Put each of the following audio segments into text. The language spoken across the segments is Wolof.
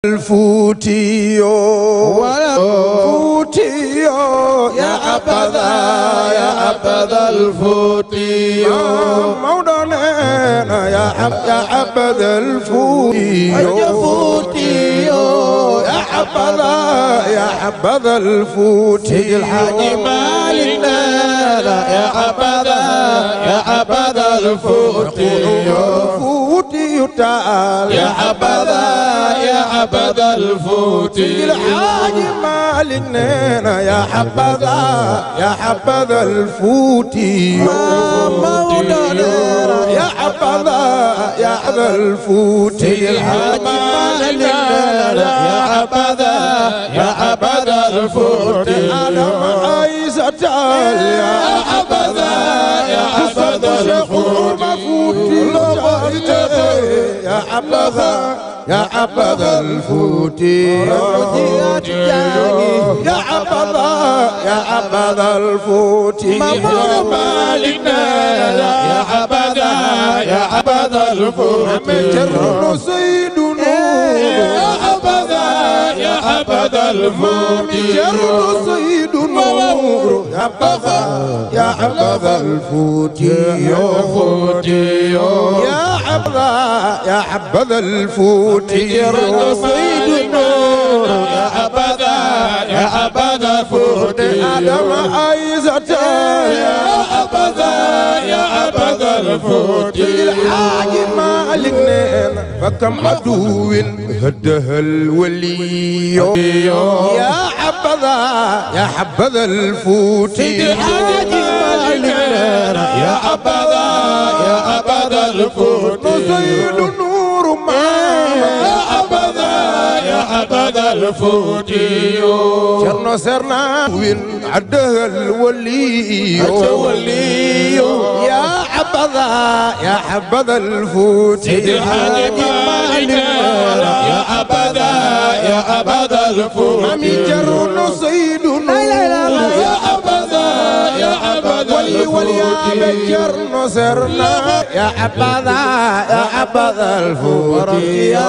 الفوتيو يا حبذا يا حبذا الفوتيو مولانا يا حبذا الفوتيو يا حبذا يا حبذا الفوتيو الحاج مالنا يا حبذا الفوتيو تعال يا حبذا الفوتي الحاج مالنا يا حبذا الفوتي مولانا يا حبذا الفوتي الحاج مالنا يا حبذا الفوتي انا عايز اتعال يا حبذا الفوتي يا حبذا الفوتي يا حبذا الفوتي مالنا يا حبذا الفوتي جر سيدنا يا حبذا الفوتي جر سيدنا يا حبذا الفوتي يا حبذا الفوتي رصيد النور يا حبذا الفوتي آدم عايزة يا حبذا الفوتي الحاج مالك فكم عدو هده الولي يا حبذا الفوتي الحاج مالك يا حبذا الفوتي نزيد النور ما يا حبذا الفوتي شرنا سرنا وين عده الولي يا حبذا الفوتي الحاج مالك يا حبذا الفوتي مامي جرون سيدنا يا حبذا واليا بكر نصرنا يا حبذا الفوتي يا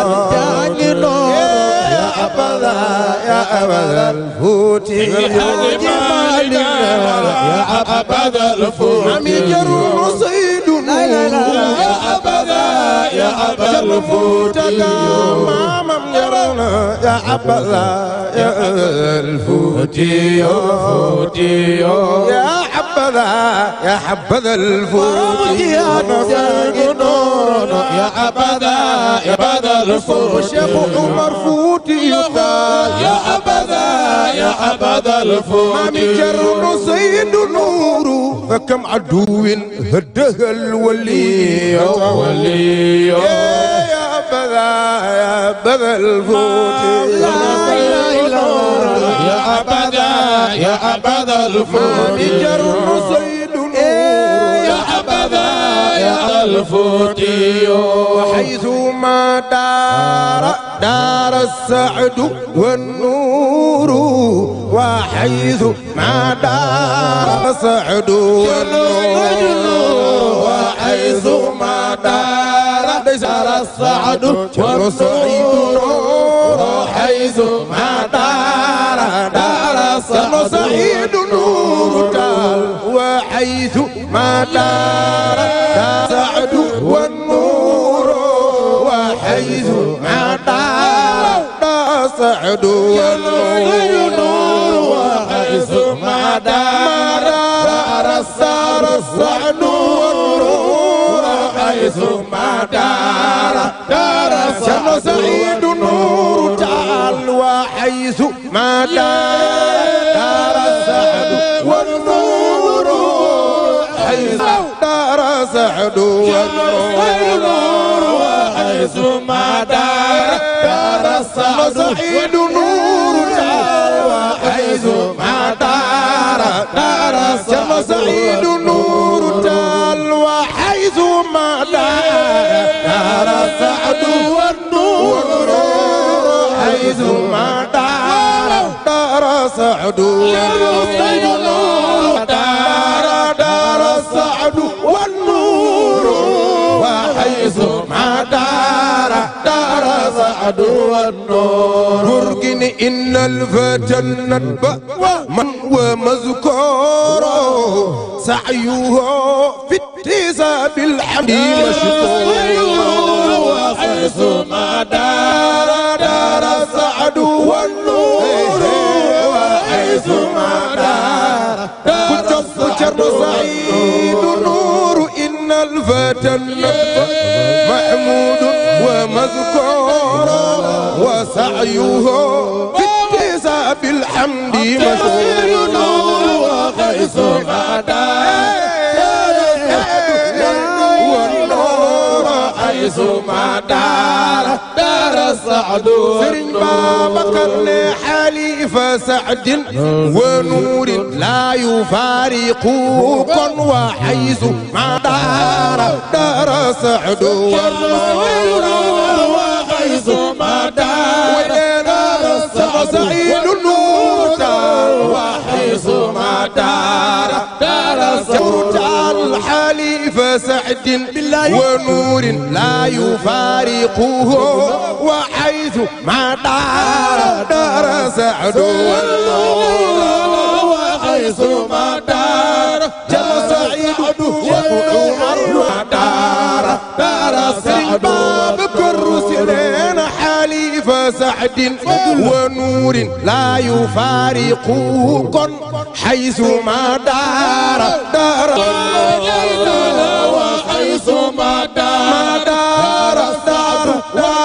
حبذا الفوتي يا حبذا الفوتي مامي جرون سيدنا يا حبذا الفوتي ماما جرنا يا حبذا الفوتي يا حبذا الفوتي يا حبذا الفوتي الشيخ عمر فوتي يا حبذا الفوتي مامي جرن سيد نور فكم عدو هده الولي يا حبذا الفوتي يا حبذا الفوتي جرن سيد نور يا حبذا الفوتي وحيث ما دار السعد والنور وحيث ما دار السعد والنور وحيث ما دار السعد والنور وحيث ما دار السعد نور تال وحيث ما دار السعد والنور وحيث ما دار السعد والنور وحيث ما دار السعد والنور وحيث ما دار السعد سعيد نور تعال وحيث ما دار السعد والنور حيث دار السعد والنور وحيث ما دار السعد سعيد نور تعال وحيث ما دار السعد سعيد نور تعال وحيث ما دار السعد والنور حيث ما دار السعد والنور دار السعد والنور وحيث ما دار السعد والنور بركن إن الفتى الندب من ومذكور سعيه في اكتساب الحمد مشكور وحيث ما دار السعد والنور وحيث ما دار كتب سعيد نور إن الفتى الندب محمود ومذكور وسعيه في اكتساب الحمد مشكور وحيث ما دار حيث ما دار السعد سرين بابكر حليف سعد ونور لا يفارق كن وحيث ما دار السعد والنور وحيث ما دار سعيد النور وحيث ما دار السعد الحليف سعد ونور لا يفارقه وحيث ما دار سعد والنور وحيث ما دار جل سعيد وعمر ما دار سعد باب كرسلين حليف سعد ونور لا يفارقه كن حيث ما دار وحيث ما دار السعد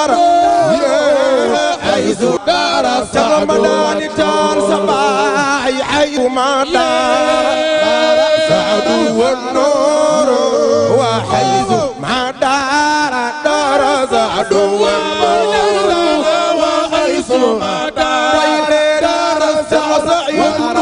حيث دار السعد مداني تار سباعي حيث ما دار السعد والنور وحيث ما دار السعد والنور وحيث ما دار السعد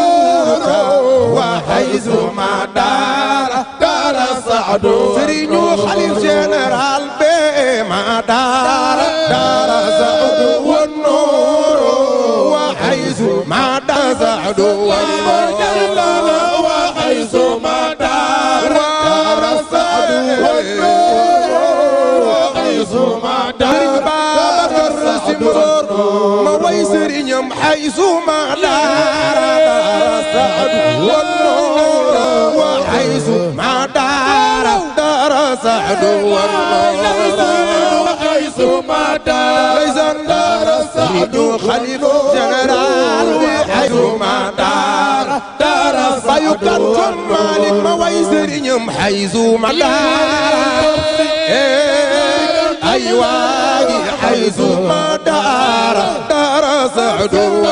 وحيث ما دار السعد سرينو خليل جنرال بي ما دار السعد والنور وحيث ما دار السعد والنور وحيث ما دار السعد والنور وحيث ما دار السعد ما ويسرين حيث ما دار السعد والنور وحيث ما دار السعد والنور وحيث ما دار السعد خليل جنرال حيث ما دار السعد مالك ما ويسرين حيث ما دار أيوة حيث ما دار السعد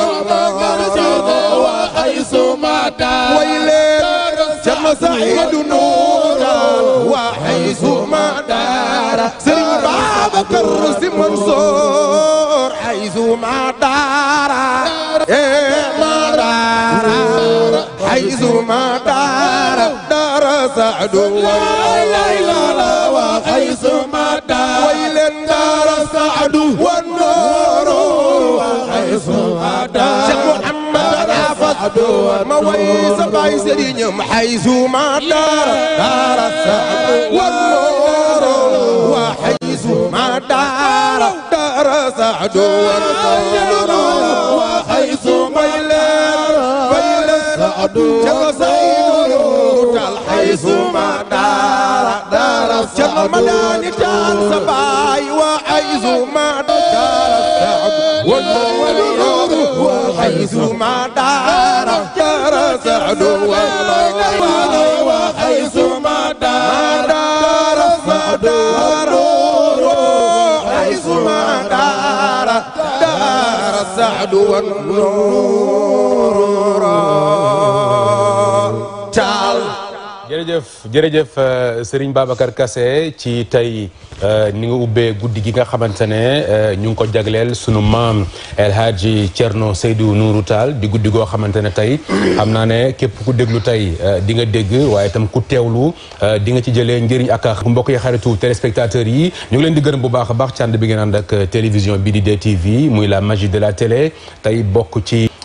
وحيث ما دار ويلين جمع سعيد نورا وحيث ما دار سرين بابكر منصور حيث ما دار ما دار حيث ما دار سعد وحيث ما دار ويلين دار السعد والنور وحيث ما دار محمد حافظ ما ويس بايسرين حيث ما دار السعد والنور وحيث ما دار السعد والنور وحيث ما السعد جل سعيد حيث ما دار السعد مداني تال سباي وحيث ما دار السعد والنور وحيث ما دار السعد والنور وحيث ما دار السعد وحيث ما دار السعد والنور jërëjëf Serigne Babacar Kassé ci tey ni nga ubbee guddi gi nga xamante ne ñu ngi ko jagleel sunu maam El Hadji Thierno Seydou Nourou Tall di guddi goo xamante ne tey xam naa ne képp ku déglu tey di nga dégg waaye itam ku teewlu di nga ci jëlee njëriñ ak mbokk yi xaritu téléspectateurs yi ñu ngi leen di gërëm bu baax a baax ci ànd bi ngeen ànd ak télévision bi di DTV muy la magie de la télé tey bokk ci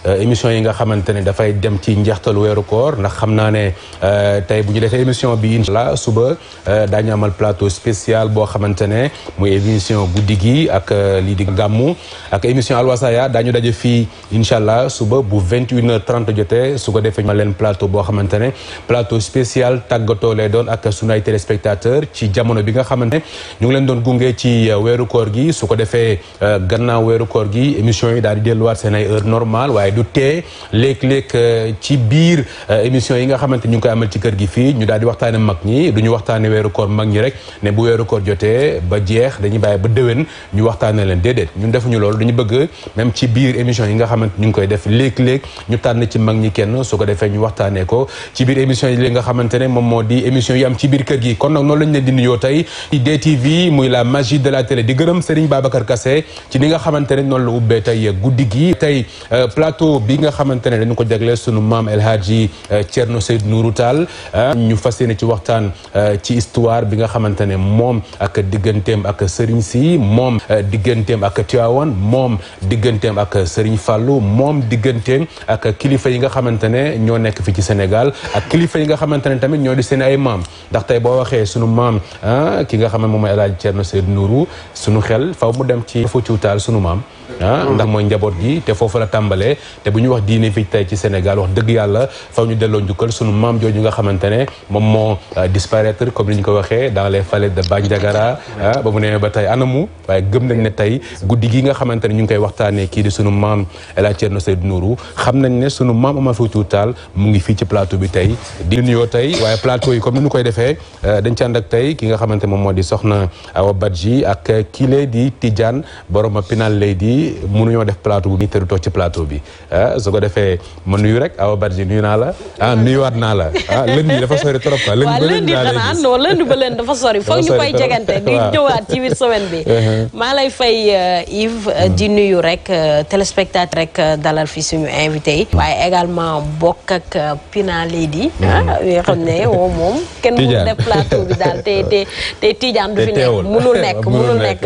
émission yi nga xamante ne dafay dem ci njeextalu weeru koor ndax xam naa ne tey bu ñu defee émission bi incha allah suba daañu amal plateau spécial boo xamante ne muy émission guddi gi ak lii di gàmmu ak émission alwasaya daañu daje fii incha allah suba bu 21h30 jotee su ko defee ma leen plateau boo xamante ne plateau spécial tàggatoo lay doon ak sunu ay téléspectateurs ci jamono bi nga xamante ne ñu ngi leen doon gunge ci weeru koor gi su ko defee gannaaw weeru koor gi émission yi daal di delluwaat seen ay heure normale waaye du tee léeg-léeg ci biir émission yi nga xamante ñu ngi koy amal ci kër gi fii ñu daal di waxtaane mag ñi du ñu waxtaane weeru koor mag ñi rek ne bu weeru koor jotee ba jeex dañuy bàyyi ba déwén ñu waxtaane leen déedéet ñun defuñu loolu dañu bëgg même ci biir émission yi nga xamante ñu ngi koy def léeg-léeg ñu tànn ci mag ñi kenn su ko defee ñu waxtaanee ko ci biir émission yi li nga xamante ne moom moo di émission yi am ci biir kër gi kon nag noonu lañu leen di nuyoo tey DTV muy la magie de la télé di gërëm Serigne Babacar Kassé ci ni nga xamante ne noonu la ubbee tey guddi gi tey plateau bi nga xamante ne dañu ko jagleel sunu maam El Hadji Thierno Seydou Nourou Tall ñu fas yéene ci waxtaan ci histoire bi nga xamante ne moom ak digganteem ak Serigne Sy moom digganteem ak Tivaouane moom digganteem ak Serigne Fallou moom digganteem ak kilifa yi nga xamante ne ñoo nekk fi ci Sénégal ak kilifa yi nga xamante ne tamit ñoo di seen ay maam ndax tey boo waxee sunu maam ki nga xam ne moom mooy El Hadji Thierno Seydou Nourou sunu xel faw mu dem ci Foutiou Tall sunu maam ndax mooy njaboot gi te foofu la tàmbalee te bu ñu wax diine fii tey ci Sénégal wax dëgg yàlla faw ñu delloo njukkal sunu maam jooju nga xamante ne moom moo disparaître comme ni ñu ko waxee dans les falaises de Bandiagara ba mu ne ba tey anamu waaye gëm nañ ne tey guddi gi nga xamante ne ñu ngi koy waxtaanee kii di sunu maam El Hadji Thierno Seydou Nourou xam nañ ne sunu maam Omar Foutiou Tall mu ngi fii ci plateau bi tey di nuyoo tey waaye plateau yi comme ni ñu koy defee dañ ci ànd ak tey ki nga xamante moom moo di soxna Awa Badji ak kile di Tidiane borom Pinal Lady mënuñoo def plateau bu nii te du toog ci plateau bi su ko defee ma nuyu rek Awa Badji nuyu naa la nuyuwaat naa la lundi dafa sori trop quoi lundi xanaa non lundi ba leen dafa sori foog ñu koy jegante di ñëwaat ci biir semaine bi maa lay fay Yves di nuyu rek téléspectateur rek dalal fi suñu invité yi waaye également bokk ak Pinal Lady yoo xam ne moom kenn mënu def plateau bi daal te Tidiane du fi nekk mënul nekk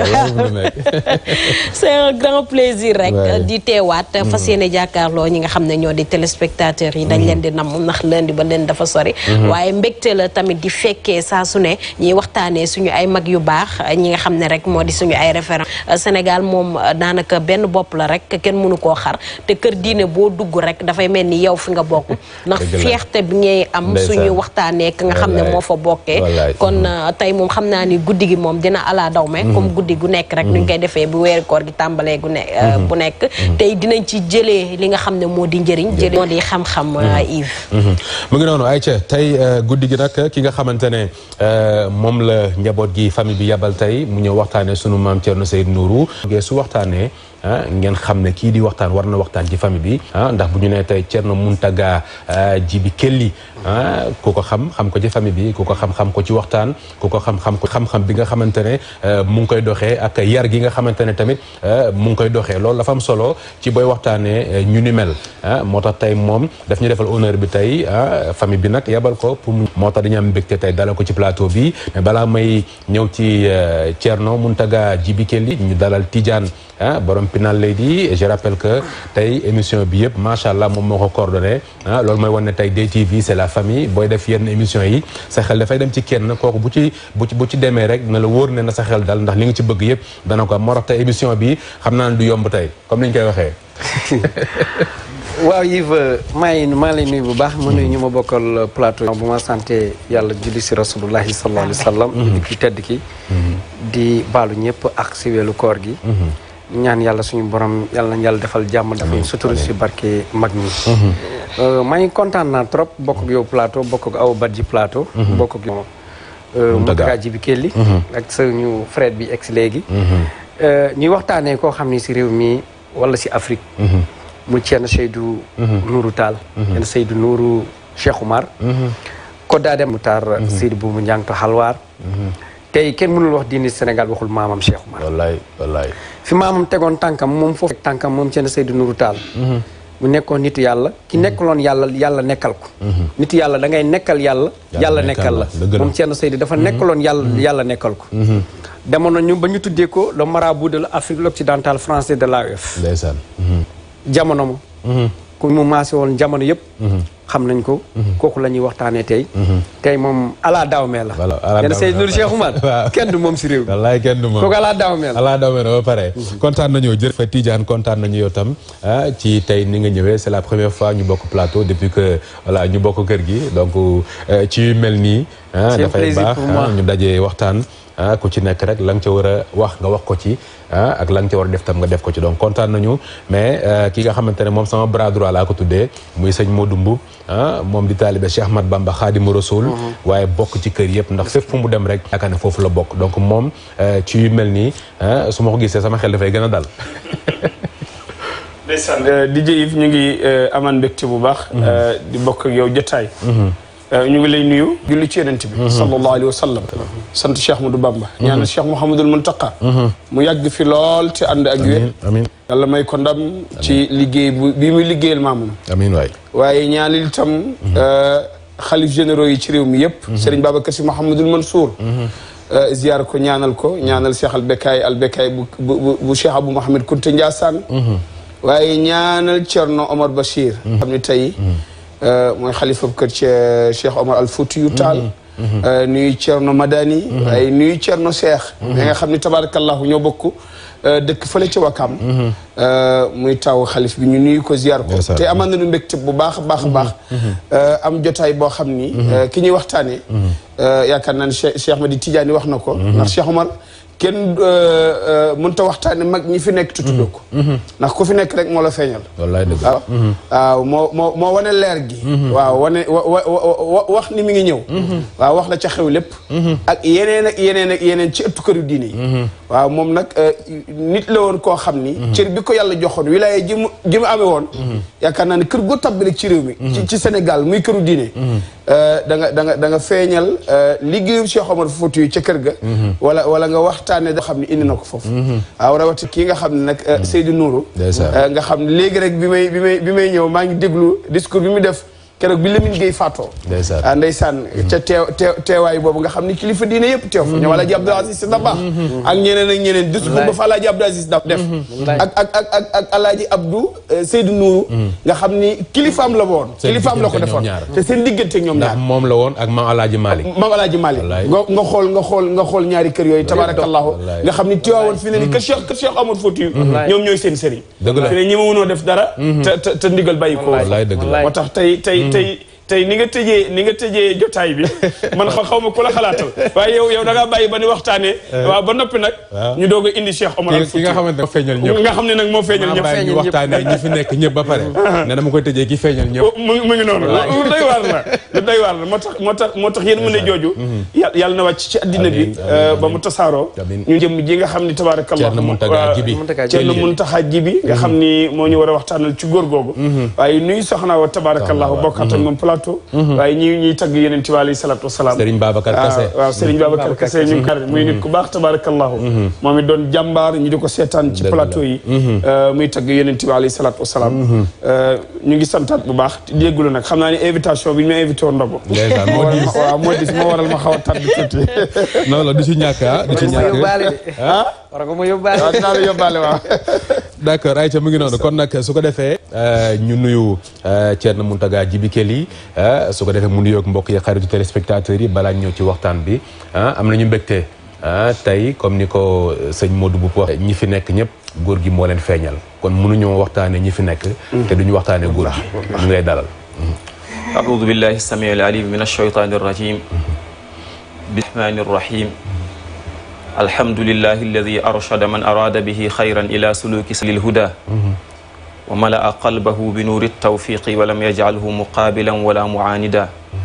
c'est un grand plaisir rek di teewaat fas yéene jàkkaarloo ñi nga xam ne ñoo di téléspectateurs yi dañ leen di namm ndax lundi ba leen dafa sori waaye mbégte la tamit di fekkee saa su ne ñuy waxtaanee suñu ay mag yu baax ñi nga xam ne rek moo di suñu ay référence Sénégal moom daanaka benn bopp la rek kenn mënu koo xar te kër diine boo dugg rek dafay mel ni yow fi nga bokk ndax fierté bi ngay am suñu waxtaanee ka nga xam ne moo fa bokkee kon tey moom xam naa ni guddi gi moom dina ala daw me comme guddi gu nekk rek nuñ koy defee bu weeru koor gi tàmbalee bu nekk tey dinañ ci jëlee li nga xam ne moo di njëriñ jëlee moo di xam-xam Yves mu ngi noonu Aïcha tey guddi gi nag ki nga xamante ne moom la njaboot gi famille bi yabal tey mu ñëw waxtaanee sunu maam Thierno Seydou Nourou su waxtaanee ngeen xam ne kii di waxtaan war na waxtaan ci famille bi ndax bu ñu nee tey Thierno Mountaga Djiby Kelly ku ko xam ko ci famille bi ku ko xam ko ci waxtaan ku ko xam bi nga xamante ne mu ngi koy doxee ak yar gi nga xamante ne tamit mu ngi koy doxee loolu dafa am solo ci booy waxtaanee ñu ni mel moo tax tey moom daf ñu defal honneur bi tey famille bi nag yabal ko pour moo tax dañu am mbégte tey dalal ko ci plateau bi mais balaa may ñëw ci Thierno Mountaga Djiby Kelly ñu dalal Tidiane borom Pinal Lady je rappelle que tey émission bi yëpp macha allah moom moo ko coordonné loolu mooy wane ne tey DTV c'est la famille booy def yenn émission yi sa xel dafay dem ci kenn kooku bu ci demee rek na la wóor ne na sa xel dal ndax li nga ci bëgg yëpp dana ko moo tax tey émission bi xam naa ne du yomb tey comme ni ñu koy waxee. waaw Yves maa lay nuyu bu baax ma nuyu ñu ma bokkal plateau bu ma santé yàlla julli si rasulullahi sallallahu alayhi wa sallam di ki tedd ki di baalu ñëpp ak si weelu koor gi ñaan yàlla suñu borom yàlla nañ yàlla defal jàmm dafa suturu si barke mag ñi maa ngi kontaan naa trop bokk ak yow plateau bokk ak Awa Badji plateau bokk ak yow Mountaga Djiby Kelly ak suñu frère bi ex léegi ñuy waxtaanee koo xam ni si réew mi wala si Afrique mu Thierno Seydou Nourou Tall Thierno Seydou Nourou Cheikh Oumar ko daa dem mu taar Seydou Boubou Ndiang to Halwar tey kenn mënul wax diini Sénégal waxul maamam Cheikh Oumar wallaay fi maamam tegoon tànkam moom foofu tànkam moom Thierno Seydou Nourou Tall mu nekkoon nitu yàlla ki nekkaloon yàlla nekkal ko nitu yàlla da ngay nekkal yàlla nekkal la moom Thierno Seydou dafa nekkaloon yàlla nekkal ko demoon na ñu ba ñu tuddee ko le marabout de l'Afrique occidentale français de l'AOF jamono ku mu maase woon jamono yëpp xam nañ ko kooku la ñuy waxtaanee tey moom ala daaw mee la yenn Seydou Nourou Cheikh Oumar kenn du moom si réew wallaay kenn du moom kooku ala daaw mee la ba pare kontaan nañu jërëjëf Tidiane kontaan nañu yow tam ci tey ni nga ñëwee c'est la première fois ñu bokk plateau depuis que voilà ñu bokk kër gi donc ci yu mel nii dafay baax ñu dajee waxtaan ku ci nekk rek la nga ca war a wax nga wax ko ci ak la nga ca war a def tam nga def ko ci donc kontaan nañu mais ki nga xamante ne moom sama bras droit laa ko tuddee muy sëñ Modou Mboub moom di taalibe Cheikh Ahmad Bamba Khadimu Rasoul waaye bokk ci kër yëpp ndax fépp fu mu dem rek yaakaar ne foofu la bokk donc moom ci yu mel nii su ma ko gisee sama xel dafay gën a dal ndeysaan DJ Yves ñu ngi amaan mbégte bu baax di bokk ak yow jotaay ñu ngi lay nuyu julli ci yonent bi sallallahu alayhi wa sallam sant Cheikh Ahmadou Bamba ñaanal Cheikh Mouhamadoul Mountakha mu yàgg fi lool te ànd ak wér amiin yàlla may ko ndam ci liggéey bi muy liggéeyal maamam amiin waay waaye ñaanal itam xalif généraux yi ci réew mi yëpp Serigne Babacar Sy Mouhamadoul Mansour ziyaar ko ñaanal Cheikh Albekaay bu Cheikh Abou Mouhamed Kounta Ndiassane waaye ñaanal Thierno Omar Bachir xam ne tey mooy xalifa kër Cheikh Omar Al Foutiyou Tall nuyu Thierno Madani waaye nuyu Thierno Cheikh da nga xam ne tabarakallahu ñoo bokk dëkk fële ci Wakam muy taw xalif bi ñu nuyu ko ziar ko te amaan nañu mbégte bu baax a baax a baax am jotaay boo xam ni ki ñuy waxtaane yaakaar naa ne Cheikh Ahmadi Tidiane wax na ko ndax Cheikh Omar kenn mënut a waxtaane mag ñi fi nekk tuddoo ko ndax ku fi nekk rek moo la feeñal wallaay dëgg waaw moo wane leer gi waaw wane wax ni mi ngi ñëw waaw wax la ca xew lépp ak yeneen ci ëttu këru diine yi waaw moom nag nit la woon koo xam ni cër bi ko yàlla joxoon wilaya ji mu amee woon yaakaar naa ne kër goo tabbi rek ci réew mi ci Sénégal muy këru diine da nga feeñal liggéeyu Cheikh Omar Foutiyou ca kër ga wala nga waxtaane da xam ne indi na ko foofu waaw rawati kii nga xam ne nag Seydou Nourou nga xam ne léegi rek bi may ñëw maa ngi déglu discours bi mu def keroog bi Lamine Gueye faatoo ndeysaan ca teewaay boobu nga xam ne kilifa diine yëpp teew fa ñoom Alaaji Abdou Aziz Sy Dabakh ak ñeneen discours ba fa Alaaji Abdou Aziz def ak Alaaji Abdou Seydou Nourou nga xam ni kilifaam la woon kilifaam la ko defoon te seen diggante ñoom ñaar moom la woon ak maam Alaaji Malick nga xool ñaari kër yooyu tabarakallahu nga xam ni Tiwaawoon fi ne ni kër Cheikh Omar Foutiyou ñoom ñooy seen sëriñ fi ne ñi ma mënoo def dara te ndigal bàyyi ko moo tax tey ni nga tëjee jotaay bi man xaw ma ku la xalaatal waaye yow da ngaa bàyyi ba ni waxtaanee waaw ba noppi nag ñu doog a indi Cheikh Omar Al Foutiyou ki nga xamante moo feeñal ñëpp nga xam ne nag moo feeñal ñëpp ñu waxtaanee ñi fi nekk ñëpp ba pare ne dama koy tëjee ki feeñal ñëpp mu ngi noonu lu doy waar la moo tax yéen mën a jooju yàlla na wàcc ci addina bi ba mu tasaaroo ñu jëm ji nga xam ni tabarakallah Thierno Mountakha Djibi nga xam ni moo ñu war a waxtaanal ci góor googu waaye nuyu soxna wa tabarakallah bokkat ak moom waaye ñuy tagg yeneen ci alayhi salaatu wasalaam Serigne Babacar Kassé waaw Serigne Babacar Kassé ñu ngi muy nit ku baax tabarakallahu moom it doon jàmbaar ñu di ko seetaan ci plateau yi muy tagg yeneen ci alayhi salaatu wasalaam ñu ngi santaat bu baax déggulu nag xam naa ne invitation bi ñu ma invité woon ndogu waaw moo dis moo waral ma xaw a tàbbi tuuti non du ci ñàkk du ci ñàkk war nga ma yóbbaale waaw dinaa la yóbbaale waaw d'accord Aïcha mu ngi noonu kon nag su ko defee ñu nuyu Thierno Mountaga Djibi Kelly su ko defee mu nuyoog mbokk yi xaritu téléspectateurs yi balaa ñëw ci waxtaan bi am nañu mbégte tey comme ni ko sëñ Modou bu wax ñi fi nekk ñëpp góor gi moo leen feeñal kon mënuñoo waxtaane ñi fi nekk te duñu waxtaane góor gi ñu ngi lay dalal a'uudu billahi as-samii'i al-'aliim mina ash-shaytaani ar-rajiim bismillahi ar-rahiim alhamdulillahi alladi arshada man araada bihi xayran ila suluki sabil huda wa mala'a qalbahu bi nuuri tawfiqi wa lam yaj'alhu muqaabilan wala mu'aanida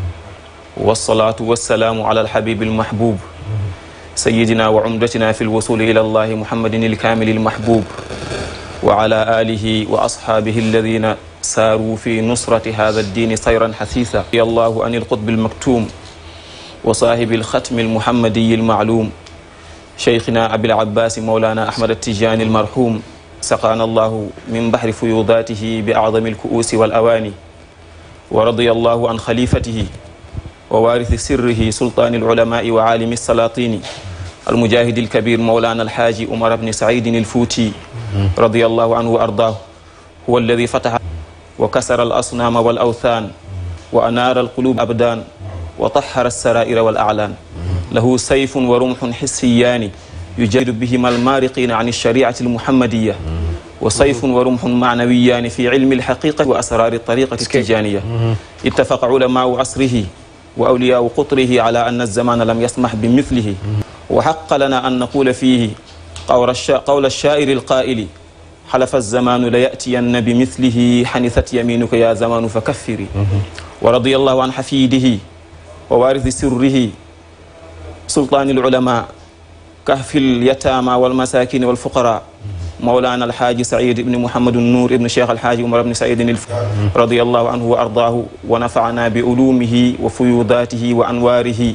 wassalaatu wassalaamu ala alhabibi almahbub sayyidina wa umdatina fi lwusuli ila allahi muhammadin alkaamili almahbub wa ala alihi wa ashaabihi alladina saaruu fi nusrati hada addiini sayran xasiisa allahu an alqutbi almaktuum wa saahibi alxatmi almuhammadiyi almacluum cheikhina abil abbaasi mawlana ahmad attijaani almarhum saqaana allahu min bahri fuyudaatihi bi acdami alku'uusi wal awaani wa radiya allahu an xalifatihi wa waarisi sirrihi sultaani alculamaai wa caalimi alsalaatini almujaahidi alkabir mawlana alxaaji umar bni saciidin alfuuti radiya allahu anhu wa ardaahu huwa alladi fataha وكسر الأصنام والأوثان وأنار القلوب أبدان وطهر السرائر والأعلان له سيف ورمح حسيان يجاهد بهما المارقين عن الشريعة المحمدية وسيف ورمح معنويان في علم الحقيقة وأسرار الطريقة التجانية اتفق علماء عصره وأولياء قطره على أن الزمان لم يسمح بمثله وحق لنا أن نقول فيه قول الشاعر القائل حلف الزمان ليأتين بمثله حنثت يمينك يا زمان فكفري ورضي الله عن حفيده ووارث سره سلطان العلماء كهف اليتامى والمساكين والفقراء مولانا الحاج سعيد بن محمد النور ابن شيخ الحاج عمر بن سعيد رضي الله عنه وأرضاه ونفعنا بعلومه وفيوضاته وأنواره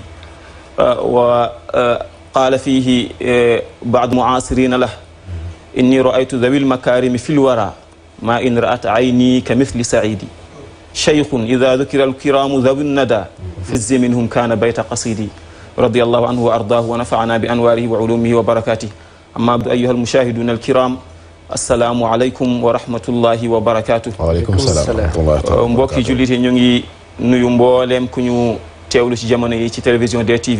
وقال فيه بعض معاصرين له إني رأيت ذوي المكارم في الورى ما إن رأت عيني كمثل سعيدي شيخ إذا ذكر الكرام ذوي الندى فز منهم كان بيت قصيدي رضي الله عنه وأرضاه ونفعنا بأنواره وعلومه وبركاته أما أيها المشاهدون الكرام السلام عليكم ورحمة الله وبركاته. وعليكم السلام ورحمة الله وبركاته. mbokki jullit yi ñu ngi nuyu mbooleem ku ñu teewlu ci jamono yi ci télévision DTV.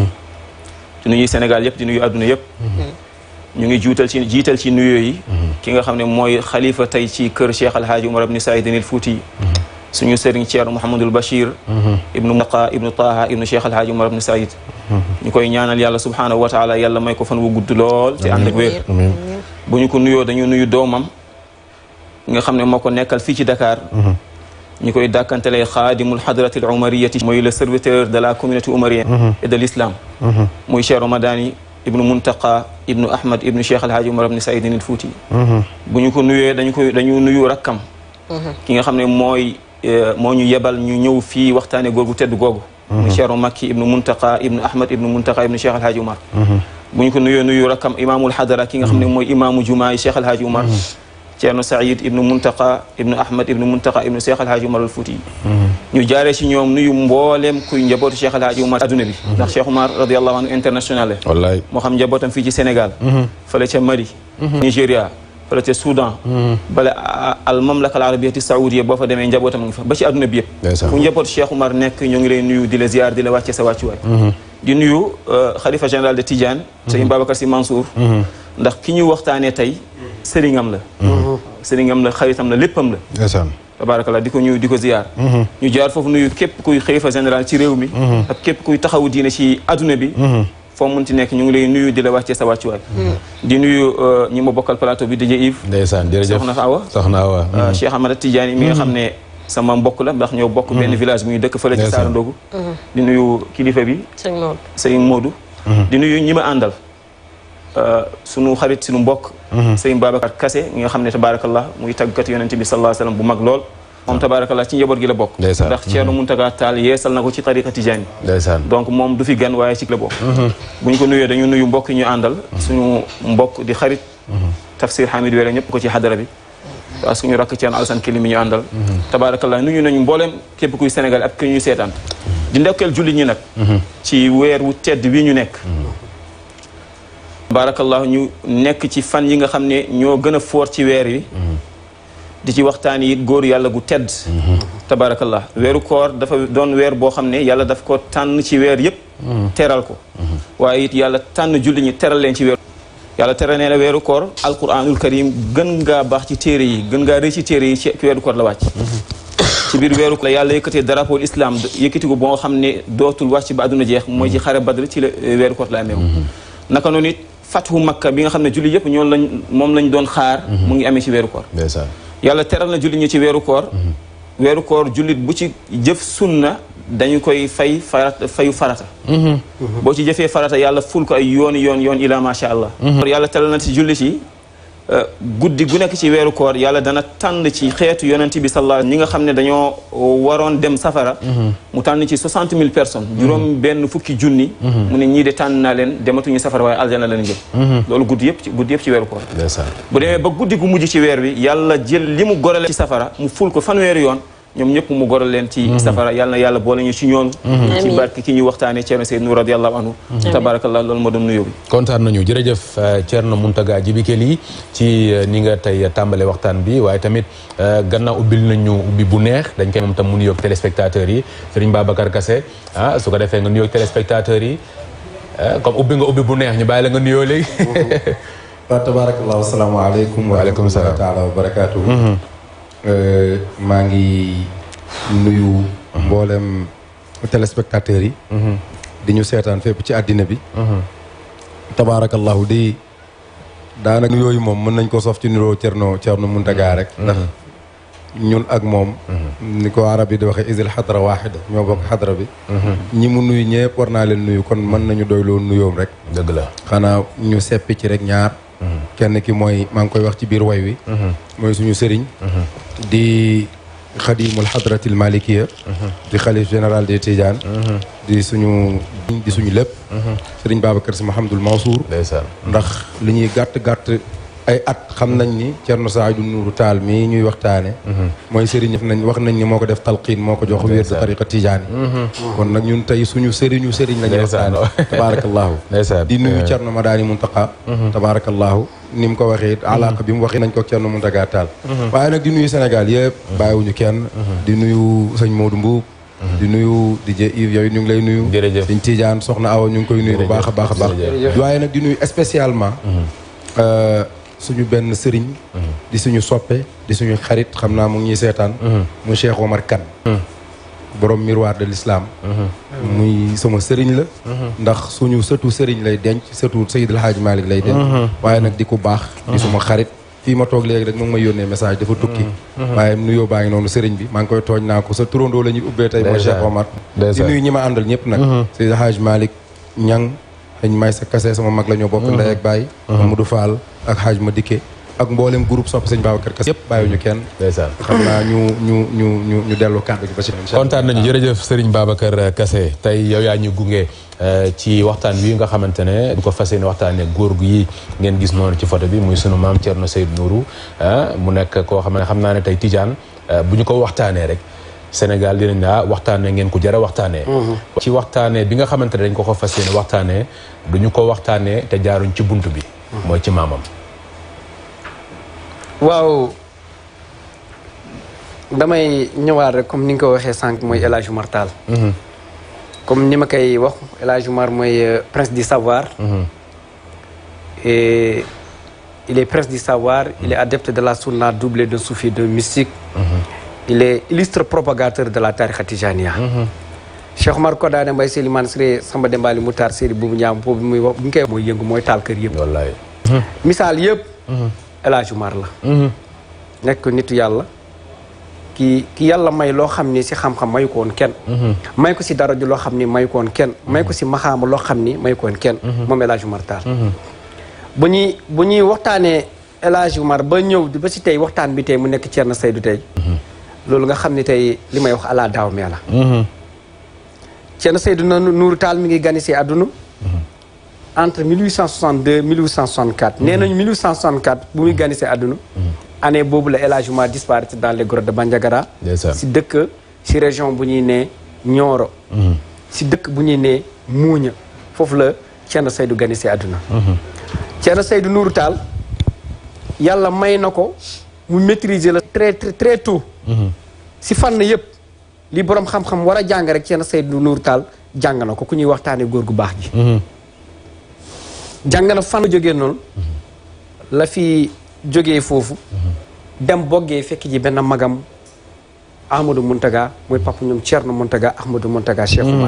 di nuyu Sénégal yëpp di nuyu adduna yëpp. ñu ngi jiital ci nuyoo yi. ki nga xam ne mooy xalifa tey ci kër Cheikh El Hadj Omar ibn Saïd al Fouti. suñu sëriñ Thierno Mouhamadul Bachir. ibnu Muqa ibnu Taha ibnu Cheikh El Hadj Omar ibn Saïd. ñu koy ñaanal yàlla subhanahu wa taala yàlla may ko fan wu gudd lool te ànd ak wér. bu ñu ko nuyoo dañu nuyu doomam nga xam ne moo ko nekkal fii ci Dakar. ñu koy dàkkantelee xaadimul hadratil umariyati mooy le serviteur de la communauté omarienne et de l'islam. muy Cheikh Ramadani ibnu Muntaqa ibnu Ahmad ibnu Cheikh El Hadj Omar ibn Saïd al Fouti. bu ñu ko nuyee dañu nuyu rakkam. ki nga xam ne moo ñu yebal ñu ñëw fii waxtaane góor gu tedd googu. muy Cheikh Makki ibnu Muntaqa ibnu Ahmad ibnu Muntaqa ibnu Cheikh El Hadj Omar. bu ñu ko nuyoo nuyu rakkam imaamul hadara ki nga xam ne mooy imaamu jumaa Cheikh El Hadj Omar. Ceerno Saïd ibnu Muntaqa ibnu Ahmad ibnu Muntaqa ibnu Cheikh El Hadj Omar al Fouti. ñu jaaree ci ñoom nuyu mbooleem kuy njabootu Cheikh El Hadj Omar adduna bi. ndax Cheikh Omar radiyallahu anhu international. wallaay moo xam njabootam fii ci Sénégal. fële ca Mali. Nigéria. fële ca Soudan. bala al mamlaka al arabiyati saoudia boo fa demee njabootam a ngi fa ba ci adduna bi yëpp. fu njabootu Cheikh Omar nekk ñu ngi lay nuyu di la ziar di la wàcce sa wàccuwaay. di nuyu xalifa général de Tidiane. Serigne Babacar Sy Mansour. ndax ki ñu waxtaanee tey sëriñam la. sëriñam la xaritam la léppam la. ndeysaan tabarakallah di ko nuyu di ko ziar. ñu jaar foofu nuyu képp kuy xalifa général ci réew mi. ak képp kuy taxawu diine ci adduna bi. foo mun ci nekk ñu ngi lay nuyu di la wàccee sa wàccuwaay. di nuyu ñi ma bokkal plateau bi DJ Yves. ndeysaan jërëjëf soxna Awa. Cheikh Ahmad Tidiane mi nga xam ne sama mbokk la ndax ñoo bokk benn village bu ñu dëkk fële ci Saara Ndogu. di nuyu kilifa bi. sëñ Modou. di nuyu ñi ma àndal. sunu xarit sunu mbokk. sëñ Babacar Kassé mi nga xam ne tabaarakallah muy tàggkat yonente bi sallallahu alayhi wa sallam bu mag lool. moom tabaarakallah ci njaboot gi la bokk. ndax Thierno Mountaga Tall yeesal na ko ci tariqa Tijaani. donc moom du fi gan waaye ci la bokk. bu ñu ko nuyoo dañu nuyu mbokk yi ñu àndal. suñu mbokk di xarit. Tafsir Hamid Wele ñëpp ko ci xadara bi. waaw suñu rakk Thierno Alassane Kili mi ñu àndal. tabaarakallah nuyu nañu mbooleem képp kuy Sénégal ak ki ñuy seetaan. di ndokkeel jullit ñi nag. ci weer wu tedd wi ñu nekk. tabaarakallah ñu nekk ci fan yi nga xam ne ñoo gën a foor ci weer wi. di ci waxtaan yi góor yàlla gu tedd. tabaarakallah weeru koor dafa doon weer boo xam ne yàlla daf ko tànn ci weer yëpp. teral ko. waaye it yàlla tànn julli ñi teral leen ci weer. yàlla teral nee na weeru koor alquranul karim gën ngaa baax ci téere yi gën ngaa rëy ci téere yi ci weeru koor la wàcc. ci biir weeru koor la yàlla yëkkatee drapeau islam yëkkati ko boo xam ne dootul wàcc ba àdduna jeex mooy ci xare Badr ci la weeru koor la amee. naka noonu it fathu Makka bi nga xam ne julli yëpp moom lañ doon xaar. mu ngi amee ci weeru koor. yàlla teral na jullit ñi ci weeru koor. weeru koor jullit bu ci jëf sunna dañu koy fayu farata. boo ci jëfee farata yàlla ful ko ay yoon ila macha allah. yàlla teral na ci jullit yi guddi gu nekk ci weeru koor yàlla dana tànn ci xeetu yonent bi sallallahu ñi nga xam ne dañoo waroon dem safara. mu tànn ci 60,000 personnes. juróom benn fukki junni. mu ne ñii de tànn naa leen dematuñu safara waaye aljana lañu jëm. loolu guddi yëpp ci weeru koor. bu demee ba guddi gu mujj ci weer wi yàlla jël li mu gorale ci safara mu ful ko fanweeri yoon ñoom ñëpp mu goral leen ci safara yàlla na yàlla boole ñu ci ñoom ci barke ki ñu waxtaane Thierno Seydou Nourou radiyallahu anhu tabarakallah loolu ma doon nuyoo bi kontaan nañu jërëjëf Thierno Mountaga Djiby Kelly ci ni nga tey tàmbale waxtaan bi waaye tamit gannaaw ubbil nañu ubbi bu neex dañ koy moom tam mu nuyoog téléspectateurs yi Serigne Babacar Kassé su ko defee nga nuyoog téléspectateurs yi comme ubbi nga ubbi bu neex ñu bàyyi la nga nuyoo léegi wa tabarakallah asalaamaaleykum wa rahmatullahi taala wa barakaatuhu maa ngi nuyu mboolem téléspectateurs yi di ñu seetaan fépp ci àddina bi tabaarakallahu di daanaka yooyu moom mën nañ ko sof ci niroo Thierno Mountaga rek ndax ñun ak moom ni ko arab yi di waxee isil xadra waaxida ñoo bokk xadra bi ñi mu nuyu ñëpp war naa leen nuyu kon mën nañu doy loo nuyoom rek dëgg la xanaa ñu seppi ci rek ñaar kenn ki mooy maa ngi koy wax ci biir way wi mooy suñu sëriñ di xadimul xadratil malikiya di xalif général des Tidiane di suñu lépp sëriñ Babacar Sy Mouhamadoul Mansour ndax li ñuy gàtt ay at xam nañ ni Thierno Seydou Nourou Tall mii ñuy waxtaane mooy sëriñ wax nañ ni moo ko def talqiin moo ko jox wér de tariqa Tidiane kon nag ñun tey suñu sëriñu la ñuy waxtaane tabarakallahu di nuyu Thierno Madani Mountakha tabarakallahu ni mu ko waxee alaaka bi mu waxee nañ ko Thierno Mountaga Tall waaye nag di nuyu Sénégal yëpp bàyyiwuñu kenn di nuyu sëñ Modou Mbuub di nuyu DJ Yves yow ñu ngi lay nuyu sëñ Tidiane soxna Awa ñu ngi koy nuyu bu baax a baax a baax waaye nag di nuyu spécialement suñu benn sëriñ di suñu soppe di suñu xarit xam naa mu ngi ñuy seetaan mu Cheikh Omar Kane borom miroir de l'islam muy sama sëriñ la ndax suñu sëtu sëriñ lay denc sëtu Seydi El Hadji Malick lay denc waaye nag di ko baax di suma xarit fii ma toog léegi rek mu ngi may yónnee message dafa tukki waaye nuyoo baa ngi noonu sëriñ bi maa ngi koy tooñ naa ko sa turandoo la ñuy ubbee tey mooy Cheikh Omar di nuyu ñi ma àndal ñëpp nag Seydi El Hadji Malick Ñang dañ may sa kase sama mag la ñoo bokk ndey ak baay Amadou Fall ak Hadj Madické ak mboolem groupe sopp sëñ Babacar Kassé yëpp bàyyiwuñu kenn xam naa ñu dellu kàddu gi ba ci kontaan nañu jërëjëf Serigne Babacar Kassé tey yow yaa ñu gunge ci waxtaan wi nga xamante ne du ko fas yéene waxtaanee góor gu yi ngeen gis noonu ci photo bi muy sunu maam Thierno Seydou Nourou mu nekk koo xam naa ne tey Tidiane bu ñu ko waxtaanee rek Sénégal dinañ ne waxtaanee ngeen ko jara waxtaanee ci waxtaanee bi nga xamante ne dañ ko fas yéene waxtaanee du ñu ko waxtaanee te jaaruñ ci bunt bi mooy ci maamam waaw damay ñëwaat rek comme ni nga ko waxee sànq mooy El Hadj Oumar Tall comme ni ma koy wax El Hadj Oumar mooy prince du savoir et il est prince du savoir il est adepte de la sunna doublé de soufi de mystique il est illustre propagateur de la tariqa tijaniya Cheikh Omar Kodane Mbaye Selimane Siré Samba Dembali Moutar Seri Boubou Ndiam boobu muy wax bu ñu koy mooy yëngu mooy taal kër yëpp wallaay misaal yëpp El Hadj Oumar la nekk nitu yàlla ki yàlla may loo xam ni si xam-xam mayu ko woon kenn may ko si dara ju loo xam ni mayu ko woon kenn may ko si maxaama loo xam ni mayu ko woon kenn moom El Hadj Oumar Tall bu ñuy waxtaanee El Hadj Oumar ba ñëw ba si tey waxtaan bi tey mu nekk Thierno Seydou tey loolu nga xam ni tey li may wax ala daaw mee la Thierno Seydou Nourou Tall mi ngi gane si àdduna entre 1862 1864 nee nañu 1864 bu muy gane si àdduna année boobu la El Hadj Oumar disparaître dans les grottes de Bandiagara si dëkk si région bu ñuy nee Nioro si dëkk bu ñuy nee Muuña foofu la Thierno Seydou gane si àdduna Thierno Seydou Nourou Tall yàlla may na ko mu maîtriser la très très tôt si fànn yëpp li borom xam-xam war a jàng rek Thierno Seydou Nourou Tall jàng na ko ku ñuy waxtaanee góor gu baax ji jàng na fan jógee noonu la fi jógee foofu dem boggee fekk ji benn magam Ahmadou Mountaga mooy papa ñoom Thierno Mountaga Ahmadou Mountaga Cheikh Oumar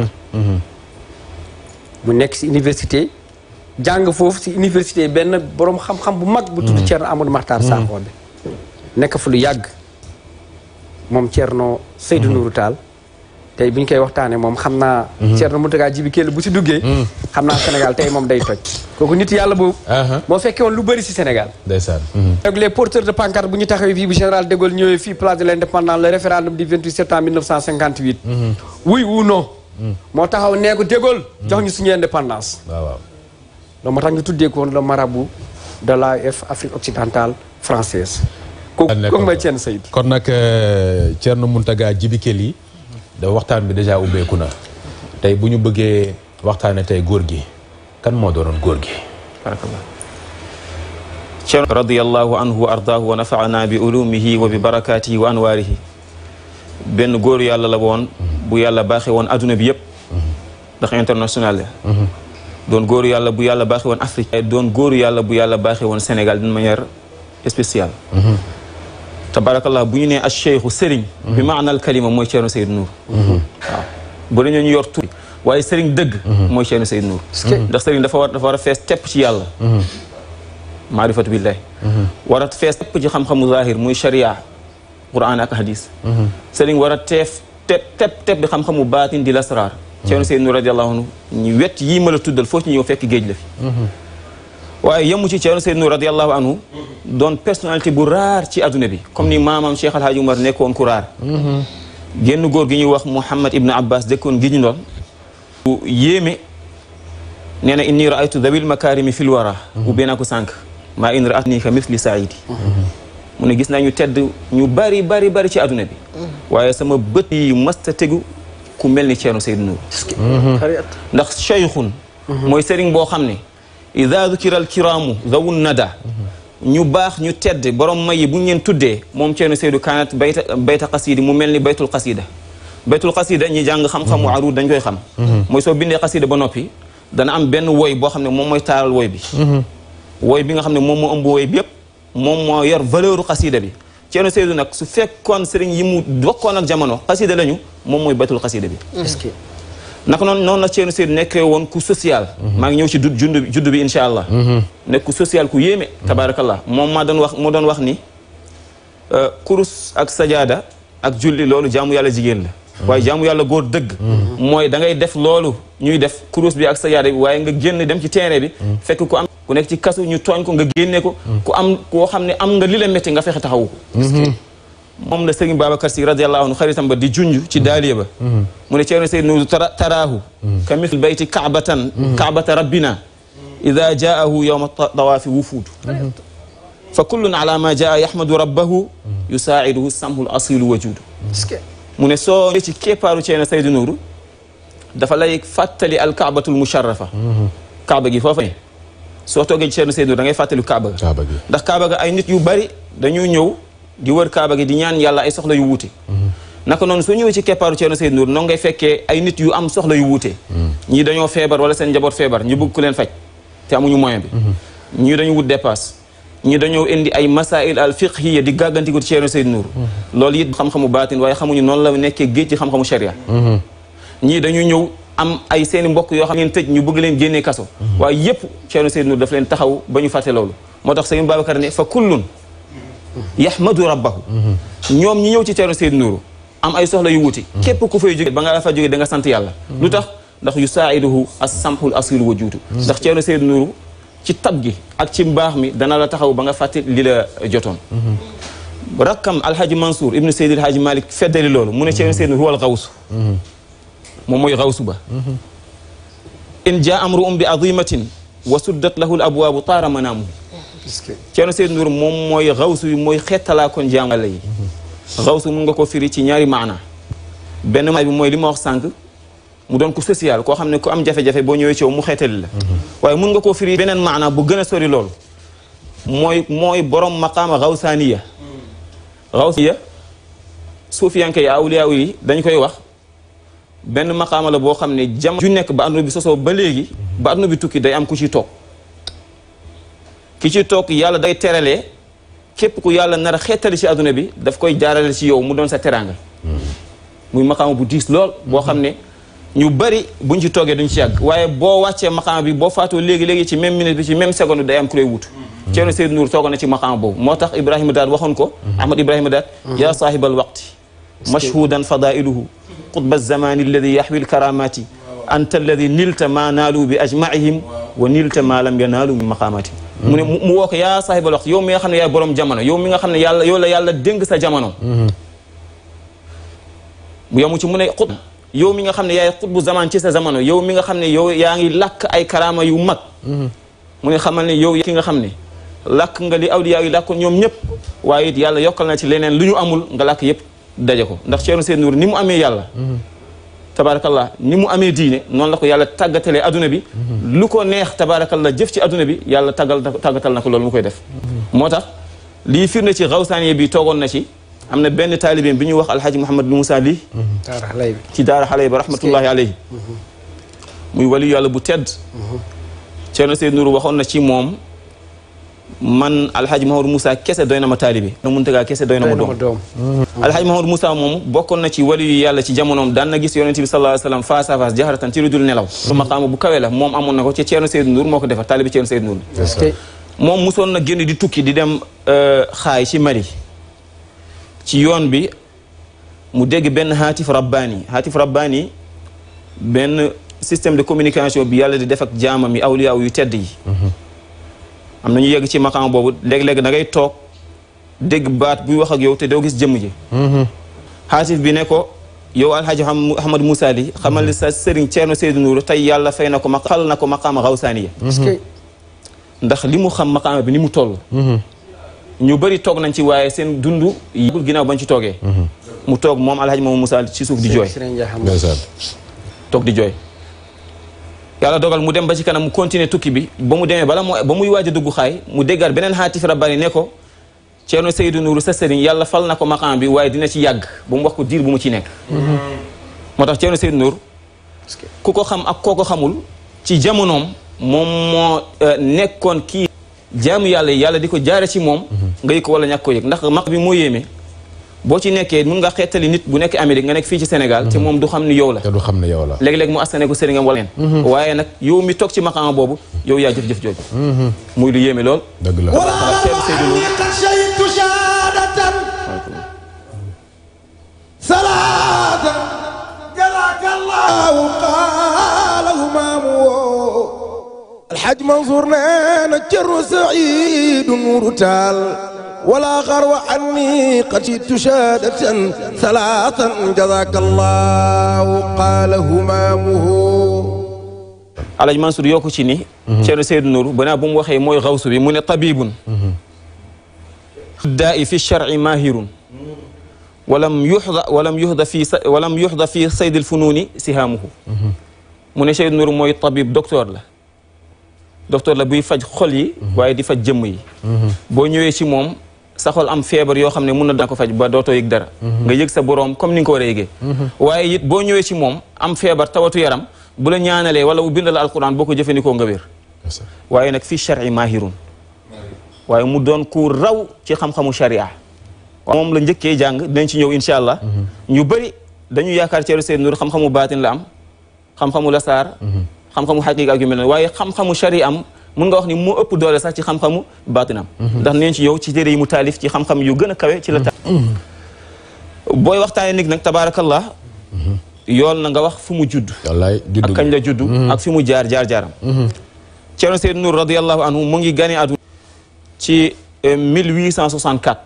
mu nekk si université jàng foofu si université benn borom xam-xam bu mag bu tudd Thierno Amadou Makhtar Sakho bi nekk fa lu yàgg moom Thierno Seydou Nourou Tall tey bi ñu koy waxtaanee moom xam naa Thierno Mountaga Djiby Kelly bu si duggee xam naa Sénégal tey moom day toj kooku nit yàlla boobu moo fekkee woon lu bëri si Sénégal ndeysaan ak les porteurs de pancarte bu ñu taxawee fii bu général de Gaulle ñëwee fii place de l'indépendance le référendum du 28 septembre 1958 oui ou non moo taxaw nee ko de Gaulle jox ñu suñu indépendance waaw loolu moo tax ñu tuddee ko woon le marabout de l'AF Afrique occidentale française kooku mooy Thierno Seydou. kon nag Thierno Mountaga Djiby Kelly da waxtaan bi dèjà ubbeeku na tey bu ñu bëggee waxtaane tey góor gi kan moo doonoon góor gi. barakallah. Thierno radiyallahu anhu wa ardaahu wa nafaana bi ulumihi wa bi barakaatihi wa anwaarihi benn góor yàlla la woon bu yàlla baaxee woon adduna bi yëpp ndax international la doon góoru yàlla bu yàlla baaxee woon Afrique doon góoru yàlla bu yàlla baaxee woon Sénégal d'une manière spéciale tabarakallah bu ñu nee acheikhu sëriñ bi maanal kalima mooy Thierno Seydou Nour waaw bu dañoo ñu yor tur waaye sëriñ dëgg mooy Thierno Seydou Nour ndax sëriñ dafa war a fees tepp ci yàlla maarifatu billahi war a fees tepp ci xam-xamu zahir muy sharia quran ak hadis sëriñ war a tepp di xam-xamu baatin di lasraar Thierno Seydou Nour radiyallahu anhu ñu wet yii ma la tuddal foo ci ñëw fekk géej la fi waaye yemu ci Thierno Seydou Nour radiyallahu anhu doon personnalité bu raar ci adduna bi comme ni maamam Cheikh Alhaji Umar nekkoon ku raar génn góor gi ñuy wax Mouhamad Ibn Abbas dëkkoon gi ñu doon bu yéeme nee na inni raaytu dawil makarimi fil wara ubbee naa ko sànq maa in raatni ka misli saidi mu ne gis naa ñu tedd ñu bari ci adduna bi waaye sama bët yi masta tegu ku mel ni Thierno Seydou Nour ndax cheikhun mooy sëriñ boo xam ne ida dukira al kiraamu zawun nada ñu baax ñu tedd borom may yi bu ñu leen tuddee moom Thierno Seydou kaanat bayta qasidi mu mel ni baytul qasida ñi jàng xam-xamu aruud dañ koy xam mooy soo bindee qasida ba noppi dana am benn woy boo xam ne moom mooy taaral woy bi woy bi nga xam ne moom moo ëmb woy bi yëpp moom moo yor valeur qasida bi Thierno Seydou nag su fekkoon sëriñ yi mu bokkoon ak jamono qasida lañu moom mooy baytul qasida bi naka noonu la Thierno Seydou nekkee woon ku social maa ngi ñëw ci judd bi insha allah nekk ku social ku yéeme tabarakallah moom moo doon wax ni kurus ak sajaada ak julli loolu jaamu yàlla jigéen la waaye jaamu yàlla góor dëgg mooy da ngay def loolu ñuy def kurus bi ak sajaada bi waaye nga génn dem ci terrain bi fekk ku nekk ci kasu ñu tooñ ko nga génne ko koo xam ne am nga li la métti nga fexe taxawu ko moom la Serigne Babacar Sy radiyallahu anhu xaritam ba di junj ci daaliya ba mu ne Thierno Seydou Nour taraahu ka misl bayti kaabata rabbina ida jaahu yowma tawaafi wufuudu fa kullun ala ma jaa yahmadu rabbahu yusaa'iduhu samhul asilu wajudu mu ne soo ci keppaaru Thierno Seydou Nour dafa lay fàttali al kaabatul musharrafa kaaba gi foofa soo toogee ci Thierno Seydou Nour da ngay fàttali kaaba ga ndax kaaba ga ay nit yu bari dañuy ñëw di wër kaaba gi di ñaan yàlla ay soxla yu wuute naka noonu soo ñëwee ci keppaaru Thierno Seydou Nour noonu ngay fekkee ay nit yu am soxla yu wuute ñii dañoo feebar wala seen njaboot feebar ñu bëgg ku leen faj te amuñu moyen bi ñii dañu wut dépasse ñii dañoo indi ay masail al fiqhiya di gàggantiku ci Thierno Seydou Nour loolu it xam-xamu baatin waaye xamuñu noonu la nekkee géej ci xam-xamu sharia ñii dañu ñëw am ay seeni mbokk yoo xam ne tëj ñu bëgg leen génnee kaso waaye yëpp Thierno Seydou Nour daf leen taxaw ba ñu fàtte loolu moo tax Serigne Babacar ne fa kullun yahmadu rabbahu ñoom ñi ñëw ci Thierno Seydou Nour am ay soxla yu wuti képp ku fay jóge ba nga la fa jóge da nga sant yàlla lu tax ndax yusaa'iduhu as-samhul asilu wajuudu ndax Thierno Seydou Nour ci tab gi ak ci mbaax mi dana la taxaw ba nga fàtte li la jotoon rakkam alhaji Mansour ibnu Seydi alhaji Malick feddali loolu mu ne Thierno Seydou Nour huwal gawsu moom mooy gawsu ba in jaa amru bi azimatin wa suddat lahu al abwaabu taara manaamu Thierno Seydou Nour moom mooy xawsu yi mooy xeetalaa kon jaamu yàlla yi xawsu mun nga ko firi ci ñaari maana benn maay bi mooy li ma wax sànq mu doon ko social koo xam ne ku am jafe-jafe boo ñëwee ci yow mu xeetali la waaye mun nga koo firi beneen maana bu gën a sori loolu mooy borom maqaama xawsaaniya xawsiya suufiyanke yi awliyaa yi dañ koy wax benn maqaama la boo xam ne jam ju nekk ba àdduna bi sosoo ba léegi ba àdduna bi tukki day am ku ci toog ki ci toog yàlla day teralee képp ku yàlla nar a xeetali ci àdduna bi daf koy jaarale ci yow mu doon sa teraanga muy maqaama bu diis lool boo xam ne ñu bari buñ ci toogee duñ ci yàgg waaye boo wàccee maqaama bi boo faatoo léegi ci même minute bi ci même seconde day am ku lay wut Thierno Seydou Nour toogoon na ci maqaama boobu moo tax Ibrahima Daat waxoon ko Ahmad Ibrahima Daat yaa saahibal waqti mashhudan fadailuhu qutba zamani alladi yaxwi lkaramati anta alladi nilta ma naalu bi ajmaihim wa nilta ma lam yanaalu min maqamati mu ne mu woo ko yaa saahibal waqti yow mi nga xam ne yaay borom jamono yow mi nga xam ne yow la yàlla dénk sa jamono bu yamu ci mu ne xut yow mi nga xam ne yaay xutbu zaman ci sa jamono yow mi nga xam ne yow yaa ngi làkk ay karama yu mag mu ne xamal ne yow ki nga xam ne làkk nga li awliya yi làkk ñoom ñëpp waaye it yàlla yokkal na ci leneen lu ñu amul nga làkk yëpp daje ko ndax Ceerno Seydou Nourou ni mu amee yàlla tabaarakallah ni mu amee diine noonu la ko yàlla tàggatalee adduna bi lu ko neex tabaarakallah jëf ci adduna bi yàlla tàggatal na ko loolu mu koy def moo tax lii firnde ci Rawsaaniya bi toogoon na ci am na benn taalibeem bi ñuy wax alxaaji Mouhamed Moussa Ly ci daara xale bi rahmatullahi alayhi muy waliyu yàlla bu tedd Ceerno Seydou Nourou waxoon na ci moom man alxaaji Mouhamed Moussa kese doy na ma taalibe na Muntaga kese doy na ma doom alxaaji Mouhamed Moussa moom bokkoon na ci waliyu yàlla ci jamonoom daan na gis yonente bi sallallahu alayhi wa sallam face à face jaharatan ci lu dul nelaw su maqaama bu kawe la moom amoon na ko ci Ceerno Seydou Nourou moo ko defar taalibe Ceerno Seydou Nourou moom musoon na génn di tukki di dem xaay ci Mali ci yoon bi mu dégg benn haatif rabbaani benn système de communication bi yàlla di def ak jaamam yi awliyaaw yu tedd yi am na ñu yegg ci maqaam boobu léeg-léeg da ngay toog dégg baat buy wax ak yow te doo gis jëmm ji haatif bi ne ko yow alhaji Mouhamed Moussa Ly xamal ni sa sëriñ Ceerno Seydou Nourou tey yàlla fay na ko fal na ko maqaama Rawsaaniya ndax li mu xam maqaama bi ni mu toll ñu bëri toog nañ ci waaye seen dund yëgul ginnaaw bañ ci toogee mu toog moom alhaji Mouhamed Moussa Ly ci suuf di jooy toog di jooy yàlla dogal mu dem ba ci kanam mu continuer tukki bi ba mu demee ba muy waaj a dugg xaay mu déggaat beneen haatif rabbani ne ko Ceerno Seydou Nourou sa sëriñ yàlla fal na ko maqaam bi waaye dina ci yàgg ba mu wax ko diir bu mu ci nekk moo tax Ceerno Seydou Nourou ku ko xam ak koo ko xamul ci jamonoom moom moo nekkoon kii jaamu yàlla di ko jaare ci moom nga yëg ko wala ñàkk ko yëg ndax maq bi moo yéeme boo ci nekkee mun nga xeetali nit bu nekk Amérique nga nekk fii ci Sénégal te moom du xam ni yow la léeg-léeg mu astane ko sëriñam wala leen waaye nag yow mi toog ci maqaama boobu yow yaa jëf-jëf jooju muy lu yéeme lool dëgg la salaatan jazaakallahu qaala humaamu alxaj Mansour nee na Ceerno Seydou Nourou Tall ولا غرو عني قتلت شهادة ثلاثا جزاك الله قال همامه Alaaji Mansour yokku ci ni Ceerno Seydou Nourou banaa bu mu waxee mooy xawsu bi mu ne tabibun daa'i fi shar'i mahirun walam yuhda fi sayd alfununi sihaamuhu mu ne Seydou Nourou mooy tabib docteur la buy faj xol yi waaye di faj jëmm yi boo ñëwee ci moom sa xol am feebar yoo xam ne mun na dana ko faj ba dootoo yëg dara nga yëg sa boroom comme ni nga ko war a yëgee waaye it boo ñëwee ci moom am feebar tawatu yaram bu la ñaanalee wala bu bind la alquran boo ko jëfandikoo nga wér waaye nag fii shar'i mahirun waaye mu doon ku raw ci xam-xamu sharia moom la njëkkee jàng dinañ ci ñëw insha allah ñu bëri dañu yaakaar Ceerno Seydou Nourou xam-xamu baatin la am xam-xamu lasaar xam-xamu xaqiqa ak yu mel ne waaye xam-xamu sharia am mun nga wax ni moo ëpp doole sax ci xam-xamu baatinam ndax neen ci yow ci téere yi mu taalif ci xam-xam yu gën a kawe ci la ta booy waxtaane nit nag tabaarakallah yool na nga wax fu mu judd ak kañ la judd ak fi mu jaar-jaaram Ceerno Seydou Nourou radiyallahu anhu mu ngi gane àdduna ci 1864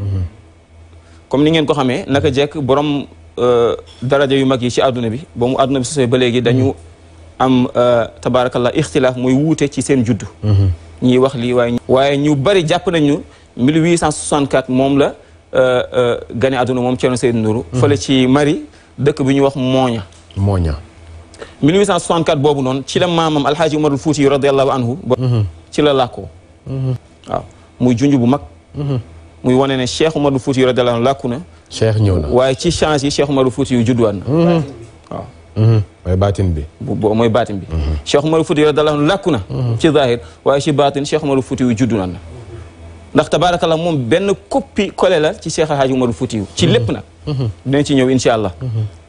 comme ni ngeen ko xamee naka jekk borom daraja yu mag yi ci àdduna bi ba mu àdduna bi sosee ba léegi dañu am tabaarakallah ixtilaaf muy wuute ci seen juddu ñiy wax lii waaye ñu bari jàpp nañu 1864 moom la gane àdduna moom Ceerno Seydou Nourou fële ci Mali dëkk bi ñuy wax Mooña 1864 boobu noonu ci la maamam alhaaji Umarul Fuuti radiyallahu anhu ci la làkkoo waaw muy junj bu mag muy wane ne Cheikh Umarul Fuuti radiyallahu anhu làkku na Cheikh ñëw na waaye ci change yi Cheikh Umarul Fuuti yu judduwaat na waaw mooy baatin bi mooy baatin bi Cheikh Umarul Fuuti radiyallahu anhu làkku na ci zahir waaye ci baatin Cheikh Umarul Fuuti yu judduwaat na ndax tabaarakallah moom benn copie collé la ci Cheikh alhaaji Umarul Fuuti yu ci lépp nag dinañ ci ñëw insha allah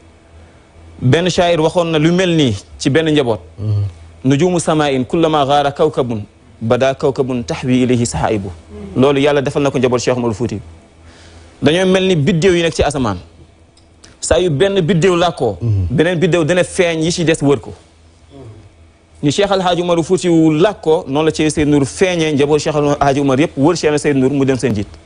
benn shaayir waxoon na lu mel nii ci benn njaboot nujumu samaa'in kullama gaara kawkabun bada kawkabun taxwi ilayhi sahaibu loolu yàlla defal na ko njaboot Cheikh Umarul Fuuti dañoo mel ni biddéew yi nekk ci asamaan saa yu benn biddéew làkkoo beneen biddéew dana feeñ yi ci des wër ko ni Cheikh alhaaji Umarul Fuuti yu làkkoo noonu la Ceerno Seydou Nourou feeñee njaboot Cheikh alhaaji Umar yëpp wër Ceerno Seydou Nourou mu dem seen jiit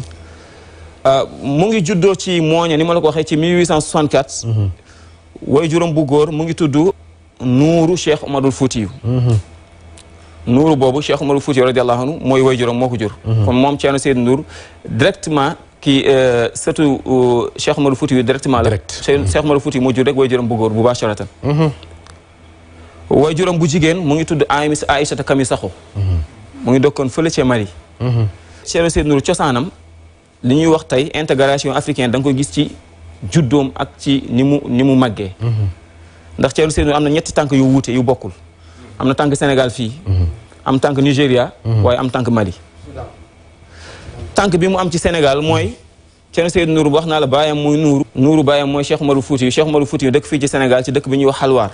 mu ngi juddoo ci Mooña ni ma la ko waxee ci 1864 way juróom bu góor mu ngi tudd Nuuru Cheikh Umarul Fuuti yu nuuru boobu Cheikh Oumar Fouti radiyallahu anhu mooy waajuram moo ko jur kon moom Thierno Seydou Nour directement kii surtout Cheikh Oumar Fouti yu directement la Cheikh Oumar Fouti moo jur rek waajuram bu góor bu basharatan waajuram bu jigéen mu ngi tudd Aïssata Kami Sakho mu ngi dokkoon fële ca Mali Thierno Seydou Nour cosaanam li ñuy wax tey intégration africaine da nga ko gis ci juddoom ak ci ni mu màggee ndax Thierno Seydou Nour am na ñetti tànk yu wuute yu bokkul am na tànk Sénégal fii am tànk Nigéria waaye am tànk Mali tànk bi mu am ci Sénégal mooy Thierno Seydou Nour wax naa la baayam muy nuuru baayam mooy Cheikh Oumar Fouti yu Cheikh Oumar Fouti yu dëkk fii ci Sénégal ci dëkk bi ñuy wax Halwaar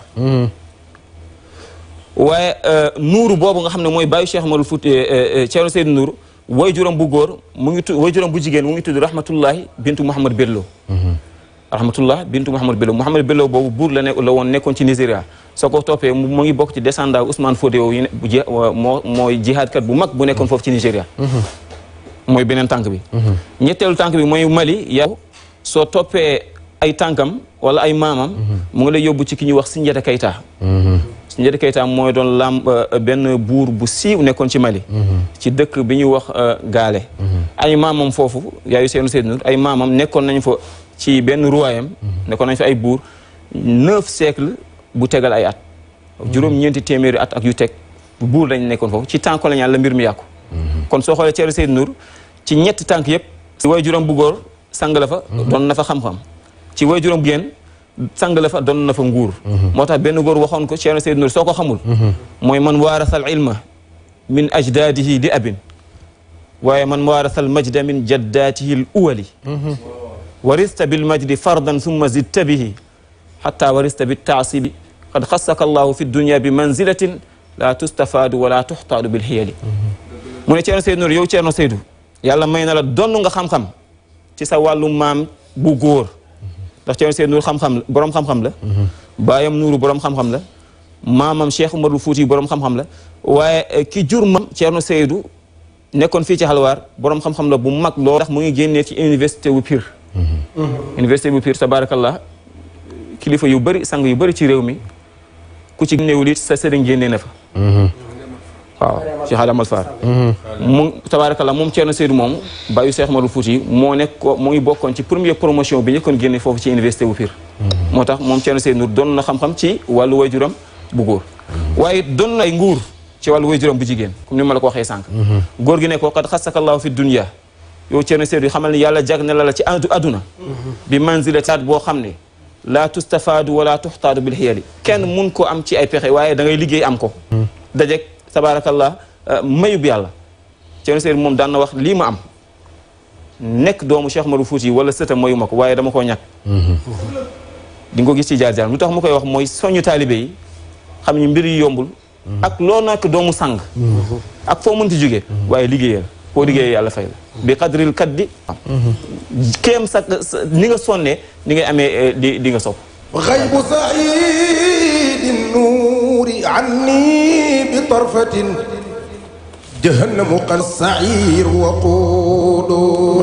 waaye nuuru boobu nga xam ne mooy baayu Cheikh Oumar Fouti Thierno Seydou Nour waajuram bu góor mu ngi tudd waajuram bu jigéen mu ngi tudd Rahmatullahi bintu Mouhamad Bello Rahmatullah bintu Mouhamad Bello boobu buur la woon nekkoon ci Nigéria soo ko toppee mu ngi bokk ci descendant Ousmane Fodio yi mooy jihaadkat bu mag bu nekkoon foofu ci Nigéria mooy beneen tànk bi ñetteelu tànk bi mooy Mali yow soo toppee ay tànkam wala ay maamam mu ngi lay yóbbu ci ki ñuy wax Soundiata Keita Soundiata Keita mooy doon benn buur bu siiw nekkoon ci Mali ci dëkk bi ñuy wax Gaale ay maamam foofu yaayu Seydou Nour ay maamam nekkoon nañ fa ci benn royaume nekkoon nañ fa ay buur 9 siècle bu tegal ay at juróom-ñeenti téeméeri at ak yu teg buur lañ nekkoon foofu ci temps colonial la mbir mi yàqu kon soo xoolee Thierno Seydou Nour ci ñetti tànk yëpp ci waajuram bu góor sang la fa doon na fa xam-xam ci waajuram bu génn sang la fa doon na fa nguur moo tax benn góor waxoon ko Thierno Seydou Nour soo ko xamul mooy man waarasal ilma min ajdaadihi di abin waaye man waarasal majda min jaddaatihi l uwali warista bil majdi fardan summa zidta bihi hatta warista bit taasibi qad xassaka allahu fi dunya bi manzilatin la tustafaadu wala tuxtaadu bil xiyali mu ne Thierno Seydou Nour yow Thierno Seydou yàlla may na la donn nga xam-xam ci sa wàllu maam bu góor ndax Thierno Seydou Nour xam-xam la boroom xam-xam la baayam Nuuru boroom xam-xam la maamam Cheikh Oumar Fouti boroom xam-xam la waaye ki jur mam Thierno Seydou nekkoon fii ci Halwaar boroom xam-xam la bu mag lool ndax mu ngi génnee ci université bu Pire université bu Pire tabarakallah kilifa yu bëri sang yu bëri ci réew mi ku ci néewul it sa sëriñ génnee na fa waaw Cheikh Adama Fall mu tabarakallah moom Thierno Seydou moom bàyyu Cheikh Oumar Fouti moo ngi bokkoon ci première promotion bi njëkkoon génne foofu ci université bu Pire moo tax moom Thierno Seydou Nour doon na xam-xam ci wàllu waajuram bu góor waaye doon na ay nguur ci wàllu waajuram bu jigéen comme ni ma la ko waxee sànq góor gi ne ko qad xassakallaahu fi dunya yow Thierno Seydou xamal ne yàlla jag na la ci aduna bi manzilataat boo xam ne laa tustafaadu wala tuxtaadu bil xiyali kenn mun ko am ci ay pexe waaye da ngay liggéey am ko dajeg tabarakallah mayub yàlla Thierno Seydou moom daan na wax lii ma am nekk doomu Cheikh Oumar Fouti wala sëtam mayu ma ko waaye dama koo ñàkk di nga ko gis ci jaar-jaar lu tax mu koy wax mooy soñu taalibe yi xam ni mbir yi yombul ak loo nekk doomu sang ak foo mënti jógee waaye liggéeyal koo liggéeyee yàlla fay la bi qadril kaddi kéem sa ni nga sonnee ni ngay amee di nga sopp xaybu saidi nuuri anni bi tarfatin jahannamu qad sair waquudu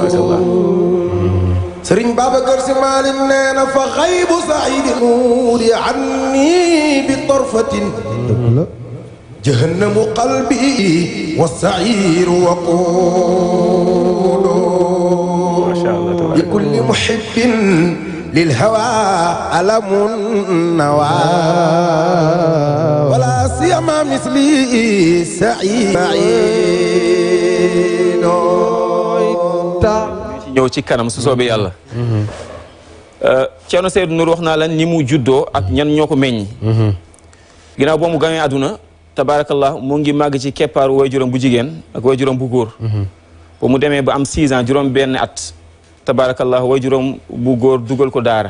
Sëriñ Babacar Si Maalik nee na fa xaybu saidi nuuri anni bi tarfatin jahannamu qalbi wa sair waquudu li kulli muhibbin lil hawa alamun nawa wala siyama misli said ñëw ci kanam su soobee yàlla Thierno Seydou Nour wax naa la ni mu juddoo ak ñan ñoo ko meññi ginnaaw boo mu gënee àdduna tabarakallah mu ngi màgg ci keppaaru waajuram bu jigéen ak waajuram bu góor ba mu demee ba am 6 ans juróom benn at tabarakallah waajuram bu góor dugal ko daara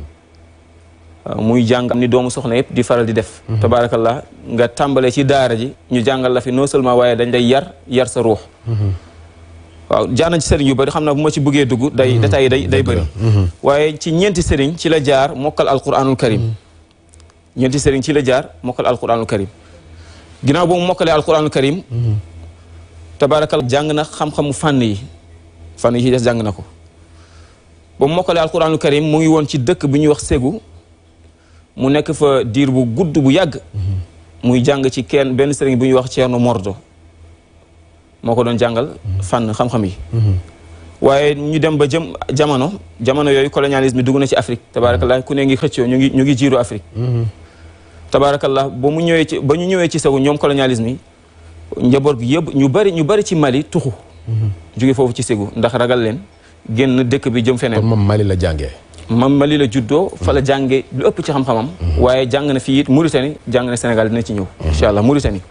muy jàng am ni doomu soxna yëpp di faral di def tabarakallah nga tàmbale ci daara ji ñu jàngal la fi non seulement waaye dañ lay yar sa ruux waaw jaar nañ ci sëriñ yu bëri xam naa bu ma ci bëggee dugg détails yi day bëri waaye ci ñeenti sëriñ ci la jaar mokkal alquranul karim ñeenti sëriñ ci la jaar mokkal alquranul karim ginnaaw boobu mokkalee alquranul karim tabaarakal jàng na xam-xamu fànn yi des jàng na ko ba mu mokkalee alquranul karim mu ngi woon ci dëkk bu ñuy wax Ségou mu nekk fa diir bu gudd bu yàgg muy jàng ci kenn benn sëriñ bu ñuy wax Ceerno Mordo moo ko doon jàngal fànn xam-xam yi waaye ñu dem ba jamono yooyu colonialisme dugg na ci Afrique tabaarakallah ku ne ngi xëccoo ñu ngi jiiru Afrique tabaarakallah ba ñu ñëwee ci Ségou ñoom colonialisme yi njaboot gi yëpp ñu bari ci Mali tuxu jóge foofu ci Ségou ndax ragal leen génn dëkk bi jëm feneen. kon moom Mali la jàngee. moom Mali la juddoo fa la jàngee lu ëpp ci xam-xamam. waaye jàng na fii it Mauritanie jàng na Sénégal dina ci ñëw. incha allah Mauritanie.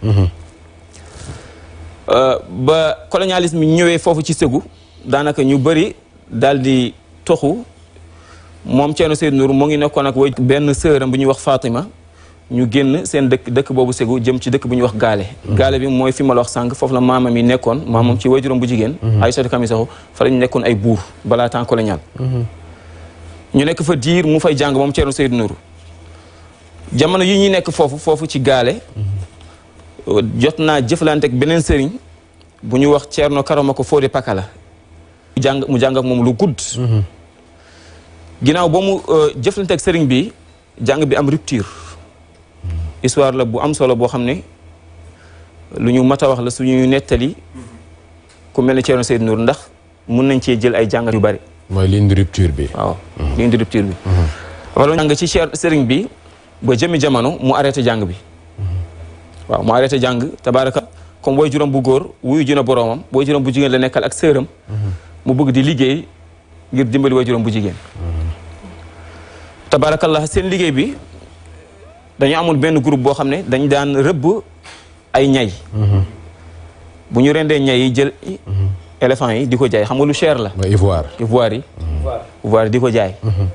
ba colonialisme ñëwee foofu ci Ségou daanaka ñu bëri daal di toxu moom Ceerno Seydou Nourou moo ngi nekkoon ak way benn sëram bu ñuy wax Fatima ñu génn seen dëkk boobu Ségou jëm ci dëkk bu ñuy wax Gaale. Gaale bi mooy fi ma la wax sànq foofu la maamam yi nekkoon maamam ci waajuram bu jigéen. Aïssatou Kamissaxo fa la ñu nekkoon ay buur balaa temps colonial. ñu nekk fa diir mu fay jàng moom Ceerno Seydou Nourou jamono yi ñuy nekk foofu ci Gaale. jot naa jëflante ak beneen sëriñ bu ñu wax Ceerno Karamako Fodé Pakala mu jàng ak moom lu gudd ginnaaw ba mu jëflante ak sëriñ bi jàng bi am rupture histoire la bu am solo boo xam ne lu ñu mat a wax la suñuy nettali ku mel ne Ceerno Seydou Nourou ndax mun nañ cee jël ay jàngat yu bari mooy ligne de rupture bi waaw ligne de rupture bi wala jàng ci sëriñ bi ba jëmi jamono mu arrêté jàng bi waaw mu arrêté jàng tabaaraka comme booy juróom bu góor wuyu juna boroomam booy juróom bu jigéen la nekkal ak sëram mu bëgg di liggéey ngir dimbali booy juróom bu jigéen tabaarakallah seen liggéey bi dañu amul benn groupe boo xam ne dañ daan rëbb ay ñay bu ñu rendee ñay yi jël éléphant yi di ko jaay xam nga lu cher la ivoire yi di ko jaay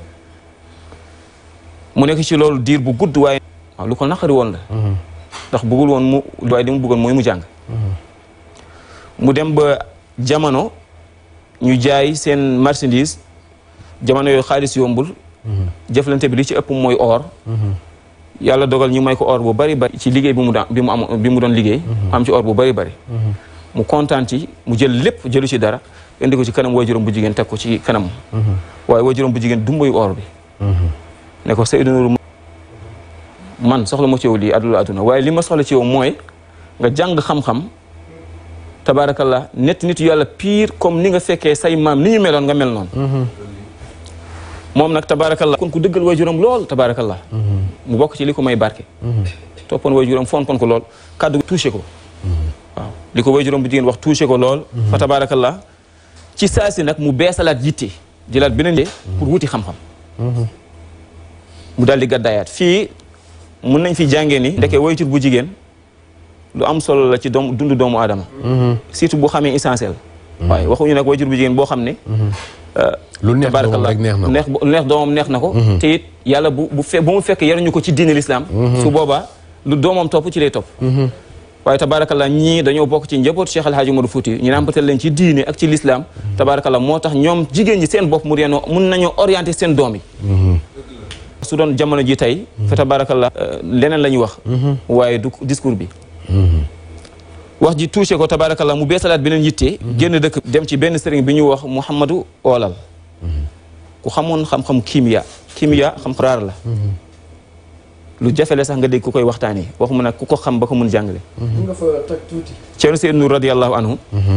mu nekk ci loolu diir bu gudd waaye waaw lu ko naqari woon la ndax bëggul woon mu waaye li mu bëggoon mooy mu jàng mu dem ba jamono ñu jaay seen marchandise jamono yooyu xaalis yombul jëflante bi li ci ëpp mooy or yàlla dogal ñu may ko or bu bari bari ci liggéey bi mu doon liggéey am ci or bu bari bari mu kontaan ci mu jël lépp jëlu ci dara indi ko ci kanam waajuram bu jigéen teg ko ci kanam waaye waajuram bu jigéen dumbayu or bi ne ko Seydou Nourou man soxla ma ci yow lii àdduna waaye li ma soxla ci yow mooy nga jàng xam-xam tabaarakallah nit yàlla pire comme ni nga fekkee say maam ni ñu meloon nga mel noonu moom nag tabaarakallah kon ku dëggal waajuram lool tabaarakallah mu bokk ci li ko may barke toppoon waajuram fonkoon ko lool kàddu touché ko waaw li ko waajuram bu jigéen wax touché ko lool fa tabaarakallah ci saasi nag mu beesalaat yitte jëlaat beneen pour wuti xam-xam mu daal di gàddaayaat fii mun nañ fi jàngee ni ndeke waajur bu jigéen lu am solo la ci dundu doomu aadama surtout bu xamee essentiel waaye waxuñu nag waajur bu jigéen boo xam ne lu neex doomam rek neex na ko lu neex doomam neex na ko te it yàlla bu mu fekk yaruñu ko ci diine l'islam su boobaa lu doomam topp ci lay topp waaye tabaarakallah ñii dañoo bokk ci njaboot Cheikh El Hadj Oumar Fouti ñu nàmpatal leen ci diine ak ci l'islam tabaarakallah moo tax ñoom jigéen ñi seen bopp mun nañoo orienté seen doom yi su doon jamono ji tey fa tabarakallah leneen la ñuy wax waaye du discours bi wax ji touché ko tabarakallah mu beesalaat beneen yitte génn dëkk dem ci benn sëriñ bi ñu wax Mouhamadou Olal ku xamoon xam-xam kimia xam raar la lu jafe la sax nga dégg ku koy waxtaanee waxuma nag ku ko xam ba ko mun jàngale nga fa teg tuuti Ceerno Seydou Nourou radiyallahu anhu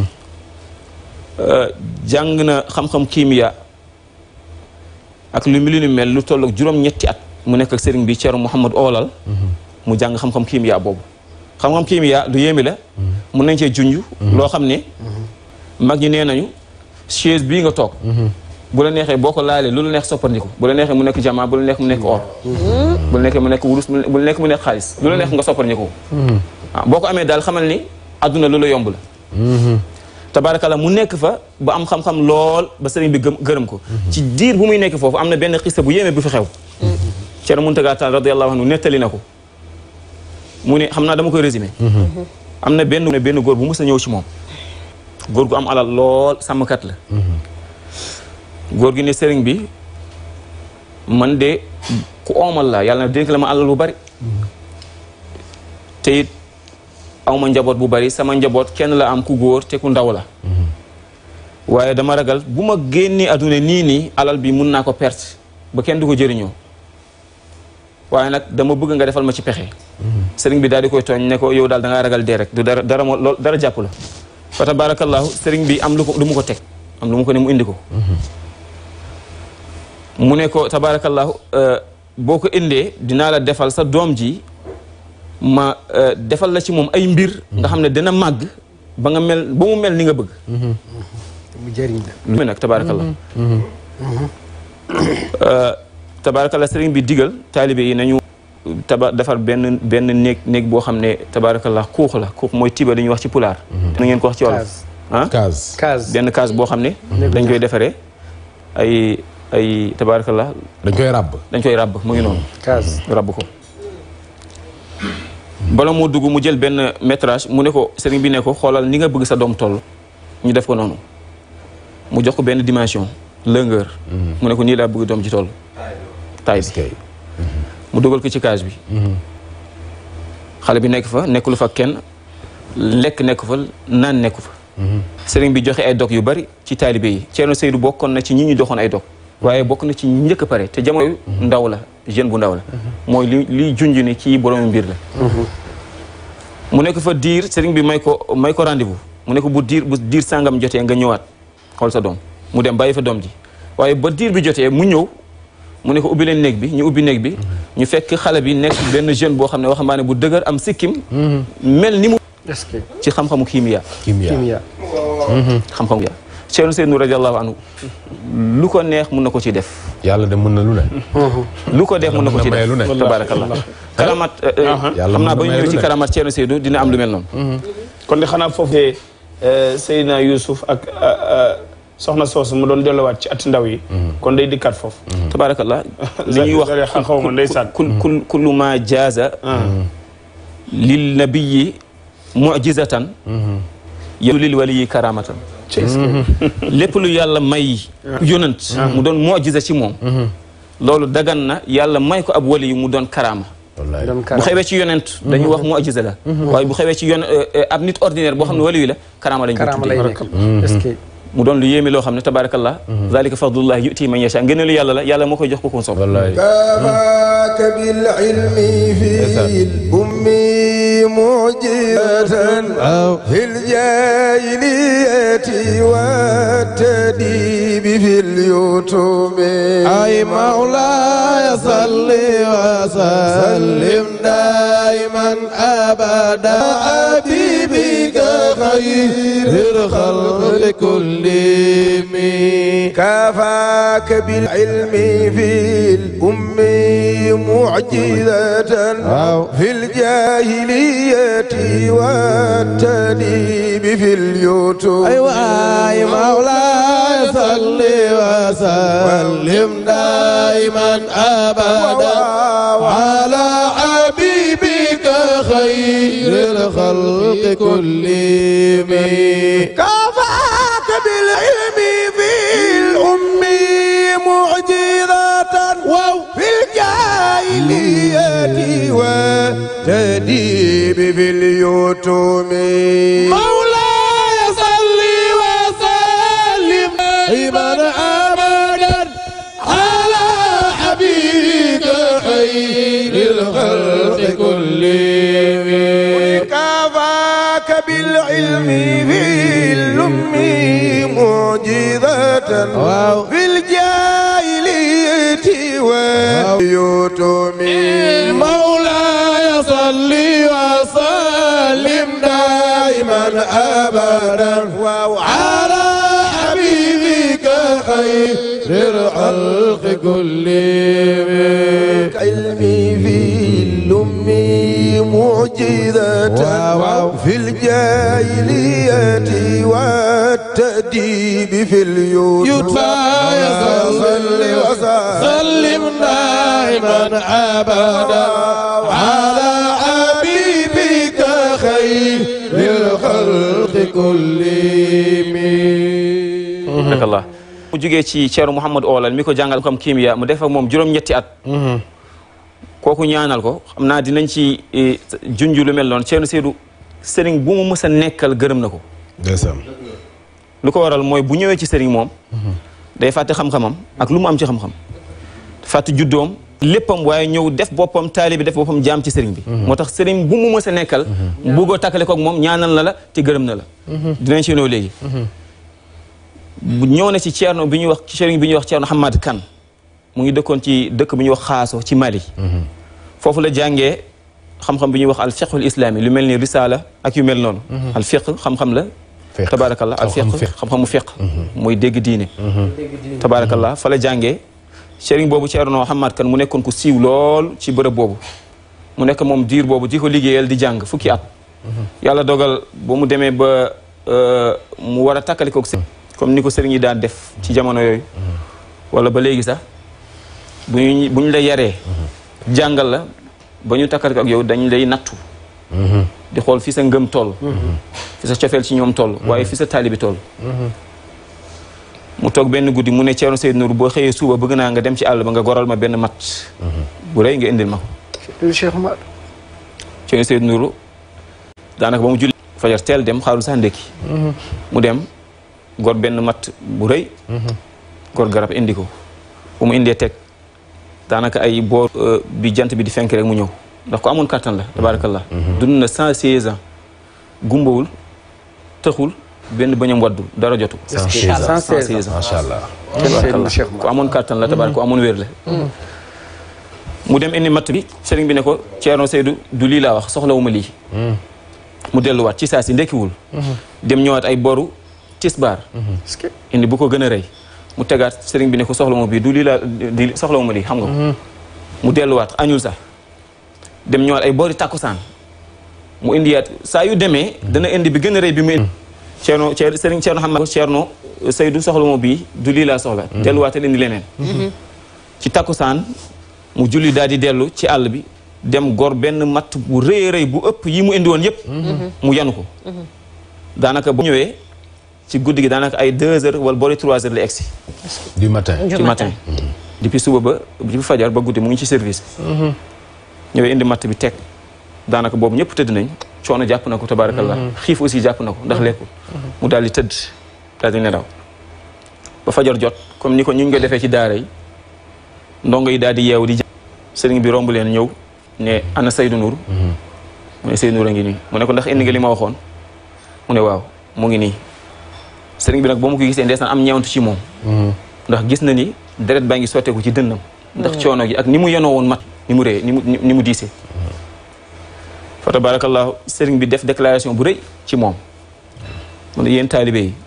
jàng na xam-xam kimia ak lu ni mel lu toll ak juróom-ñetti at mu nekk ak sëriñ bi Ceerno Mouhamadou Olal mu jàng xam-xam kimia boobu xam-xam kimia lu yéemi la mun nañ cee junj loo xam ne mag ñi nee nañu chaise bii nga toog bu la neexee boo ko laalee lu la neex soppandiku bu la neexee mu nekk jamaa bu la neex mu nekk or bu la neexee mu nekk wurus bu la neexee mu nekk xaalis lu la neex nga soppandiku waaw boo ko amee daal xamal ni adduna lu la yomb la tabaarakalla mu nekk fa ba am xam-xam lool ba sëriñ bi gërëm ko ci diir bu muy nekk foofu am na benn xista bu yéeme bu fi xew Ceerno Muntaga Taal radiyallahu anhu nettali na ko mu ne xam naa dama koy résumé am na benn góor bu mës a ñëw ci moom góor gu am alal lool sàmmkat la góor gi ne sëriñ bi man de ku oomal la yàlla na dénk la ma alal bu bari te it aw ma njaboot bu bari sama njaboot kenn la am ku góor te ku ndaw la waaye dama ragal bu ma génnee adduna nii alal bi mun naa ko perte ba kenn du ko jëriñoo waaye nag dama bëgg nga defal ma ci pexe sëriñ bi daal di koy tooñ ne ko yow daal da ngaa ragal dee rek du dara moo loolu dara jàpp la fa tabarakallahu sëriñ bi am lu mu ko teg am lu mu ko ne mu indi ko mu ne ko tabarakallahu boo ko indee dinaa la defal sa doom ji ma defal la ci moom ay mbir nga xam ne dina màgg ba nga mel ba mu mel ni nga bëgg mu jëriñ la lu mel nag tabarakallah tabarakallah sëriñ bi digal taalibe yi nañu defar benn néeg boo xam ne tabarakallah kuux la kuux mooy tiba dañuy wax ci pulaar na ngeen ko wax ci wolof ah case benn case boo xam ne dañ koy defaree ay tabarakallah dañ koy ràbb mu ngi noonu case ràbb ko bala moo dugg mu jël benn métrage mu ne ko sëriñ bi ne ko xoolal ni nga bëgg sa doom toll ñu def ko noonu mu jox ko benn dimension longueur mu ne ko nii laa bëgg doom ji toll taay bi mu dugal ko ci cage bi xale bi nekk fa nekkul fa kenn lekk nekk fa naan nekku fa sëriñ bi joxe ay dog yu bari ci taalibe yi Ceerno Seydou bokkoon na ci ñi ñu doxoon ay dog waaye bokk na ci njëkk a pare te jamono ndaw la jeune bu ndaw la mooy li junj ni ci borom mbir la mu nekk fa diir sëriñ bi may ko rendez-vous mu ne ko bu diir sàngam jotee nga ñëwaat xool sa doom mu dem bàyyi fa doom ji waaye ba diir bi jotee mu ñëw mu ne ko ubbi leen néeg bi ñu ubbi néeg bi ñu fekk xale bi nekk benn jeune boo xam ne waxambaane bu dëgër am sikkim mel ni mu ci xam-xamu kimia xam-xamu ya Ceerno Seydou radiyallahu anhu lu ko neex mun na ko ci def yàlla de mën na lu ne lu ko def mun na ko ci def tabarakallah karamat xam naa ba ñu ñëw ci karamat Ceerno Seydou dina am lu mel noonu kon di xanaa foofu Seydina Youssouf ak soxna soosu mu doon delluwaat ci ati ndaw yi kon day dikkaat foofu tabarakallah li ñuy wax xaw ma ndeysaan kullu ma jaaza lil nabiyyi mu'jizatan yow lil waliyi karamatan lépp lu yàlla may yonent mu doon mu'jiza ci moom loolu dagan na yàlla may ko ab wali mu doon karama bu xewee ci yonent dañuy wax mu'jiza la waaye bu xewee ci ab nit ordinaire boo xam ne wali yi la karama lañ ko tuddee mu doon lu yéeme loo xam ne tabarakallah zalika fadlullah yu'ti man yasha ngeen lu yàlla la yàlla moo koy jox ko ko soob kafaaka bil ilmi fil ummi mu'jizatan fil jahiliyati wa tadibi fil yutumi ay mawlaya salli wa sallim daiman abada habibika khayril khalqi kulli كافاك بالعلم في الأم معجزة في الجاهلية والتديب في اليوتيوب أيوة يا مولاي صل وسلم دائما أبدا على حبيبك خير الخلق كلهم بالعلم في الأم معجزة في الجاهلية والتديب في اليتم مولاي صل وسلم دائما أبدا على حبيبك خير الخلق كلهم كفاك بالعلم في الأم معجزة في الجاهلية واليتم مولاي صل وسلم دائما أبدا على حبيبك خير الخلق كلهم علمي في الأم معجزة في الجاهلية والتأديب في اليوتيوب سلم دائما أبدا على حبيبك خير الخلق كلهم barakallah mu jugee ci Ceerno Mouhamadou Oolal mi ko jàngal xam kimia mu def ak moom juróom-ñetti at kooku ñaanal ko xam naa dinañ ci junj lu mel noonu Ceerno Seydou sëriñ bu mu mës a nekkal gërëm na ko ndeysaan lu ko waral mooy bu ñëwee ci sëriñ moom day fàtte xam-xamam ak lu mu am ci xam-xam fàtte juddoom léppam waaye ñëw def boppam taalibi def boppam jaam ci sëriñ bi moo tax sëriñ bu mu mës a nekkal buggoo takkale koog moom ñaanal na la te gërëm na la dinañ ci ñëw léegi ñëw na ci Ceerno bi ñuy wax sëriñ bi ñuy wax Ceerno Hamad Kan mu ngi dëkkoon ci dëkk bi ñuy wax Xaaso ci Mali foofu la jàngee xam-xam bi ñuy wax al fiqhul islami lu mel ni risala ak yu mel noonu al fiqh xam-xam la tabaarakallah al fiqh xam-xamu fiqh mooy dégg diine tabaarakallah fa la jàngee sëriñ boobu Ceerno Hamad Kan mu nekkoon ku siiw lool ci bërëb boobu mu nekk moom diir boobu di ko liggéeyal di jàng fukki at yàlla dogal ba mu demee ba mu war a takkali koog comme ni ko sëriñ yi daan def ci jamono yooyu wala ba léegi sax bu ñu la yaree jàngal la ba ñu takkali ko ak yow dañ lay nattu di xool fi sa ngëm toll fi sa cofeel ci ñoom toll waaye fi sa taalibi toll mu toog benn guddi mu ne Ceerno Seydou Nourou boo xëyee suba bëgg naa nga dem ci àll ba nga goral ma benn mat bu rëy nga indil ma ko Ceerno Seydou Nourou daanaka ba mu julli fajar teel dem xaarul sax ndékki mu dem gor benn mat bu rëy gor garab indi ko bu mu indee teg daanaka ay boor bi jant bi di fenk rek mu ñëw ndax ko amoon kattan la tabarakallah dund na 116 ans gumbawul tëxul benn bañam waddu dara jotu 116 ans macha allah ku amoon kattan la tabarak ku amoon wér la mu dem indi matt bi sëriñ bi ne ko Ceerno Seydou du lii laa wax soxlawuma lii mu delluwaat ci saa si ndekkiwul dem ñëwaat ay boru tisbaar indi bu ko gën a rëy mu tegaat sëriñ bi ne ko soxlawuma bii du lii laa di soxlawuma lii xam nga mu delluwaat añul sax dem ñëwaat ay boori takkusaan mu indiyaat saa yu demee dana indi bi gën a rëy bi mu indi sëriñ Ceerno xam ko Ceerno Seydou soxlawuma bii du lii laa soxla delluwaatal indi leneen ci takkusaan mu julli daal di dellu ci àll bi dem gor benn matt bu rëy rëy bu ëpp yi mu indi woon yëpp mu yanu ko daanaka bu ñëwee ci guddi gi daanaka ay 2 heures wala boori 3 heures la egsi du matin depuis suba ba depuis fajar ba guddi mu ngi ci service bi ñëwee indi matt bi teg daanaka boobu ñëpp tëdd nañ coono jàpp na ko tabaarakallah xiif aussi jàpp na ko ndax lekkul mu daal di tëdd daal di nelaw ba fajar jot comme ni ko ñu ngi ko defee ci daara yi ndongo yi daal di yeewu di sëriñ bi romb leen ñëw ne ana Seydou Nourou mu ne Seydou Nourou a ngi nii mu ne ko ndax indi nga li ma waxoon mu ne waaw mu ngi nii sëriñ bi nag ba mu ko gisee ndeysaan am ñeewantu ci moom ndax gis na ni deret baa ngi sotteeku ci dënnam ndax coono gi ak ni mu yenoo woon mat ni mu rëy ni mu diisee fa tabarakallahu sëriñ bi def déclaration bu rëy ci moom mu ne yéen taalibe yi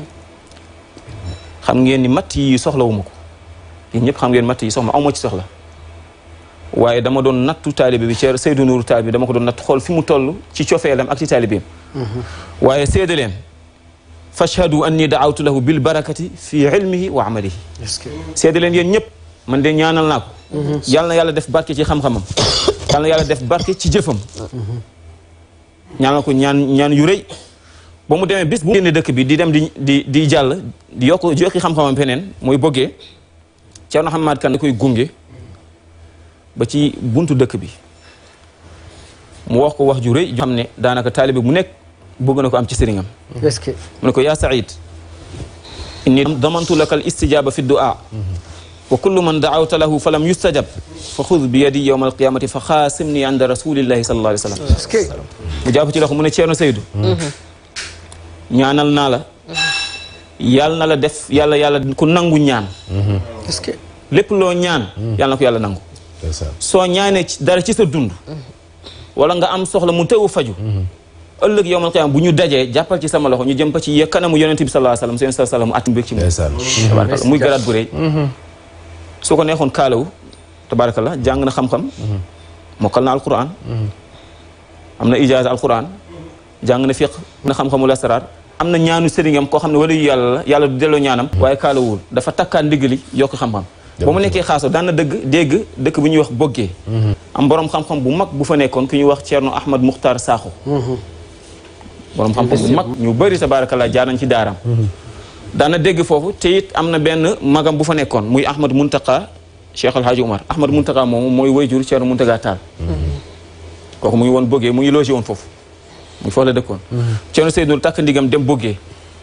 xam ngeen ni matt yi soxlawuma ko yéen ñëpp xam ngeen matt yi soxla aw ma ci soxla waaye dama doon nattu taalibe bi Ceerno Seydou Nourou taalibe bi dama ko doon natt xool fi mu toll ci cofeelam ak ci taalibeem waaye seede leen fashhadu anni daawtu lahu bil barakati fi ilmihi wa amalihi seede leen yéen ñëpp man de ñaanal naa ko yàlla na yàlla def barke ci xam-xamam yàlla na yàlla def barke ci jëfam ñaanal ko ñaan yu rëy ba mu demee bis bu génne dëkk bi di dem di jàll di yokki xam-xamam feneen mooy bëggee Ceerno Hamad Kan da koy gunge ba ci buntu dëkk bi mu wax ko wax ju rëy xam ne daanaka taalibe mu nekk bëgg na ko am ci sëriñam mu ne ko yaa Saïd inni damantu laka al istijaba fi du'a wa kullu man da'awta lahu fa lam yustajab fa xud bi yadi yawma alqiyamati fa xaasimni inda rasulillahi sallallahu alayhi wa sallam mu jàpp ci loxo mu ne Ceerno Seydou ñaanal naa la yàlla na la def yàlla ku nangu ñaan lépp loo ñaan yàlla na ko yàlla nangu soo ñaanee dara ci sa dund wala nga am soxla mu teewu faju ëllëg yowmal qiyaam bu ñu dajee jàppal ci sama loxo ñu jëm pa ci kanamu yonent bi sallallahu alayhi wasallam seen salaam mu at mbég ci moom tabaarakallah muy garaat bu rëy su ko neexoon kaalawu tabaarakallah jàng na xam-xam mokkal na alquran am na ijaaza alquran jàng na fiq na xam-xamul asrar am na ñaanu sëriñam koo xam ne wala yu yàlla du delloo ñaanam waaye kaalawul dafa takkaan ndiggali yokk xam-xam ba mu nekkee Xaaso daan na dégg dëkk bu ñuy wax Boggee am borom xam-xam bu mag bu fa nekkoon ku ñuy wax Ceerno Ahmad Muxtaar Saaxo borom xam-xam bu mag ñu bëri tabaarakallaa jaar nañ ci daaram daan na dégg foofu te it am na benn magam bu fa nekkoon muy Ahmad Muntaqa Cheikh Alhaaji Umar Ahmad Muntaqa moomu mooy wayjur Ceerno Muntaqa Taal kooku mu ngi woon Boggee mu ngi logé woon foofu muy foofu la dëkkoon Ceerno Seydou takk ndigam dem Boggee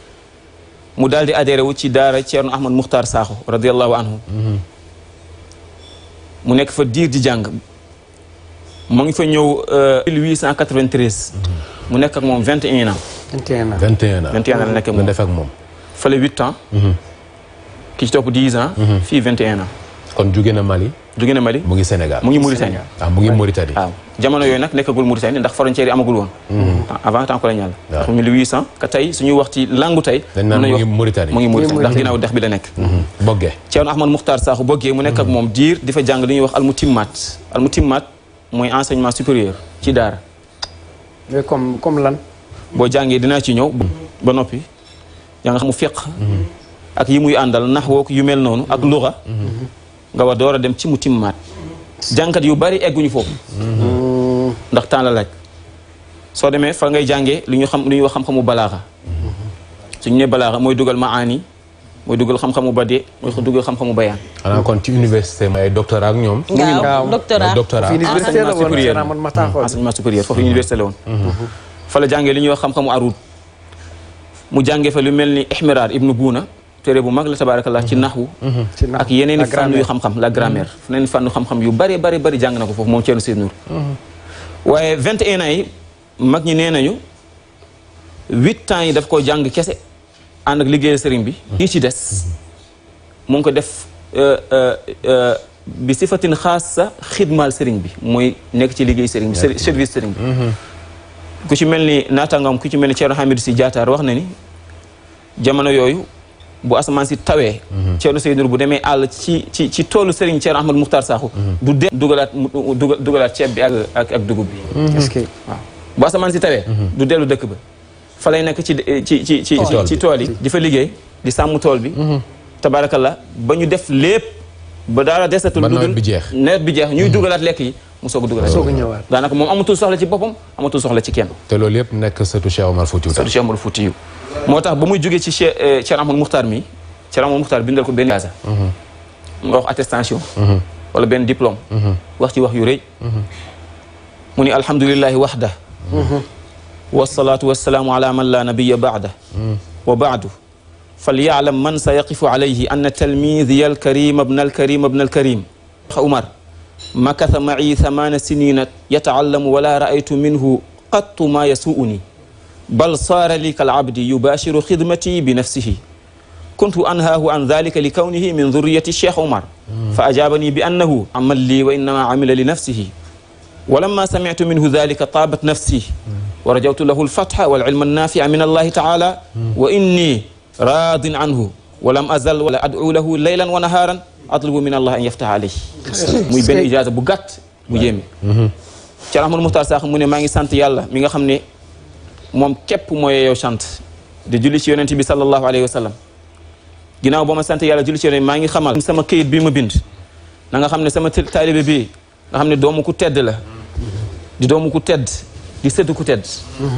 mu daal di adhéré wu ci daara Ceerno Ahmad Muxtaar Saaxo radiyallahu anhu mu nekk fa diir di jàng mu ngi fa ñëw 1893 mu nekk ak moom 21 ans 21 ans la nekk ak moom def ak moom fële 8 ans ki ci topp 10 ans fii 21 ans kon jóge na Mali mu ngi Sénégal mu ngi Mauritanie mu ngi Mauritanie waaw jamono yooyu nag nekkagul Mauritanie ndax frontière yi amagul woon avant temps colonial ndax 1800 ka tey suñuy wax ci langu tey mu ngi Mauritanie ndax ginnaaw dex bi la nekk Boggé Ceerno Ahmad Muxtaar Sakho Boggé mu nekk ak moom diir di fa jàng li ñuy wax almutimmat mooy enseignement supérieur ci daara mais comme lan boo jàngee dinaa ci ñëw ba noppi yaa nga xam mu fiq ak yi muy àndal naxwoo yu mel noonu ak luxa nga war door a dem ci mutimmat jàngkat yu bari egguñu foofu ndax temps la laaj soo demee fa ngay jàngee lu ñuy wax xam-xamu balaaxa suñu ne balaaxa mooy dugal maani mooy dugal xam-xamu badee mooy dugal xam-xamu bayaan xanaa kon ci université ay doctorat ak ñoom doctorat enseignement supérieur foofu université la woon fa la jàngee li ñuy wax xam-xamu arud mu jàngee fa lu mel ni ihmiraar ibnu buuna téere bu mag la tabarakallah ci naxwu ak yeneen i fànn yu xam-xam la grammaire yeneen fànn xam-xam yu bari jàng na ko foofu moom Ceerno Seydou Nour waaye 21 ans yi mag ñi nee nañu 8 ans yi daf koo jàng kese ànd ak liggéeyal sëriñ bi yi ci des mu ngi ko def bi sifatin xaasa xidmaal sëriñ bi mooy nekk ci liggéey sëriñ bi service sëriñ bi ku ci mel ni naatangam ku ci mel ni Ceerno Hamidou Sy Diatar wax na ni jamono yooyu bu asamaan si tawee Ceerno Seydou Nour bu demee àll ci toolu Serigne Ceerno Ahmad Muxtaar Sakho du dem dugalaat ceeb bi ak dugub bi est-ce que waaw bu asamaan si tawee du dellu dëkk ba fa lay nekk ci tool yi di fa liggéey di sàmm tool bi tabarakallah ba ñu def lépp ba daala desatul nawet bi jeex ñuy dugalaat lekk yi mu soog a dugalaat ñëwaat daanaka moom amatul soxla ci boppam amatul soxla ci kenn te loolu yëpp nekk sëtu Cheikh Omar Foutiyou moo tax ba muy jógee ci Ceerno Ahmad Muxtaar mi Ceerno Ahmad Muxtaar bindal ko benn gaza nga wax attestation wala benn diplôme wax ci wax yu rëy mu ni alhamdulillahi waxda wasalaatu wasalaamu ala man la nabiya baada wa baadu falyaalam man sa yaqifu alayhi anna talmidiya alkarima bna alkarima bna alkarim Umar makatha maci 8 sinina yataallamu wala raaytu minhu qattu ma yasuuni bal saara li kalabdi yubashiru xidmati bi nafsihi kuntu anhaahu an dalika li kawnihi min dhurriyati Cheikh Omar fa ajaabani bi annahu amal lii wa innama amila li nafsihi wa lamma sami'tu minhu dhalika taabat nafsi wa rajawtu lahu alfatha wal ilma annafia min allahi taala wa inni raadin anhu wa lam azal wala ad'u lahu laylan wa naharan atlubu min allah an yaftaha alayhi muy benn ijaaza bu gàtt bu yéeme Ceerno Ahmad Muxtaar Sakho mu ne maa ngi sant yàlla mi nga xam ne moom képp mooy yow sant di julli ci yonent bi sallallahu alayhi wa sallam ginnaaw ba ma sant yàlla julli ci yonent maa ngi xamal sama këyit bi ma bind na nga xam ne sama taalibe bi nga xam ne doomu ku tedd la di doomu ku tedd di sëtu ku tedd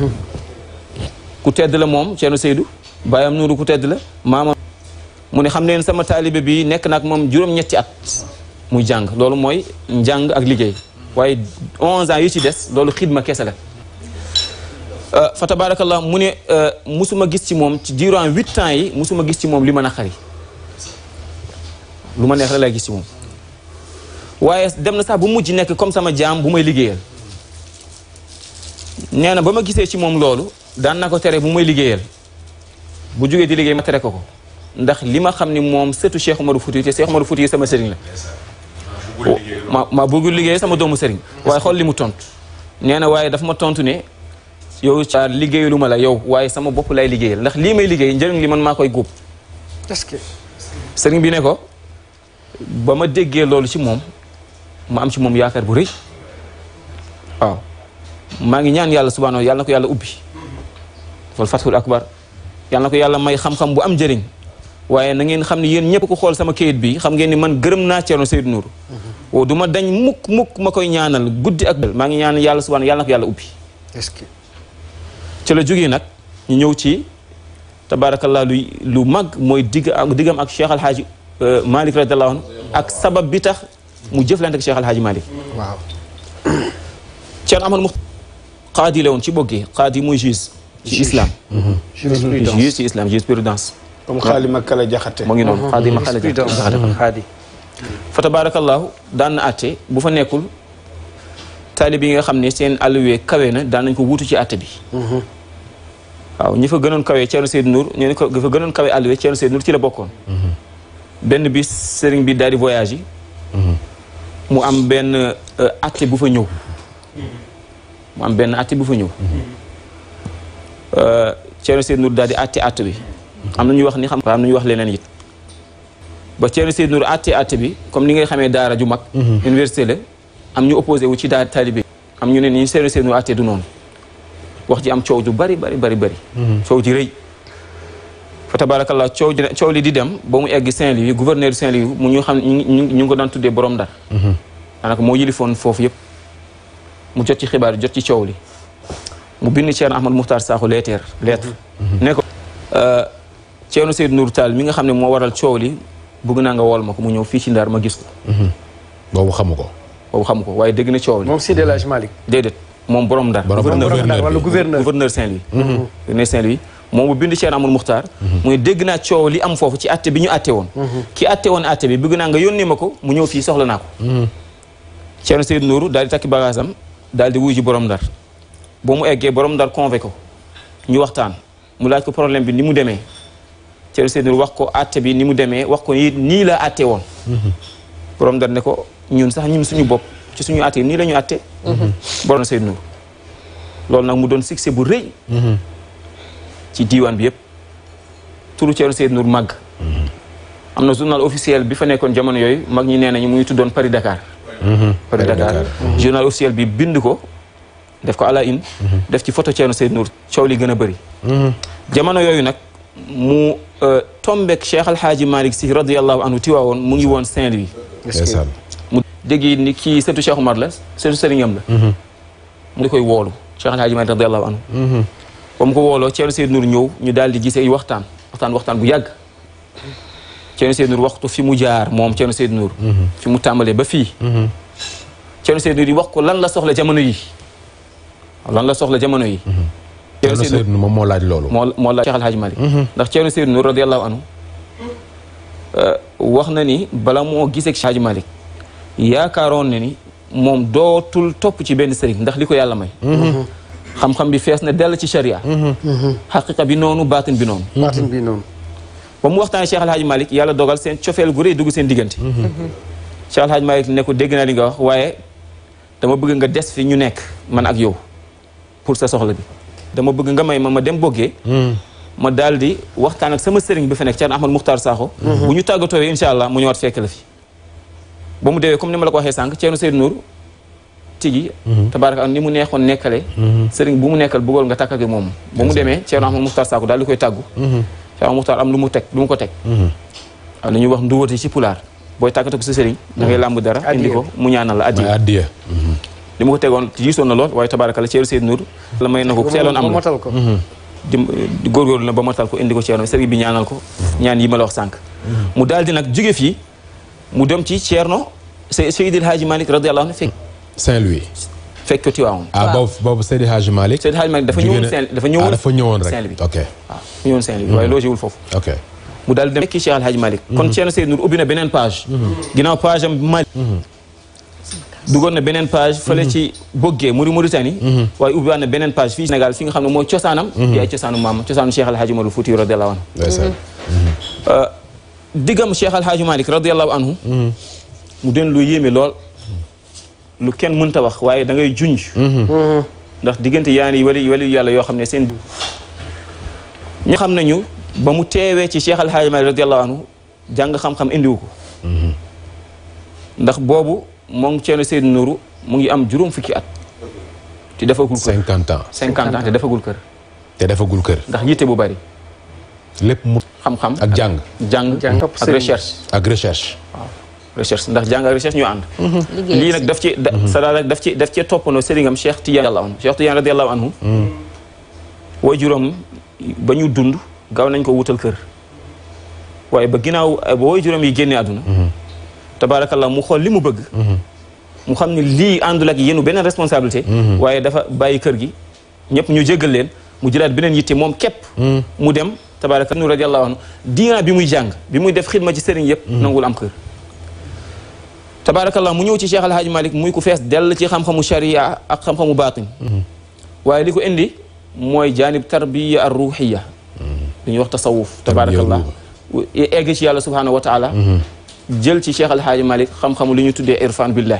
ku tedd la moom Ceerno Seydou baayam Nuuru ku tedd la maama mu ne xam leen sama taalibe bi nekk nag moom juróom-ñetti at muy jàng loolu mooy njàng ak liggéey waaye 11 ans yi ci des loolu xidma kese la fa tabarakallah mu ne musuma gis ci moom ci durant 8 ans yi musuma gis ci moom li ma naqari lu ma neex la lay gis ci moom waaye dem na sax bu mujj nekk comme sama jaam bu may liggéeyal nee na ba ma gisee ci moom loolu daan na ko tere bu may liggéeyal bu jógee di liggéey ma tere ko ndax li ma xam ni moom sëtu Cheikh Omarou Foutiyou te Cheikh Omarou Foutiyou sama sëriñ la ma bëggul liggéey sama doomu sëriñ waaye xool li mu tontu nee na waaye dafa ma tontu ne yow ca liggéeyalu ma la yow waaye sama bopp lay liggéeyal ndax lii may liggéey njëriñ li man maa koy góob est-ce que sëriñ bi ne ko ba ma déggee loolu ci moom ma am ci moom yaakaar bu rëy waaw maa ngi ñaan yàlla subhaanahu yàlla na ko yàlla ubbi wal fathul akbar yàlla na ko yàlla may xam-xam bu am njëriñ waaye na ngeen xam ne yéen ñëpp ko xool sama kayit bi xam ngeen ni man gërëm naa Ceerno Seydou Nour o du ma dañ mukk ma koy ñaanal guddi ak maa ngi ñaan yàlla subhaanahu yàlla na ko yàlla ubbi est-ce que ci la jógee nag ñu ñëw ci tabarakallah lu mag mooy diggam ak Cheikh Alhaaji Malick radiyallahu anhu ak sabab bi tax mu jëflante ak Cheikh Alhaaji Malick waaw Ceerno Ahmad Muxtaar qaadi la woon ci boggee qaadi mooy juge ci islam juge ci islam jurisprudence comme xaali Makala Jaxate moo ngi noonu qaadi Makala Jaxate xaadi fa tabarakallahu daan na àtte bu fa nekkul taalibe yi nga xam ne seen alluwee kawe na daan nañ ko wuutu ci àtte bi waaw ñi fa gënoon kawe Thierno Seydou Nour ñu ko fa gënoon kawe alluwee Thierno Seydou Nour ci la bokkoon benn bis sëriñ bi daal di voyage yi mu am benn àtte bu fa ñëw Thierno Seydou Nour daal di àtte bi am na ñuy wax ni xam am na ñuy wax leneen it ba Thierno Seydou Nour àtte bi comme ni ngay xamee daara ju mag université la am ñu opposé wu ci daara taalibe am ñu ne ni Thierno Seydou Nour àtte du noonu wax ji am coow ju bari coow ji rëy fa tabarakallah coow li di dem ba mu egg Saint-Louis gouverneur Saint-Louis mu ñu xam ñu ngi ko daan tuddee borom Ndar daanaka moo yilifoon foofu yëpp mu jot ci xibaar jot ci coow li mu bind Thierno Ahmad Muxtaar Sakho lettre ne ko Thierno Seydou Nour Tall mi nga xam ne moo waral coow li bëgg naa nga wool ma ko mu ñëw fii ci Ndar ma gis ko boobu xamu ko waaye dégg na coow li moom Seydi El Hadji Malick déedéet moom borom Ndar gouverneur Saint-Louis moom bu bind Thierno Ahmad Muxtaar muy dégg naa coow li am foofu ci atte bi ñu atte woon ki atte woon atte bi bëgg naa nga yónnee ma ko mu ñëw fii soxla naa ko Thierno Seydou Nour daal di takki bagaasam daal di wuyu ji borom Ndar ba mu eggee borom Ndar convoqué ko ñu waxtaan mu laaj ko problème bi ni mu demee Thierno Seydou Nour wax ko atte bi ni mu demee wax ko nii la atte woon borom Ndar ne ko ñun suñu bopp ci suñu atte nii la ñu atte borom Seydou Nour loolu nag mu doon succès bu rëy ci diiwaan bi yëpp turu Thierno Seydou Nour màgg am na journal officiel bi fa nekkoon jamono yooyu mag ñi nee nañu muy tuddoon Paris Dakar journal officiel bi bind ko def ko à la une def ci photo Thierno Seydou Nour coow li gën a bëri jamono yooyu nag mu tombek Cheikh Alhaaji Malick Sy radiyallahu anhu tiwaawoon mu ngi woon Saint-Louis mu dégg ni kii sëtu Cheikh Omar la sëtu sëriñam la mu di koy woolu Cheikh Alhaaji Malick radiyallahu anhu ba mu ko wooloo Thierno Seydou Nour ñëw ñu daal di gisee waxtaan bu yàgg Thierno Seydou Nour waxtu fi mu jaar moom Thierno Seydou Nour fi mu tàmbalee ba fii Thierno Seydou Nour yi wax ko lan la soxla jamono yi Thierno Seydou Nour moom moo laaj loolu moo laaj Cheikh Alhaaji Malick ndax Thierno Seydou Nour radiyallahu anhu wax na ni bala moo gisee Cheikh Alhaaji Malick yaakaaroon na ni moom dootul topp ci benn sëriñ ndax li ko yàlla may xam-xam bi fees na dell ci sharia xaqiqa bi noonu baatin bi noonu ba mu waxtaanee Cheikh Alhaaji Malick yàlla dogal seen cofeel gu rëy dugg seen diggante Cheikh Alhaaji Malick ne ko dégg naa li nga wax waaye dama bëgg nga des fi ñu nekk man ak yow pour sa soxla bi dama bëgg nga may ma dem boggee ma daal di waxtaan ak sama sëriñ bi fa nekk Thierno Ahmad Muxtaar Sakho bu ñu tàggatoo incha allah mu ñëwaat fekk la fi ba mu deewee comme ni ma la ko waxee sànq Thierno Seydou Nour tigi tabaraka ni mu neexoon nekkale sëriñ bu mu nekkal bëggoon nga takk ak moom ba mu demee Thierno Ahmad Muxtaar Sakho daal di koy tàggu Thierno Muxtaar am lu mu ko teg waaw ñuy wax nduwati ci pulaar booy tàggatu ko sa sëriñ da ngay làmb dara indi ko mu ñaanal la addiya li ma ko tegoon gisoon na lool waaye tabaraka la Thierno Seydou Nour la may na ko teeloon am la di góorgóorlu na ba matal ko indi ko Thierno sëriñ bi ñaanal ko ñaan yi ma la wax sànq mu daal di nag jóge fii mu dem ci Thierno Seydi El Hadji Malick radiyallahu anhu fekk Saint-Louis fekk ko Tiwaawoon boobu Seydi El Hadji Malick dafa ñëwoon rek ok waaw ñëwoon Saint-Louis waaye logé wul foofu ok mu daal di dem fekki Cheikh El Hadji Malick kon Thierno Seydou Nour ubbi na beneen page ginnaaw page am Mali duggoon na beneen page fële ci Boggee Mauritanie waaye ubbi waat na beneen page fii Sénégal fi nga xam ne mooy cosaanam di ay cosaanu maam cosaanu Cheikh El Hadji Omarul Fouti radiyallahu anhu diggam Cheikh El Hadji Malick radiyallahu anhu mu doon lu yéeme lool lu kenn mënta wax waaye da ngay junj ndax diggante yaani wali yàlla yoo xam ne seen ñu xam nañu ba mu teewee ci Cheikh El Hadji Malick radiyallahu anhu jàng xam-xam indiwu ko ndax boobu moom Thierno Seydou Nour mu ngi am juróom fukki at te defagul kër 50 ans te defagul kër ndax yitte bu bari lépp mu xam-xam ak jàng ak recherche waaw recherche ndax jàng ak recherche ñu ànd lii nag daf ci toppandoo sëriñam Cheikh Tidiane radiyallahu anhu way juróom ba ñu dund gaaw nañ ko wutal kër waaye ba ginnaaw ba way juróom yi génnee àdduna tabaarakallah mu xool li mu bëgg mu xam ne lii àndul ak yéenu beneen responsabilité waaye dafa bàyyi kër gi ñëpp ñu jéggal leen mu jëlaat beneen yitte moom képp mu dem tabaarakallah radiyallahu anhu diina bi muy jàng bi muy def xidma ci sëriñ yëpp nangul am kër tabaarakallah mu ñëw ci Cheikh Alhaaji Malick muy ku fees dell ci xam-xamu sharia ak xam-xamu baatin waaye li ko indi mooy jaanib tarbiya ar ruuxiya li ñuy wax tasawuf tabaarakallah egg ci yàlla subhanahu wa taala jël ci Cheikh Alhaaji Malick xam-xamu li ñu tuddee irfan billah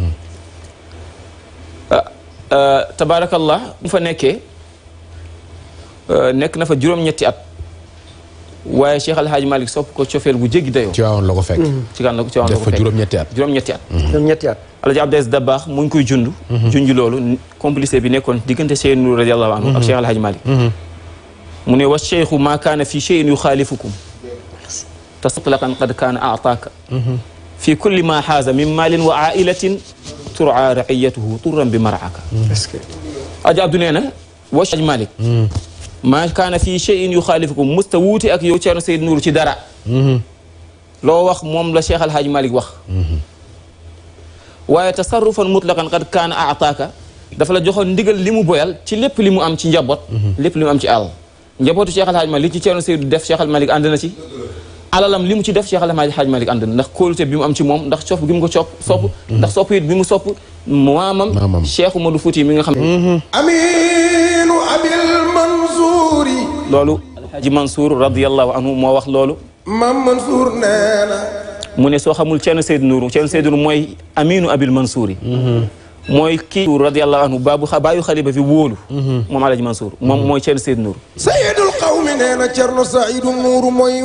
tabaarakallah bu fa nekkee nekk na fa juróom-ñetti at waaye Cheikh Alhaaji Malick sopp ko cofeel gu jéggi dayoo. ci waawoon la ko fekk. ci kan la ko fekk def fa juróom-ñetti at. juróom-ñetti at. juróom-ñetti at. Alaaji Abdou Aziz Dabakh mu ngi koy junj. junj loolu complicité bi nekkoon diggante Cheikh Nour radiyallahu anhu ak Cheikh Alhaaji Malick. mu ne wa cheikhu maa kaana fi cheyin yuxaalifukum tasatlaqan qad kaana aataaka fi kulli ma xaaza min maalin wa ailatin tura raiyatuhu turan bi maraaka. Alaaji Abdou nee na wa Alhaaji Malick maa kaana fii cheyin yuxaalifukum musta wuute ak yow Ceerno Seydou Nourou ci dara loo wax moom la Cheikh Alhaaji Malick wax waaye tasarrufan mutlaqan qad kaana aataaka dafa la joxoon ndigal li mu boyal ci lépp li mu am ci njaboot lépp li mu am ci alal njabootu Cheikh Alhaaji Malick li ci Ceerno Seydou def Cheikh Alhaaji Malick ànd na ci alalam li mu ci def Cheikh Alhaaji Malick ànd na ndax kóolute bi mu am ci moom ndax sopp gi mu ko sopp ndax sopp it bi mu sopp maamam Cheikh Umarul Fuuti mi nga xam ne amiinu abil mansuuri loolu Alhaaji Mansour radiyallahu anhu moo wax loolu mam Mansour nee na mu ne soo xamul Ceerno Seydou Nourou mooy amiinu abil mansuuri mooy kii radiyallahu anhu baayu xalifa fi wóolu moom Alhaaji Mansour moom mooy Ceerno Seydou Nourou sayyidul qawmi nee na Ceerno Seydou Nourou mooy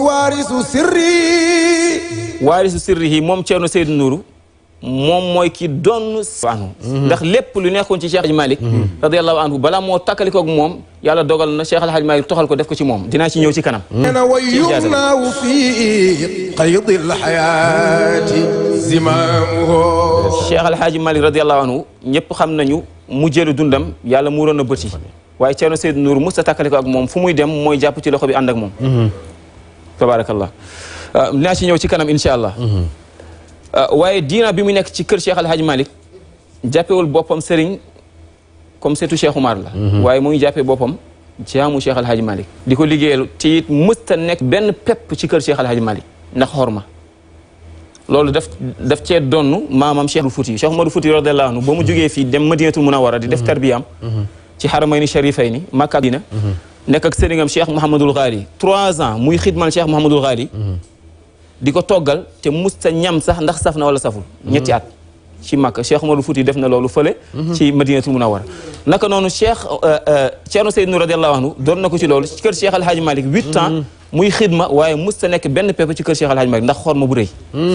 waarisu sirri moom Ceerno Seydou Nourou moom mooy ki doon anhu ndax lépp lu nekkoon ci Cheikh Alhaaji Malick radiyallahu anhu balaa moo takkaliko ak moom yàlla dogal na Cheikh Alhaaji Malick toxal ko def ko ci moom dinaa ci ñëw ci kanam na wa yumnaahu fi qaydil hayaati zimaamuhu Cheikh Alhaaji Malick radiyallahu anhu ñëpp xam nañu mu jëlu dundam yàlla muuroon na bëti waaye Ceerno Seydou Nourou mos a takkaliko ak moom fu muy dem mooy jàpp ci loxo bi ànd ak moom tabaarakallah dinaa ci ñëw ci kanam insha allah waaye diina bi mu nekk ci kër Cheikh Alhaaji Malick jàppewul boppam sëriñ comme seetu Cheikh Oumar la waaye mu ngi jàppee boppam jaamu Cheikh Alhaaji Malick di ko liggéeyal te it mësta nekk benn pepp ci kër Cheikh Alhaaji Malick ndax xorma loolu daf cee donn maamam Cheikh Fouti Cheikh Oumar Fouti radiyallahu anhu ba mu jógee fii dem Madinatul Munawwara di def tarbiyam ci xaramayni sharifayni Makka dina nekk ak sëriñam Cheikh Mouhamadul Ghali 3 ans muy xidmal Cheikh Mouhamadul Ghali di ko toggal te musta ñam sax ndax saf na wala saful ñetti at ci Makka Cheikh Oumar Fouti def na loolu fële ci Madinatul Munawwara naka noonu Ceerno Seydou Nourou radiyallahu anhu doon na ko ci loolu ci kër Cheikh Alhaaji Malick 8 ans muy xidma waaye musta nekk benn pepp ci kër Cheikh Alhaaji Malick ndax xorma bu rëy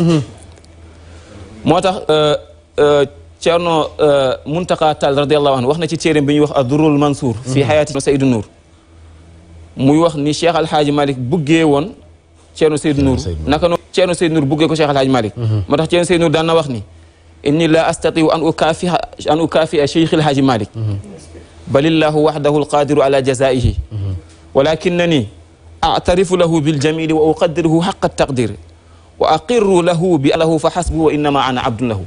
moo tax Ceerno Muntaqa Tall radiyallahu anhu wax na ci téeréem bi ñuy wax Ad-Durrul Mansour fi hayaati Seydou Nourou muy wax ni Cheikh Alhaaji Malick buggee woon Ceerno Seydou Nourou naka noonu Ceerno Seydou Nourou buggee ko Cheikh Alhaaji Malick moo tax Ceerno Seydou Nourou daan na wax ni inni la astatiu an ukafia Cheikh Alhaaji Malick balillahu wahdahu alqadiru ala jazaihi walakinani a'tarifu lahu biljamili wa uqaddiruhu haqqa taqdir wa aqirru lahu bi lahu fa hasbu wa innama ana abdun lahu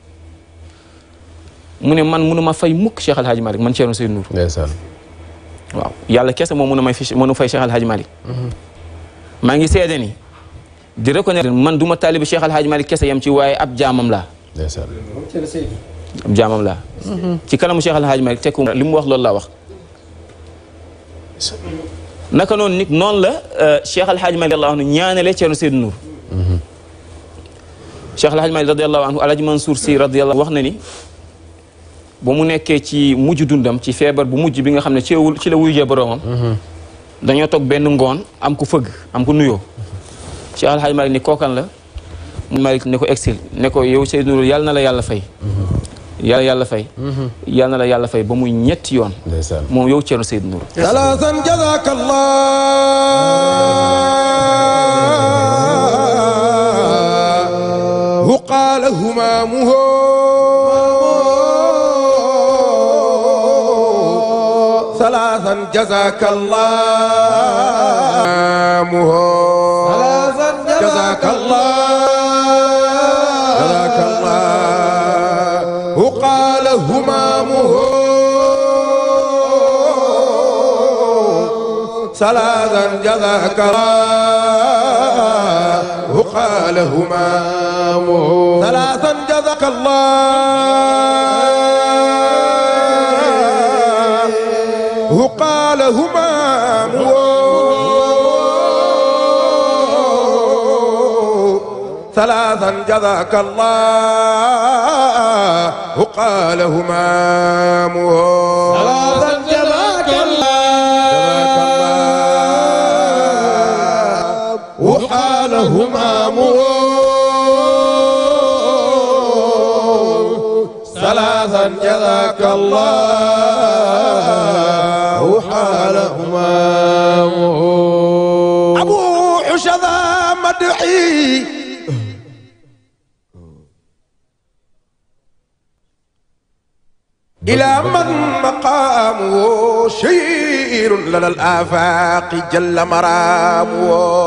mu ne man mënuma fay mukk Cheikh Alhaaji Malick man Ceerno Seydou Nourou ndeysaan waaw yàlla kese moom mënu fay Cheikh Alhaaji Malick maa ngi seede ni di reconnaître man duma taalibi Cheikh Alhaaji Malick kese yam ci waaye ab jaamam laa ndeysaan ab jaamam laa ci kanamu Cheikh Alhaaji Malick tekku li mu wax loolu laa wax naka noonu nit noonu la Cheikh Alhaaji Malick radiyallahu anhu ñaanale Ceerno Seydou Nourou Cheikh Alhaaji Malick radiyallahu anhu Alhaaji Mansour Sy radiyallahu wax na ni ba mu nekkee ci mujj dundam ci feebar bu mujj bi nga xam ne ci la wuyjee boroomam dañoo toog benn ngoon am ku fëgg am ku nuyoo Cheikh Alhaaji Malick ni kookan la Malick ne ko exil ne ko yow Seydou Nourou yàlla na la yàlla fay yàlla fay yàlla na la yàlla fay ba muy ñetti yoon moom yow Ceerno Seydou Nourou salaasan jazakallahu qaala humaamuhu salaasan jazakallahu salaasan jazakallahu qaala humaamuhu salaasan jazakallahu qaala humaamuhu salaasan جزاك الله قال همام ثلاثا جزاك الله قال همام ثلاثا جزاك الله وقال همام ثلاثا جزاك الله وحال همام أبو حشذا مدحي إلى من مقامه شير لدى الآفاق جل مرامه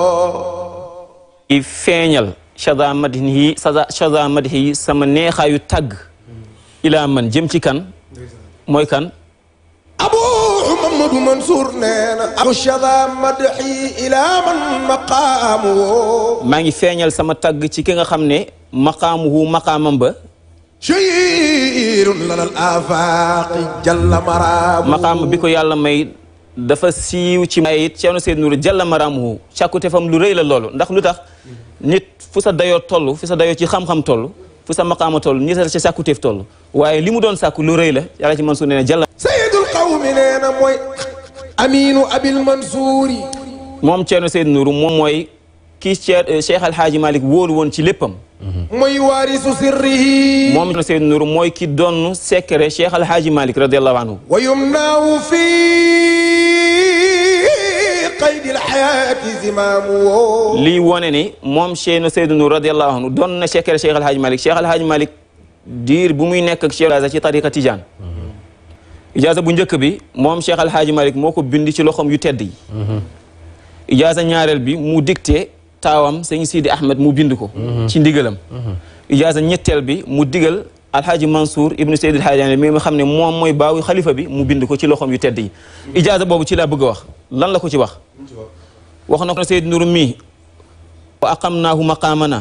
feeñal shada madhi sama neexaayu tagg ilaa man jëm ci kan mooy kan أبو محمد منصور نينا أبو شذا مدحي إلى من مقامه maa ngi feeñal sama tagg ci ki nga xam ne maqaamam ba شير لنا الآفاق جل مرام maqaam bi ko yàlla may dafa siiw ci may it Ceerno Seydou Nourou jalla maraamuhu càkkute fam lu rëy la loolu ndax lu tax nit fu sa dayoo toll fu sa dayoo ci xam-xam toll fu sa maqaama toll nit sa sàkkuteef toll waaye li mu doon sàkku lu rëy la yàlla ci Mansuur nee na jalla Seydul qawmi nee na mooy Aminu Abil Mansuuri moom Ceerno Seydou Nourou moom mooy kii Cheikh Alhaaji Malick wóolu woon ci léppam mooy waarisu sirrihi moom Ceerno Seydou Nourou mooy ki doon secret Cheikh Alhaaji Malick radiyallahu anhu wa yumnaahu fi qaydi alxayaati zimaamu lii wone ni moom Ceerno Seydou Nourou radiyallahu anhu doon na secret Cheikh Alhaaji Malick Cheikh Alhaaji Malick diir bu muy nekk ak Cheikh Ijaasa ci tariqa Tijaan Ijaasa bu njëkk bi moom Cheikh Alhaaji Malick moo ko bind ci loxoom yu tedd yi Ijaasa ñaareel bi mu dicté taawam sëñ Sidi Ahmed mu bind ko ci ndigalam Ijaasa ñetteel bi mu digal Alhaaji Mansour ibnu Seydil Haaji mi nga xam ne moom mooy baawu xalifa bi mu bind ko ci loxoom yu tedd yi Ijaasa boobu ci laa bëgg a wax lan la ko ci wax wax na ko Seydou Nourou mii wa aqamnaahu maqaamana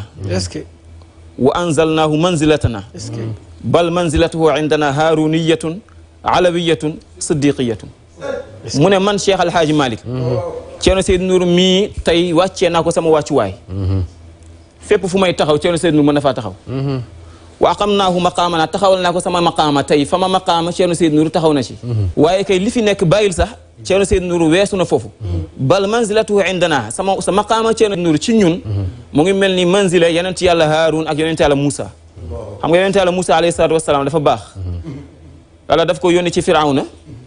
wa anzalnaahu manzilatana bal manzilatuhu indana haaruniyatun alawiyatun siddiqiyatun mu ne man Cheikh Alhaaji Malick Ceerno Seydou Nourou mii tey wàccee naa ko sama wàccuwaay fépp fu may taxaw Ceerno Seydou Nourou mën na faa taxaw wa aqamnaahu maqaamana taxawal naa ko sama maqaama tey fa ma maqaama Ceerno Seydou Nourou taxaw na ci waaye kay li fi nekk bàyyil sax Ceerno Seydou Nourou weesu na foofu bal manzilatuhu indana sa maqaama Ceerno Nourou ci ñun mu ngi mel ni manzila yonent yàlla Haarun ak yonent yàlla Moussa xam nga yonent yàlla Moussa alayhi salaatu wasalaam dafa baax wala daf ko yónni ci Firawna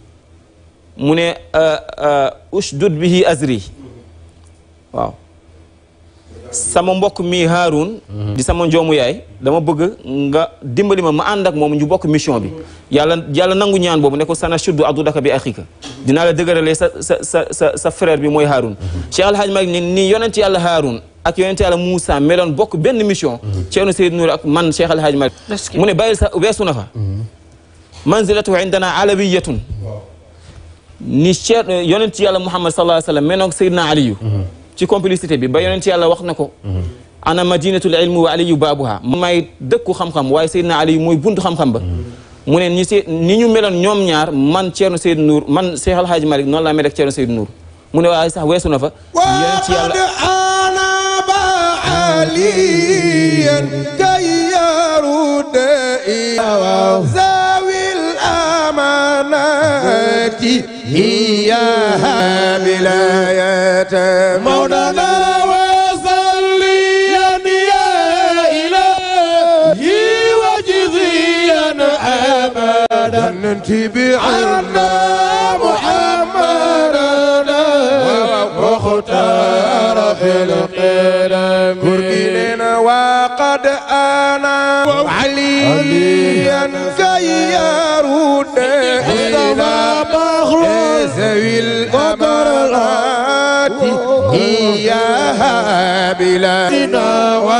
mu ne ushdud bihi azri waaw sama mbokk mi Haarun di sama njoomu yaay dama bëgg nga dimbali ma ànd ak moom ñu bokk mission bi yàlla nangu ñaan boobu ne ko sana shuddu adudaka bi axika dinaa la dëgëralee sa frère bi mooy Haarun Cheikh Alhaaji Malick ni yonent yàlla Haarun ak yonent yàlla Moussa meloon bokk benn mission Ceerno Seydou Nourou ak man Cheikh Alhaaji Malick mu ne bàyyil sa weesu na fa manzilatu indana alawiyatun ni Ceerno yonent yàlla Muhammad sallallahu alayhi wa sallam menoog Seydina Aliyu ci complicité bi ba yonent yàlla wax na ko ana madinatul ilmi wa aliyu baabuha may dëkku xam-xam waaye Seydina Aliyu mooy buntu xam-xam ba mu ne ni ñu meloon ñoom ñaar man Ceerno Seydou Nourou man Cheikh Alhaaji Malick noonu laa mel ak Ceerno Seydou Nourou mu ne waaye sax weesu na fa yonent yàlla ana ba aliyan kayyaru zawil amanati iyaha bilayat مولانا وصليا يا إلهي وجزيا أبدا تبعنا محمدا واختار في القدم قرقلنا وقد أنا عليا كيارون إلى ذوي الأمرات إياها بلادنا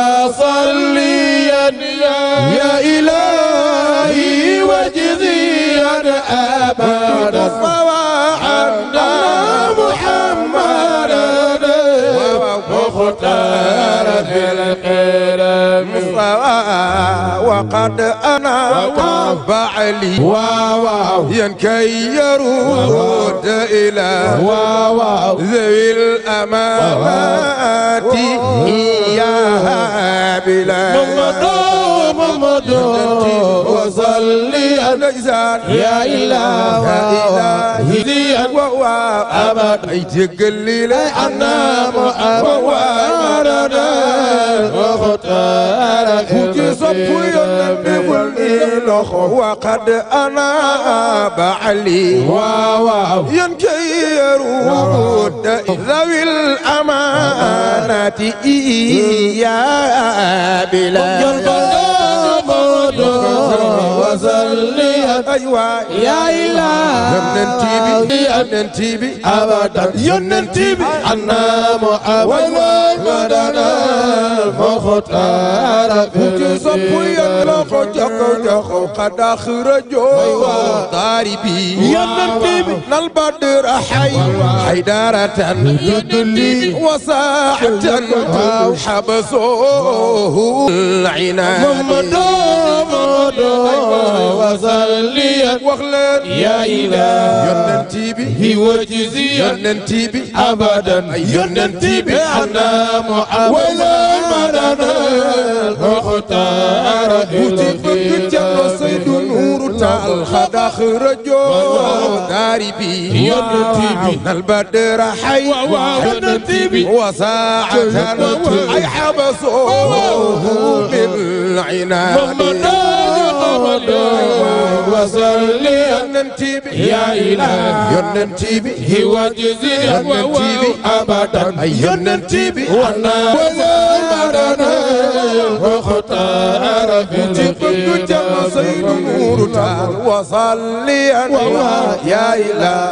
وصليا يا إلهي وجزيا أبدا وعنا محمدا واختار في القدم وقد أنا بعلي ينكي يرود إلى ذوي الأمانات إياها بلا محمد وصلي يا إلهي وهو أبد يتقلل أنا ووارنا وختار فوتي صفوي النبي والإله وقد أنا بعلي ينكي يرود ذوي الأمانات يا بلال وصلي يا إلهي ينتبي أبدا ينتبي أنا محمدنا المختار فوتي صفوي الله جاكو قد أخرجوا ضاربي ينتبي البدر حيدارة يدلي وساحة حبسوه العناد وصلي واغلب يا إله ينتبه وجزي ينتبه أبدا ينتبه أنا محمدنا المختار وتفك جل سيد نور تعال خد خرجوا داربي ينتبه البدر حي ينتبه وساعة أي حبسوه بالعناد وصلي ينتبه يا إله ينتبه وجزي ينتبه أبدا ينتبه أنا وزمرنا وختار بتفك جل سيد نور تعال وصلي يا إله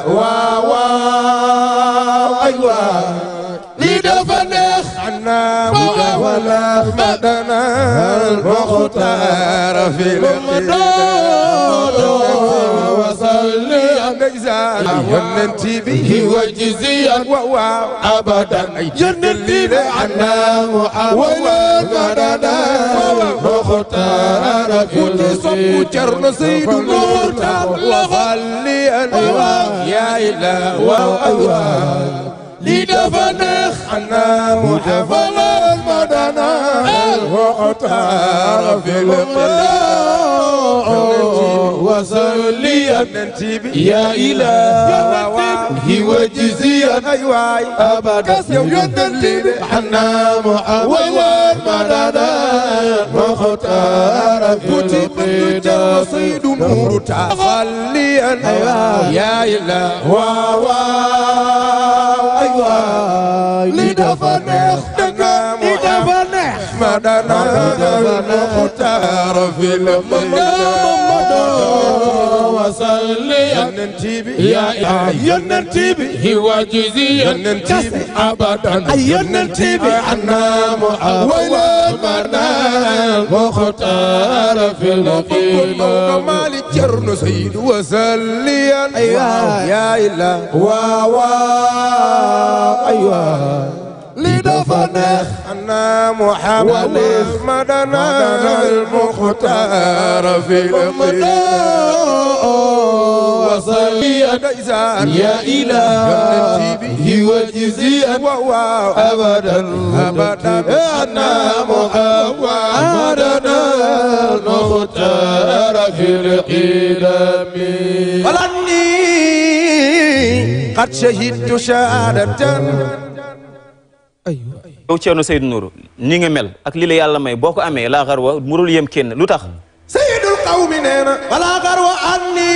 أيوة لدفنخ عنا ولا مدنا المختار في المدار وصلي ينتي به وجزيا أبدا ينتي عنا ولا مدنا المختار في المدار سيد النور وصلي يا إله لدفنخ عنا محفلا المدنا المختار في المدار وصلي يا إلهي وجزيا أبدا ينتبه عنا محفلا المدنا المختار في المدار سيد نور صليا يا إله لدفنخ مدنا المختار في المدار وصلي يا ينتبه وجزيا ينتبه أبدا ينتبه عنا ولا منا المختار في المدار مالك جرن سيد وصليا يا إله أيوة لدفنخ أنا محمدنا المختار في المدار وصلي يا إلهي وجزيا أبدا أنا محمدنا المختار في القدم ولني قد شهدت شهادة yow Ceerno Seydou Nourou ni nga mel ak li la yàlla may boo ko amee laa xar wa murul yem kenn lu tax sayyidul qawmi nee na walaa xar wa anni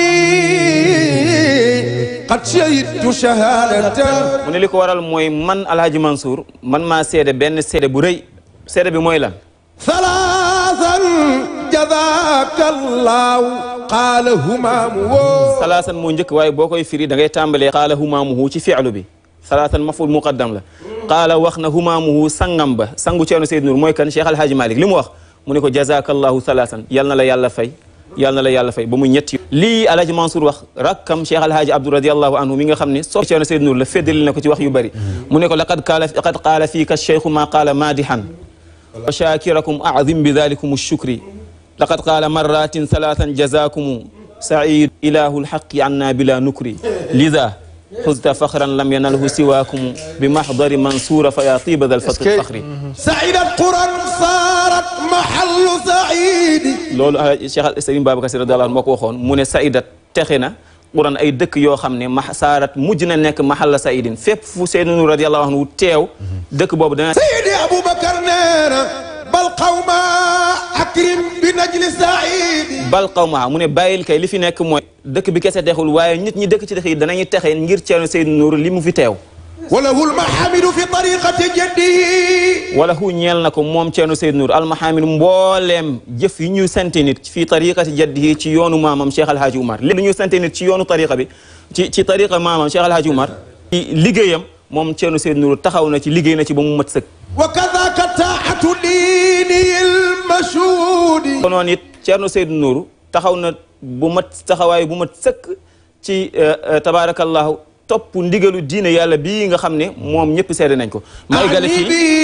qad shahidtu shahadatan mu ne li ko waral mooy man Alhaji Mansour man maa seede benn seede bu rëy seede bi mooy lan salaasan jazaakallahu qaala humaamuhu salaasan moo njëkk waaye boo koy firi da ngay tàmbalee qaala humaamuhu ci fi'lu bi salaasan maful muqaddam la qaala wax na humaamuhu sangam ba sangu Ceerno Seydou Nourou mooy kan Cheikh Alhaji Malick li mu wax mu ne ko jazakallahu salaasan yal na la yàlla fay yal na la yàlla fay ba mu ñetti lii Alhaji Mansour wax rakkam Cheikh Alhaji Abdou radiallahu anhu mi nga xam ne so Ceerno Seydou Nourou la féddali na ko ci wax yu bëri mu ne ko laqad qaala fiika cheikhu ma qaala madihan wa shakirakum a'zim bi dhalikum ash-shukri laqad qala marratin thalathan jazakum sa'id ilahul haqqi anna bila nukri lidha xuzta faxran lam yanalhu siwaakum bi maxdari mansuura fa yaa tiiba dal fatri faxri saidat quran saarat mahallu saidi loolu Cheikh Serigne Babacar Sy radiyallahu anhu moo ko waxoon mu ne saidat texe na quran ay dëkk yoo xam ne saarat mujj na nekk mahalla saidin fépp fu Seydou radiyallahu anhu teew dëkk boobu dana Seydi Aboubacar nee na bal qawma akrim bi najli saidi bal qawma mu ne bàyyil kay li fi nekk mooy dëkk bi kese texul waaye nit ñi dëkk ci dëkk yi danañu texe ngir Ceerno Seydou Nourou li mu fi teew walahul mahamidu fi tariqati jaddihi wala hu ñeel na ko moom Ceerno Seydou Nourou almahamidu mbooleem jëf yi ñu sante nit fii tariqati jaddihi ci yoonu maamam Cheikh Alhaaji Oumar li ñu sante nit ci yoonu tariqa bi ci tariqa maamam Cheikh Alhaaji Oumar ci liggéeyam moom Ceerno Seydou Nourou taxaw na ci liggéey na ci ba mu mat sëkk wa kadaka taatu diini lmashhuudi konoon it Ceerno Seydou Nourou taxaw na bu mat taxawaay bu mat sëkk ci tabaarakallahu topp ndigalu diine yàlla bii nga xam ne moom ñëpp seede nañ ko may gale ci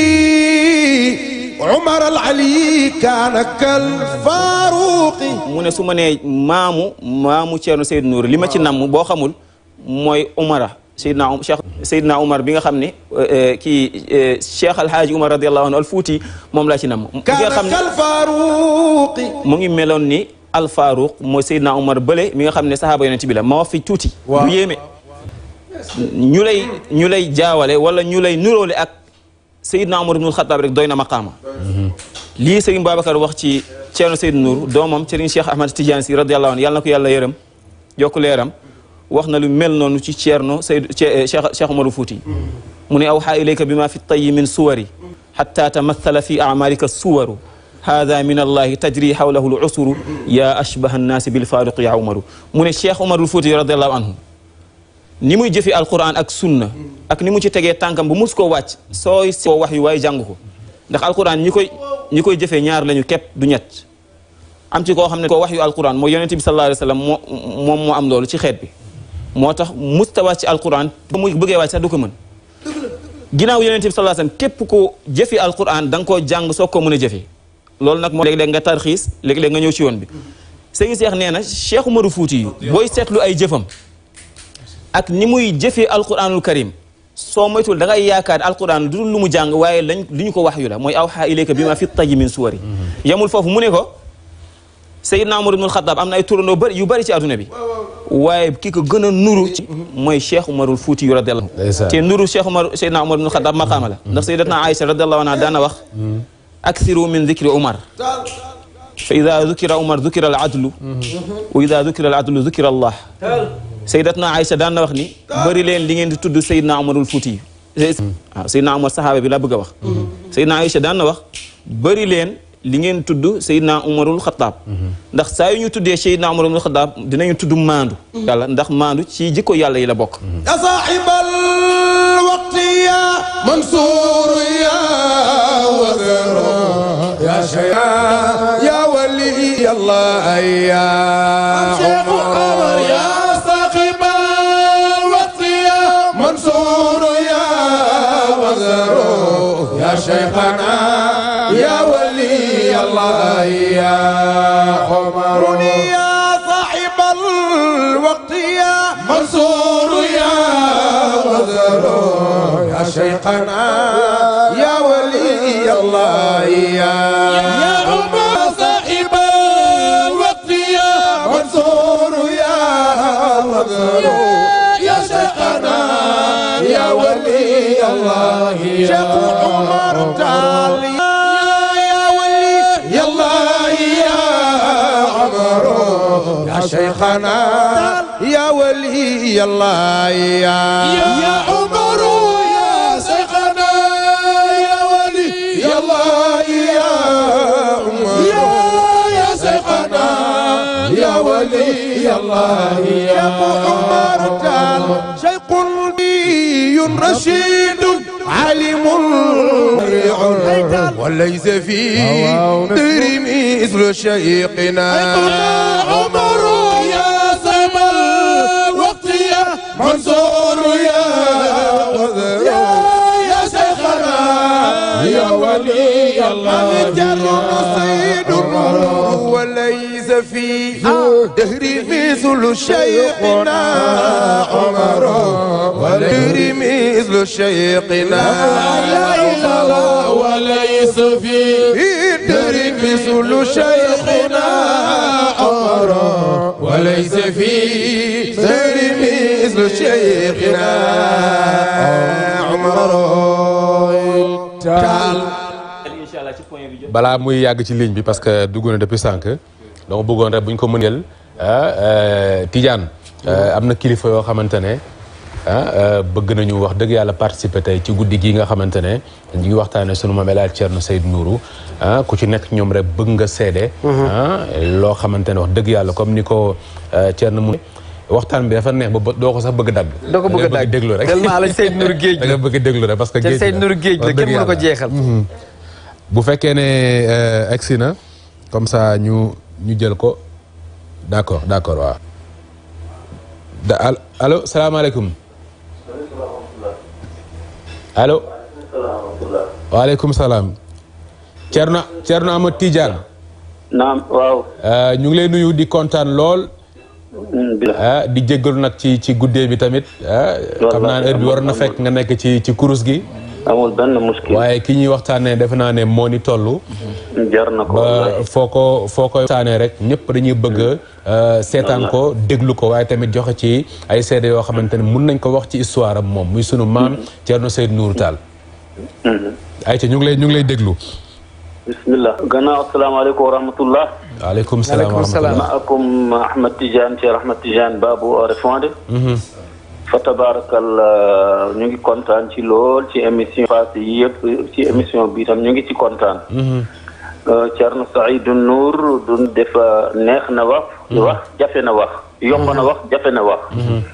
Umar al Ali kaana kal Faaruqi mu ne su ma nee maamu Ceerno Seydou Nourou li ma ci namm boo xamul mooy Umara Seydina Umar bi nga xam ne kii Cheikh Alhaaji Umar radiyallahu anhu al Fuuti moom laa ci namm nga xam ne mu ngi meloon ni al Faaruq mooy Seydina Umar bële mi nga xam ne sahaaba yonent bi la ma wax fi tuuti du yéeme ñu lay jaawale wala ñu lay nuróole ak Seydina Umar ibnul Xattaab rek doy na maqaama lii Serigne Babacar wax ci Ceerno Seydou Nourou doomam Serigne Cheikh Ahmad Tidiane Sy radiyallahu anhu yàlla na ko yàlla yërëm yokku leeram wax na lu mel noonu ci Ceerno Seydou Cheikh Umarul Fuuti mu ne awxaa ilayka bi ma fi tayyi min suwari xatta tamathala fi amalika suwaru hada min allahi tajri hawlahu l usuru ya ashbaha annaasi bil faaruqi ya Umaru mu ne Cheikh Umarul Fuuti radiyallahu anhu ni muy jëfi alquran ak sunna ak ni mu ci tegee tànkam bu mus koo wàcc sooy koo wax yu waaye jàng ko ndax alquran ñi koy jëfee ñaar lañu képp du ñett am ci koo xam ne koo wax yu alquran mooy yonent bi sallallahu alayhi wa sallam moom moo am loolu ci xeet bi moo tax musta wàcc ci alquran ba muy bëggee wàcc sax du ko mën ginnaaw yonent bi sallallahu alayhi wa sallam képp ko jëfi alquran da nga koo jàng soo ko mën a jëfee loolu nag moo léeg-léeg nga tarxiis léeg-léeg nga ñëw ci yoon bi sëñ Cheikh nee na Cheikh Umarul Fuuti yi booy seetlu ay jëfam ak ni muy jëfee alquranul karim soo moytul da ngay yaakaar alquran du lu mu jàng waaye li ñu ko wax yu la mooy awxaa ilayka bi ma fi tayyi min suwari yamul foofu mu ne ko Seydina Umar ibnul Xattaab am na ay turandoo yu bëri ci adduna bi waaye ki ko gën a nuru ci mooy Cheikh Umarul Fuuti yu radiyallahu anhu te nuru Seydina Umar ibnul Xattaab maqaama la ndax Sayyidatna Aïcha radiyallahu anha daana wax aksiru min dikri Umar fa ida dukira Umar dukira al adlu wa ida dukira al adlu dukira Allah Sayyidatna Aïcha daan na wax ni bëri leen li ngeen di tudd Seydina Umarul Fuuti waaw Seydina Umar sahaaba bi la bëgg a wax Sayyidatna Aïcha daan na wax bëri leen li ngeen tudd Seydina Umarul Xattaab ndax saa yu ñu tuddee Seydina Umarul Xattaab dinañu tudd maandu yàlla ndax maandu ci jikko yàlla yi la bokk ya saaxibal waqti ya Mansuur ya waziro ya shaya ya wali Allah ya Umar ya شيخنا يا ولي الله يا عمر يا صاحب الوقت يا منصور يا وزر يا شيخنا يا ولي الله يا عمر صاحب الوقت يا منصور يا وزر يا شيخنا يا ولي الله يا عمر تعالي يا ولي يا الله يا عمر يا شيخنا يا ولي الله يا عمر يا شيخنا يا ولي يا الله يا عمر يا شيخنا يا ولي الله يا عمر تعالي شيخ رشيد عالم وليس في دير مثل شيخنا عمر يا سما الوقت يا منصور يا وذر يا شيخنا يا ولي الله وليس في دهري مثل شيخنا عمر ودهري مثل شيخنا لا إله وليس في دهري مثل شيخنا عمر وليس في دهري مثل شيخنا عمر تعال. balaa muy yàgg ci ligne bi parce que dugg na depuis sànq donc bëggoon rek bu ñu ko mëneel Tidiane am na kilifa yoo xamante ne bëgg nañu wax dëgg yàlla participer tey ci guddi gi nga xamante ne ñu ngi waxtaane sunu maam El Hadj Thierno Seydou Nourou ku ci nekk ñoom rek bëgg nga seede loo xamante ne wax dëgg yàlla comme ni ko Thierno mu waxtaan bi dafa neex ba doo ko sax bëgg dagg doo ko bëgg a dagg déglu rek tellement la Seydou Nourou géej da nga bëgg déglu rek parce que géej Seydou Nourou géej la kenn mënu ko jeexal bu fekkee ne egsi na comme ça ñu jël ko d'accord waaw allo salaamaaleykum allo waaleykum salaam Thierno Amadou Tidiane naam waaw ñu ngi lay nuyu di kontaan lool di jéggalu nag ci guddee bi tamit xam naa heure bi war na fekk nga nekk ci kurus gi amul benn muskil waaye ki ñuy waxtaanee defe naa ne moo ni toll jar na ko ba foo koy waxtaanee rek ñëpp dañuy bëgg seetaan ko déglu ko waaye tamit joxe ci ay seede yoo xamante ne mun nañ ko wax ci histoire am moom muy sunu maam Thierno Seydou Nourou Tall ayca ñu ngi lay déglu bismillah gannaaw asalaamaaleykum wa rahmatullah waaleykum salaam wa rahmatullah maakum Ahmed Tidiane Cheikh Ahmed Tidiane Babou Oréfondé fa tabarakallah ñu ngi kontaan ci lool ci émission passé yi yëpp ci émission bi tam ñu ngi ci kontaan Thierno Seydou Nourou du defa neex na wax jafe na wax yomb na wax jafe na wax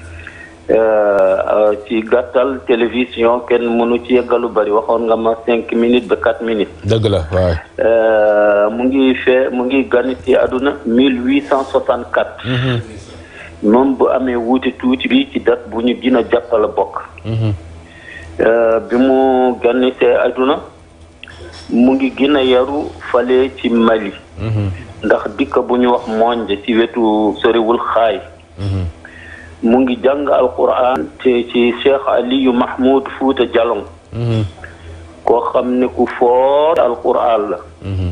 ci gàttal télévision kenn mënu ci yeggalu bari waxoon nga ma 5 minutes ba 4 minutes dëgg la waaw mu ngi gani ci àdduna 1864 moom bu amee wuute tuuti bi ci date bu ñu gën a jàppale bokk bi mu gannisee àdduna mu ngi gën a yaru fale ci Mali ndax dikk bu ñu wax Monje ci wetu soriwul xaay mu ngi jàng alquran te ci Cheikh Aliyu Mahmoud Fouta Jalong koo xam ne ku foor alquran la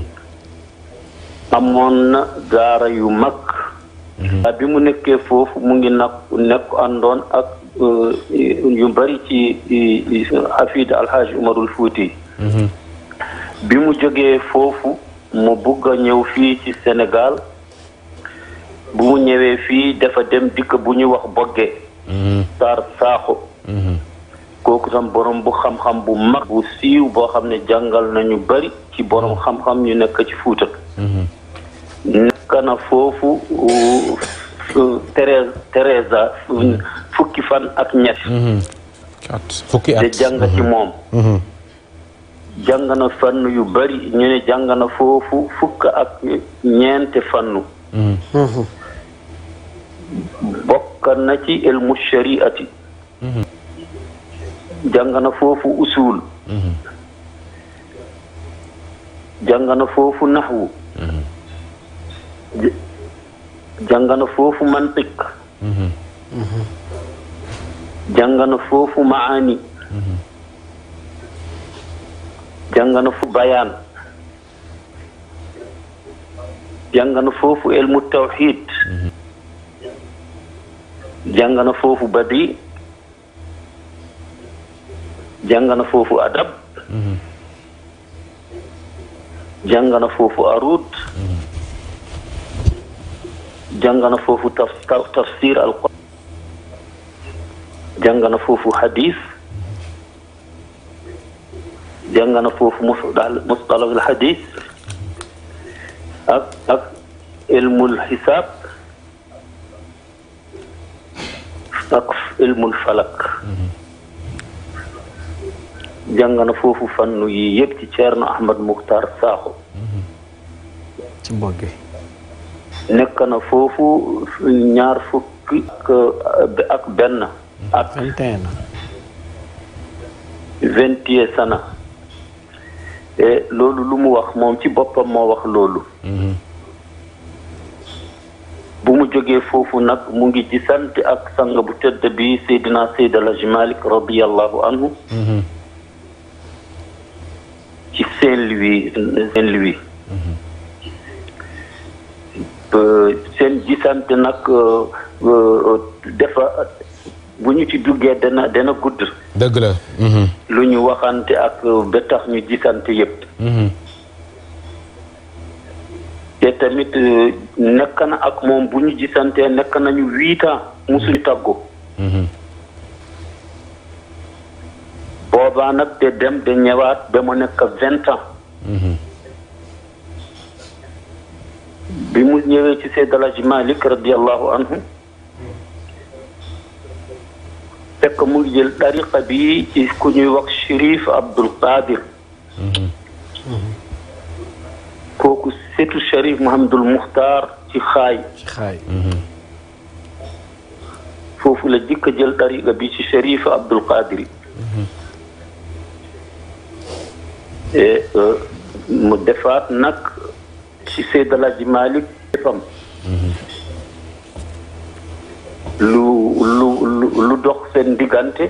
amoon na daara yu mag bi mu nekkee foofu mu ngi nekk àndoon ak yu bari ci hafid alhaji Umarul Fouti bi mu jógee foofu mu bugg a ñëw fii ci Sénégal bu mu ñëwee fii dafa dem dikk bu ñuy wax bogge Saar Saaxo kooku tam borom bu xam-xam bu mag bu siiw boo xam ne jàngal nañu bari ci borom xam-xam ñu nekk ci Fuuta nekk na foofu Teresa fukki fan ak ñett fukki at te jàng ci moom jàng na fann yu bari ñu ne jàng na foofu fukk ak ñeente fannu bokk na ci ilmu shariati jàng na foofu usul jàng na foofu naxwu jàng na foofu mantiq jàng na foofu maani jàng na foofu bayaan jàng na foofu ilmu tawxid jàng na foofu badi jàng na foofu adab jàng na foofu arud jàng na foofu tafsir alquran jàng na foofu hadis jàng na foofu mustalah al hadis ak ilmul xisaab ak ilmul falak jàng na foofu fannu yi yëpp ci Thierno Ahmed Mukhtar Sakho ci mbogge nekk na foofu ñaar fukki ak benn at 21 sana loolu lu mu wax moom ci boppam moo wax loolu jógee foofu nag mu ngi ci sant ak sang bu tëdd bi Seydina Seydi El Hadji Malick radiyallahu anhu ci Saint-Louis seen gisante nag dafa bu ñu ci duggee dana gudd. dëgg la. lu ñu waxante ak ba tax ñu gisante yépp te tamit nekk na ak moom bu ñu gisantee nekk nañu 8 ans musuñu tàggoo. boobaa nag te dem de ñëwaat ba mu nekk 20 ans. bi mu ñëwee ci Seydi El Hadji Malick radiyallahu anhu fekk mu ngi jël tariqa bi ci ku ñuy wax Chérif Abdul Qadir. kooku setu Chérif Mouhamadul Muxtaar ci xaay. foofu la jëkk a jël tariqa bi ci Chérif Abdul Qadir. mu defaat nag ci Seydi El Hadji Malick defam. lu dox seen diggante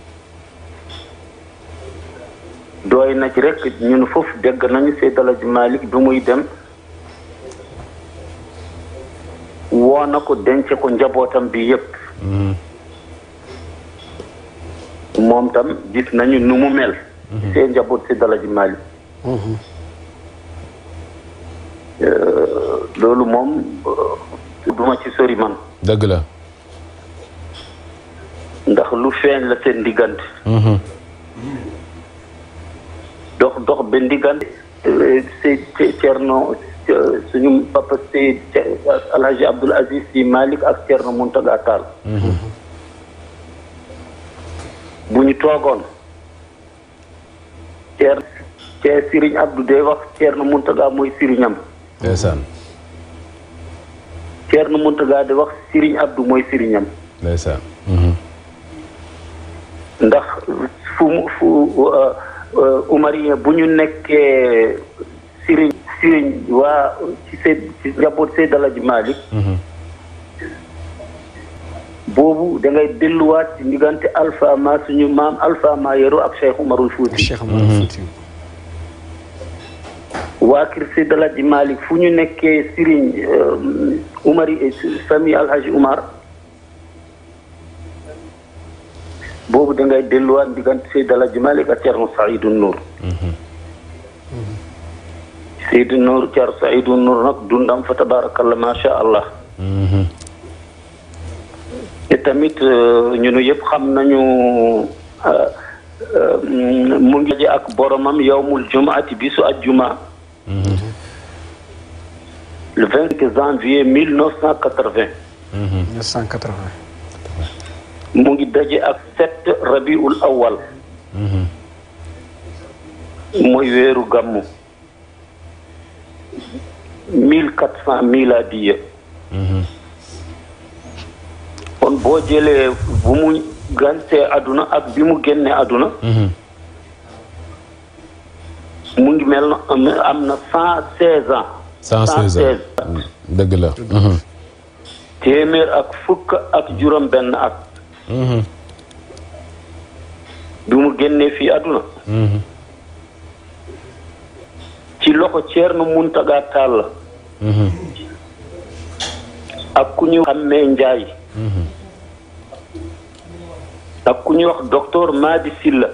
doy na ci rek ñun foofu dégg nañu Seydi El Hadji Malick bi muy dem woo na ko denc ko njabootam bi yépp moom tam gis nañu nu mu mel seen njaboot Seydi El Hadji Malick loolu moom duma ci sori man dëgg la ndax lu feeñ la seen diggante dox ba diggante Cerno suñu papa Seydi Alhaji Abdoul Aziz Sy Malick ak Cerno Muntaga Tall bu ñu toogoon Serigne Abdou day wax Cerno Muntaga mooy sëriñam ndeysaan Cerno Muntaga day wax Serigne Abdou mooy sëriñam ndeysaan ndax Umariyya bu ñu nekkee sëriñ waa ci njaboot Seydi El Hadji Malick boobu da ngay delluwaat ci diggante Alpha Ma suñu maam Alpha Ma Yero ak Cheikh Umarul Fouti waa kër Seydi El Hadji Malick fu ñu nekkee sëriñ Umari famille Alhaji Umar boobu da ngay delluwaat diggante Seydi El Hadji Malick ak Thierno Saïdou Nour. Seydou Nour Thierno Saïdou Nour nag dundam fa tabarakallah macha allah. te tamit ñunu yëpp xam nañu mu ngi ji ak boromam yawmul jumaati bisu ajjuma. le 25 janvier 1980. 1980. mu ngi daje ak 7 rabiul awal. mooy weeru gàmmu. 1400 miladiya. kon boo jëlee bu mu gànsee àdduna ak bi mu génnee àdduna. mu ngi mel na am na 116 ans. 116 ans dëgg la. téeméer ak fukk ak juróom benn at. bi mu génnee fii àdduna. ci loxo Thierno Mountaga Tall. ak ku ñu xammee Njaay. ak ku ñuy wax docteur Madi Silla.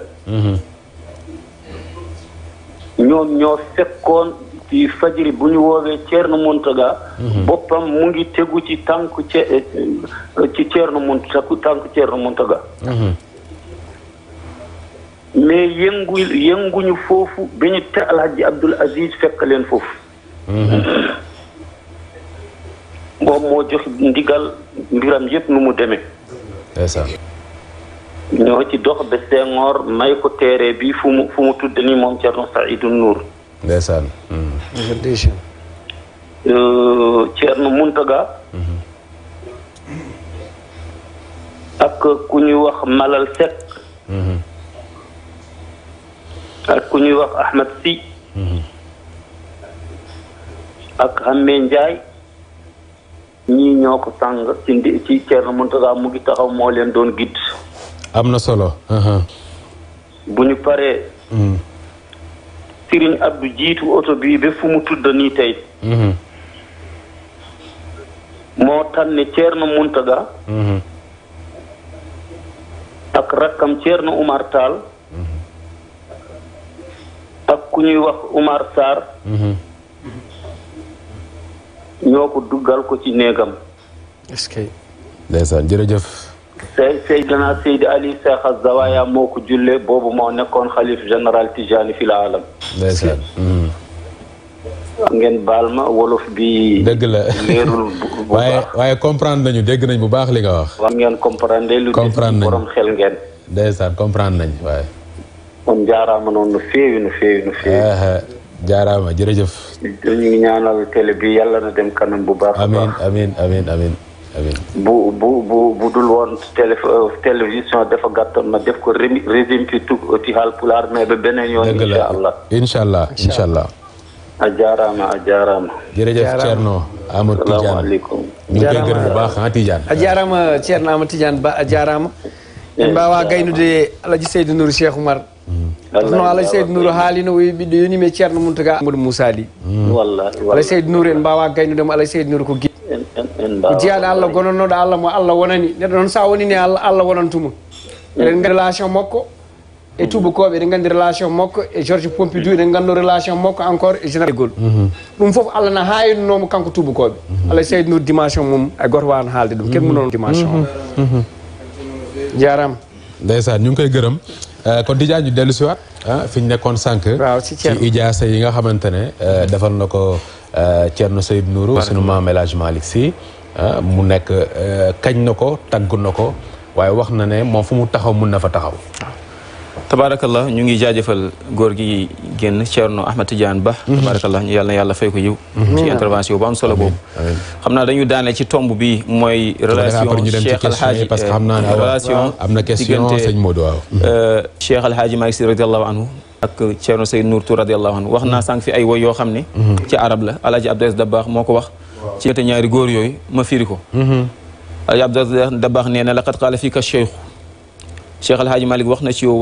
ñoom ñoo fekkoon ci fajiri bu ñu woowee Thierno Mountaga. boppam mu ngi tegu ci tànku ci Thierno Mountaga. mais yënguñu foofu ba ñu te Alhaji Abdoul Aziz fekk leen foofu. moom moo jox ndigal mbiram yëpp nu mu demee. ñoo ci dox ba Senghor may ko téere bi fu mu tudd ni moom Thierno Saïdou Nour. ndeysaan. Thierno Mountaga. ak ku ñuy wax Malal Seck. ak ku ñuy wax Ahmed Sy. ak Hamme Ndiaye. ñii ñoo ko sàng ci Thierno Mountaga mu ngi taxaw moo leen doon gitt. am na solo. bu ñu paree. Serigne Abdou jiitu oto bii ba fu mu tudd nii tey. moo tànne Thierno Mountaga. ak rakkam Thierno Oumar Tall. ak ku ñuy wax Oumar Sarr. ñoo ko duggal ko ci néegam. est-ce que. ndeysaan jërëjëf. Seydina Seydi Ali Cheikh Az-Zawaya moo ko jullee boobu moo nekkoon xalif général Tijani fil alam. ndeysaan. ngeen baal ma wolof bi. dëgg la leerul bu baax waaye comprendre nañu dégg nañ bu baax li nga wax. war ngeen comprendre lu comprendre nañu borom xel ngeen. ndeysaan comprendre nañ waaye. kon jaaraama noonu nu féewi. jaaraama jërëjëf. ñu ngi ñaanal télé bi yàlla na dem kanam bu baax. amiin. bu dul woon télévision dafa gàttoon ma def ko régime ci ci Haalpulaar mais ba beneen yoon. incha allah. a jaaraama. jërëjëf Thierno Amadou Tidiane. salaamaaleykum. ñu ngi koy gërëm bu baax Tidiane. a jaaraama Thierno Amadou Tidiane Ba a jaaraama. en mbawa gaynude Alaji Seydou Nourou Cheikh Oumar. no Alaji Seydou Nourou haalino ɓiɗɗo yonimi Thierno Mountaga Amadou Moussa Ly. wallahi Alaji Seydou Nourou en mbawa gaynudemo Alaji Seydou Nourou ko ko jiyaɗo Allah gonannoɗo Allah mo Allah wonani neɗɗo noon sa wonini Allah wonantuma eɗen gandi relation makko e tubakoɓe eɗen gandi relation makko e Georges Pompidou eɗen gando relation makko encore e général gol ɗum foof Allah na haynomo kanko tubakoɓe Alaji Seydou Nourou dimension mum e goto wawano haalde ɗum ken munoon dimension jarama ndeysaan ñu ngi koy gërëm kon Tidiane ñu dellu si waat fi ñu nekkoon sànq ci ijaasa yi nga xamante ne defal na ko Thierno Seydou Nourou sunu maam El Hadj Malick Sy mu nekk kañ na ko tagg na ko waaye wax na ne moom fu mu taxaw mun na fa taxaw. tabaarakallah ñu ngi jaajëfal góor gi génn Thierno Ahmed Tidiane Ba. tabaarakallah ñu yàlla fay ko yiw. ci intervention bu am solo boobu. xam naa dañu daane ci tomb bi mooy. relation Cheikh Al Hadj parce que xam naa ne relation am na question sëñ Modou waaw. Cheikh Al Hadj Malick Sy radiyallahu anhu ak Thierno Seydou Nourou Tall radiyallahu anhu wax naa sànq fi ay woy yoo xam ne. ci arab la El Hadj Abdou Aziz Dabakh moo ko wax. ci ñetti ñaari góor yooyu ma firi ko. El Hadj Abdou Aziz Dabakh nee na laqad qaala fika Cheikh El Hadj Malick wax na ci yow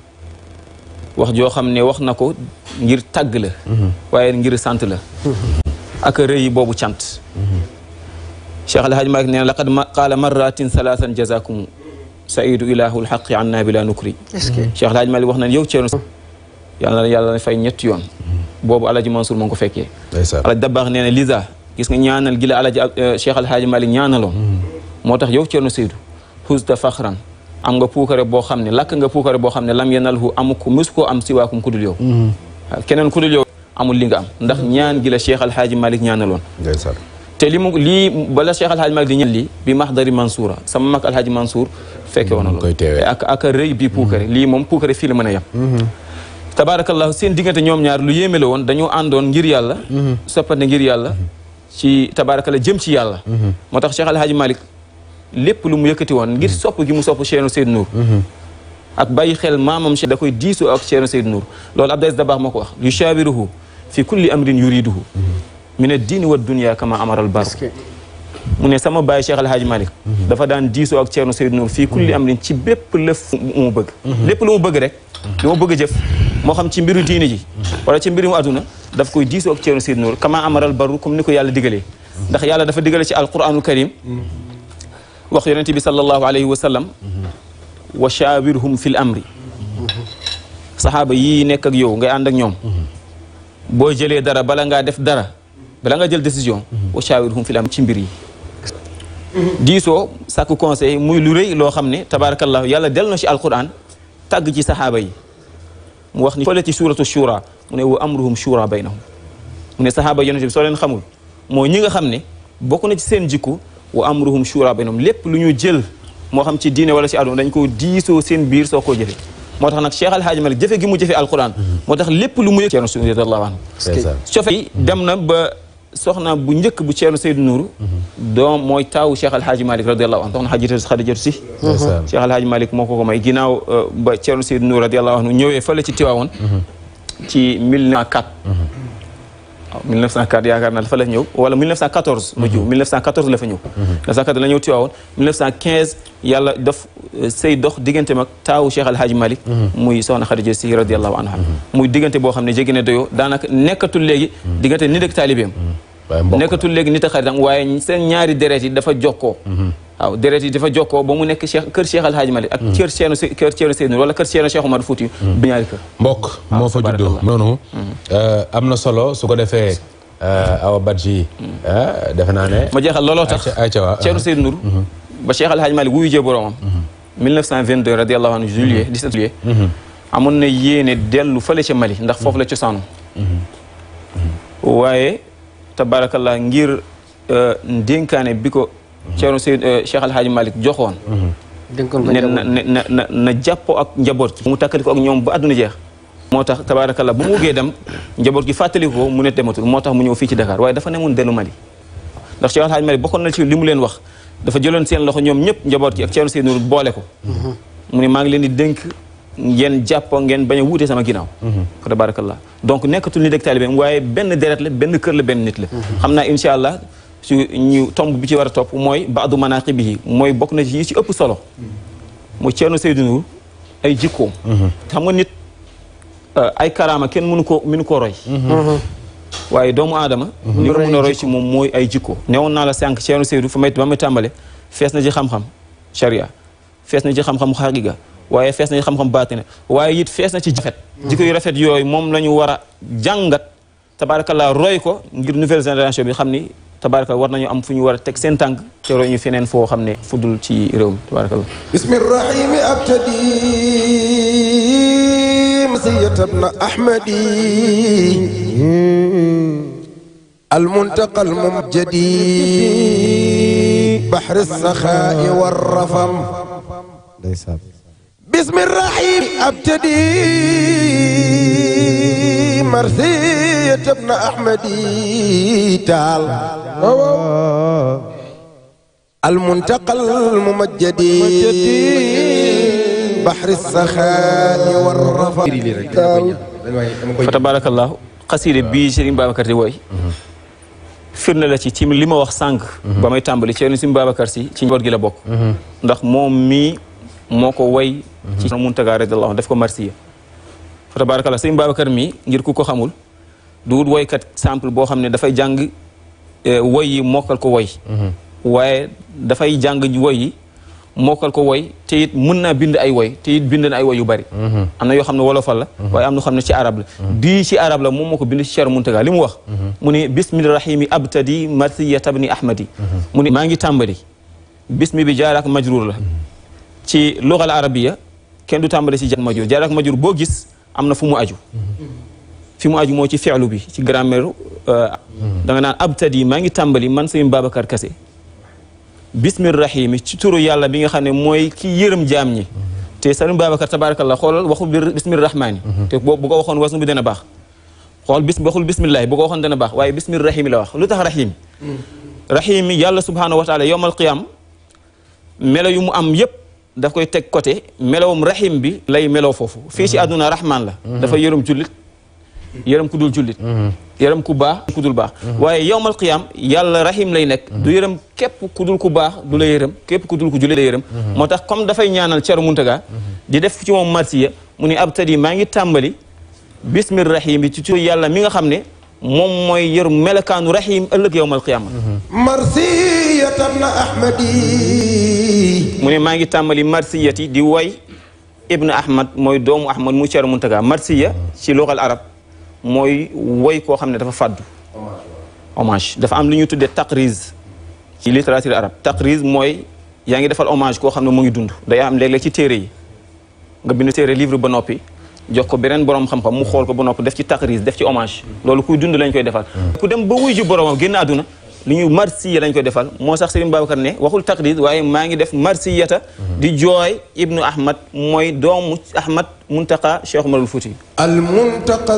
wax joo xam ne wax na ko ngir tàgg la. waaye ngir sant la. ak rëy boobu cant. Cheikh El Hadj Malick nee na laqad qaala marratin salaasan jazaakum saidu ilahul xaqi anna bila nukri. Cheikh El Hadj Malick wax na yow Thierno. yàlla na fay ñetti yoon. boobu Alaaji Mansour moo ko fekkee. Alaaji Dabakh nee na Lisa gis nga ñaanal gi la Alaaji Cheikh El Hadj Malick ñaanaloon. moo tax yow Thierno Seydou. xusta faxran am nga puukare boo xam ne lakk nga puukare boo xam ne lam yenalhu amu ko mus koo am siwaakum ku dul yow. keneen ku dul yow amul li nga am ndax ñaan gi la Cheikh El Hadj Malick ñaanaloon. te lii bala Cheikh El Hadj Malick di ñaan lii bi Mahdari Mansoura sama mag El Hadj Mansour fekke woon na loolu. ak rëy bi puukare lii moom puukare fii la mën a yem. tabaarakallahu seen diggante ñoom ñaar lu yéeme la woon dañoo àndoon ngir yàlla. soppante ngir yàlla ci tabaarakallah jëm ci yàlla. moo tax Cheikh El Hadj Malick lépp lu mu yëkkati woon ngir sopp gi mu sopp Thierno Seydou Nourou. ak bàyyi xel maamam Cheikh da koy diisoo ak Thierno Seydou Nourou loolu Abdou Aziz Dabakh moo ko wax yushawiruhu fi kulli amrin yuriduhu min ad-diini wa dunya kama amara al bar mu ne sama bàyyi Cheikh El Hadj Malick dafa daan diisoo ak Thierno Seydou Nourou fii kulli amrin ci bépp lëf mu bëgg lépp lu mu bëgg rek lu mu bëgg jëf moo xam ci mbiru diini ji wala ci mbiru aduna daf koy diisoo ak Thierno Seydou Nourou kama amara al bar comme ni ko yàlla digalee ndax yàlla dafa digale ci alquranul karim wax yonente bi sallallahu alayhi wa sallam wa shawirhum fil amri saxaaba yii nekk ak yow ngay ànd ak ñoom boo jëlee dara bala ngaa def dara bala nga jël décision wa shawirhum fil amri ci mbir yi diisoo sàkku conseil muy lu rëy loo xam ne tabarakallahu yàlla del na ci alquran tàgg ci saxaaba yi mu wax ni fële ci suratu shura mu ne wa amruhum shura baynahum mu ne saxaaba yonente bi soo leen xamul mooy ñi nga xam ne bokk na ci seen jikko wa amruhum shura baynahum lépp lu ñu jël moo xam ci diine wala ci àdduna dañ ko diisoo seen biir soo ko jëfe moo tax nag Cheikh El Hadj Malick jëfe gi mu jëfe alquran moo tax lépp lu mu yëg Thierno Seydou radiyallahu anhu sofe yi dem na ba soxna bu njëkk bu Thierno Seydou Nourou doom mooy taawu Cheikh El Hadj Malick radiyallahu anhu soxna Xadijatu Si Cheikh El Hadj Malick moo ko may ginnaaw ba Thierno Seydou Nourou radiyallahu anhu ñëwee fële ci Tiwaawoon ci 1904 waaw 1904 yaakaar naa dafa la ñëw wala 1914 ma jiw 1914 la fa ñëw 1914 la ñëw Tiwaawoon 1915 yàlla daf say dox diggante mag taawu Cheikh Alhaaji Malick muy soxna Khadija Sy radiyallahu anha muy diggante boo xam ne jéggi na doyoo daanaka nekkatul léegi diggante nit ak taalibeem nekkatul léegi nit ak xaritam waaye seen ñaari deret yi dafa jokkoo waaw deret yi dafa jokkoo ba mu nekk kër Cheikh Alhaaji Malick ak kër Ceerno Seydou wala kër Ceerno Cheikh Omar Fouti bu ñaari kër mbokk moo fa juddoo noonu am na solo su ko defee Awa Badji defe naa ne ma jeexal looloo tax Ceerno Seydou Nour ba Cheikh Alhaaji Malick wuyu jee boroomam 1922 radiyallahu anhu juillet 17 juillet amoon na yéene dellu fële ca Mali ndax foofu la cosaanu waaye tabarakallah ngir ndénkaane bi ko Ceerno Seydou Cheikh Alhaaji Malick joxoon ne na jàppoo ak njaboot gi mu takkali ko ak ñoom ba àdduna jeex moo tax tabarakallah bu mu wuggee dem njaboot gi fàttali ko mu ne dematul moo tax mu ñëw fii ci Dakar waaye dafa ne mun dellu Mali ndax Cheikh Alhaaji Malick bokkoon na ci li mu leen wax dafa jëloon seen loxo ñoom ñëpp njaboot gi ak Ceerno Seydou Nour boole ko mu ne maa ngi leen di dénk ngeen jàppoo ngeen bañ a wuute sama ginnaaw ko tabarakallah donc nekkatul nit ak taalibe waaye benn deret la benn kër la benn nit la xam naa insha allah su ñu tomb bi ci war a topp mooy baadu manaqibihi mooy bokk na ci ëpp solo mooy Ceerno Seydou Nour ay jikkoom xam nga nit ay karaama kenn mënu ko roy waaye doomu aadama li nga mën a roy ci moom mooy ay jikko newoon naa la sànq Ceerno Seydou ba may tàmbale fees na ci xam-xam sharia fees na ci xam-xam xaqiqa waaye fees na ci xam-xam baatina waaye it fees na ci rafet jikko yu rafet yooyu moom la ñu war a jàngat tabarakallah roy ko ngir nouvelle génération bi xam ni tabarakallah war nañu am fu ñu war a teg seen tànk te roy ñu feneen foo xam ne fudul ci réew mi tabarakallah bismillahirrahimi abtadi masiyat ibn ahmadi المنتقى الممجدي بحر السخاء والرفم بسم الرحيم ابتدي مرثية ابن احمدي تعال المنتقى الممجدي بحر السخاء والرفم فتبارك الله xaside bii Serigne Babacar di woy firnde la ci li ma wax sànq ba may tàmbali Serigne Babacar si ci njaboot gi la bokk ndax moom mii moo ko woy ci Muntaga radiyallahu def ko marsiya fa tabarakallah Serigne Babacar mii ngir ku ko xamul du wut woykat simple boo xam ne dafay jàng woy yi mokkal ko woy waaye dafay jàng woy yi mokkal ko woy te it mën naa bind ay woy te it bind na ay woy yu bari am na yoo xam ne wolofal la waaye am na xam ne ci arab la bii ci arab la moom moo ko bind ci Cheikh Muntaga li mu wax mu ne bismillahirrahimi abtadi marsiyat ibni ahmadi mu ne maa ngi tàmbali bismi bi jaar ak majruur la ci lugal arabiya kenn du tàmbali ci jaar ak majruur jaar ak majruur boo gis am na fu mu aju fi mu aju moo ci fi'lu bi ci grammaire da nga naan abtadi maa ngi tàmbali man Serigne Babacar Kassé bismillahirrahimi ci turu yàlla bi nga xam ne mooy ki yërëm jaam ñi te Serigne Babacar tabarakallah xoolal waxul bismillahirrahmani te bu ko waxoon wasnu bi dana baax xool waxul bismillah bu ko waxoon dana baax waaye bismillahirrahimi la wax lu tax rahim rahim yàlla subhanahu wa taala yawmal qiyam melo yu mu am yépp daf koy teg côté melowum rahim bi lay meloo foofu fii ci àdduna rahman la dafa yërëm jullit yërëm ku dul jullit yërëm ku baax ku dul baax waaye yawmal qiyam yàlla rahim lay nekk du yërëm képp ku dul ku baax du la yërëm képp ku dul ku jullit la yërëm moo tax comme dafay ñaanal Ceerno Muntaga di def ci moom marsiya mu ni abtadi maa ngi tàmbali bismir rahim bi ci turu yàlla mi nga xam ne moom mooy yër melakaanu rahim ëllëg yawmal qiyama marsiyatan ahmadi mu ne maa ngi tàmbali marsiyati di woy ibn ahmad mooy doomu ahmad mu Ceerno Muntaga marsiya ci lugal arab mooy woy koo xam ne dafa fàddu hommage dafa am lu ñuy tuddee taqriz ci littérature arabe taqriz mooy yaa ngi defal hommage koo xam ne mu ngi dund day am léeg-léeg ci téere yi nga bind téere livre ba noppi jox ko beneen borom xam-xam mu xool ko ba noppi def ci taqriz def ci hommage loolu kuy dund lañ koy defal ku dem ba wuy ji boromam génn àdduna li ñu marsiya lañ koy defal moo sax Serigne Babacar ne waxul taqriz waaye maa ngi def marsiyata di jooy ibnu ahmad mooy doomu ahmad muntaqa Cheikh Umarul Fouti المنتقى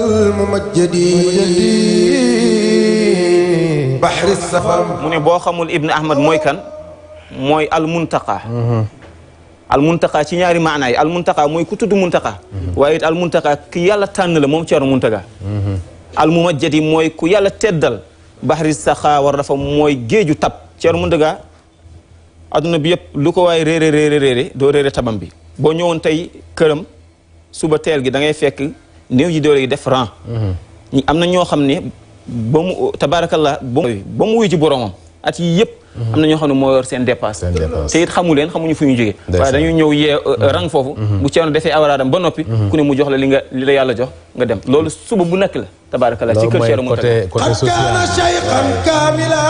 الممجدي بحر السفر mu ne boo xamul ibnu ahmad mooy kan mooy almuntaqa almuntaqa ci ñaari maanaa yi almuntaqa mooy ku tudd muntaqa waaye it almuntaqa ki yàlla tànn la moom Ceerno Muntaga al mumajjadi mooy ku yàlla teddal bahri saxaa war dafa mooy géeju tab Ceerno Muntaga adduna bi yëpp lu ko waaye réere doo réere tabam bi boo ñëwoon tey këram suba teel gi da ngay fekk néew ji doole yi def rang am na ñoo xam ne ba mu tabaarakallah ba mu wuy ci boromam at yi yëpp am na ñoo xam ne moo yor seen dépasse te it xamuñu fu ñu jógee waaye dañuy ñëw yee rang foofu bu Ceerno defee awaraadam ba noppi ku ne mu jox la li la yàlla jox nga dem loolu suba bu nekk la tabaarakallah ci kër Ceerno Muntaga qad kaana shaykhan kaamila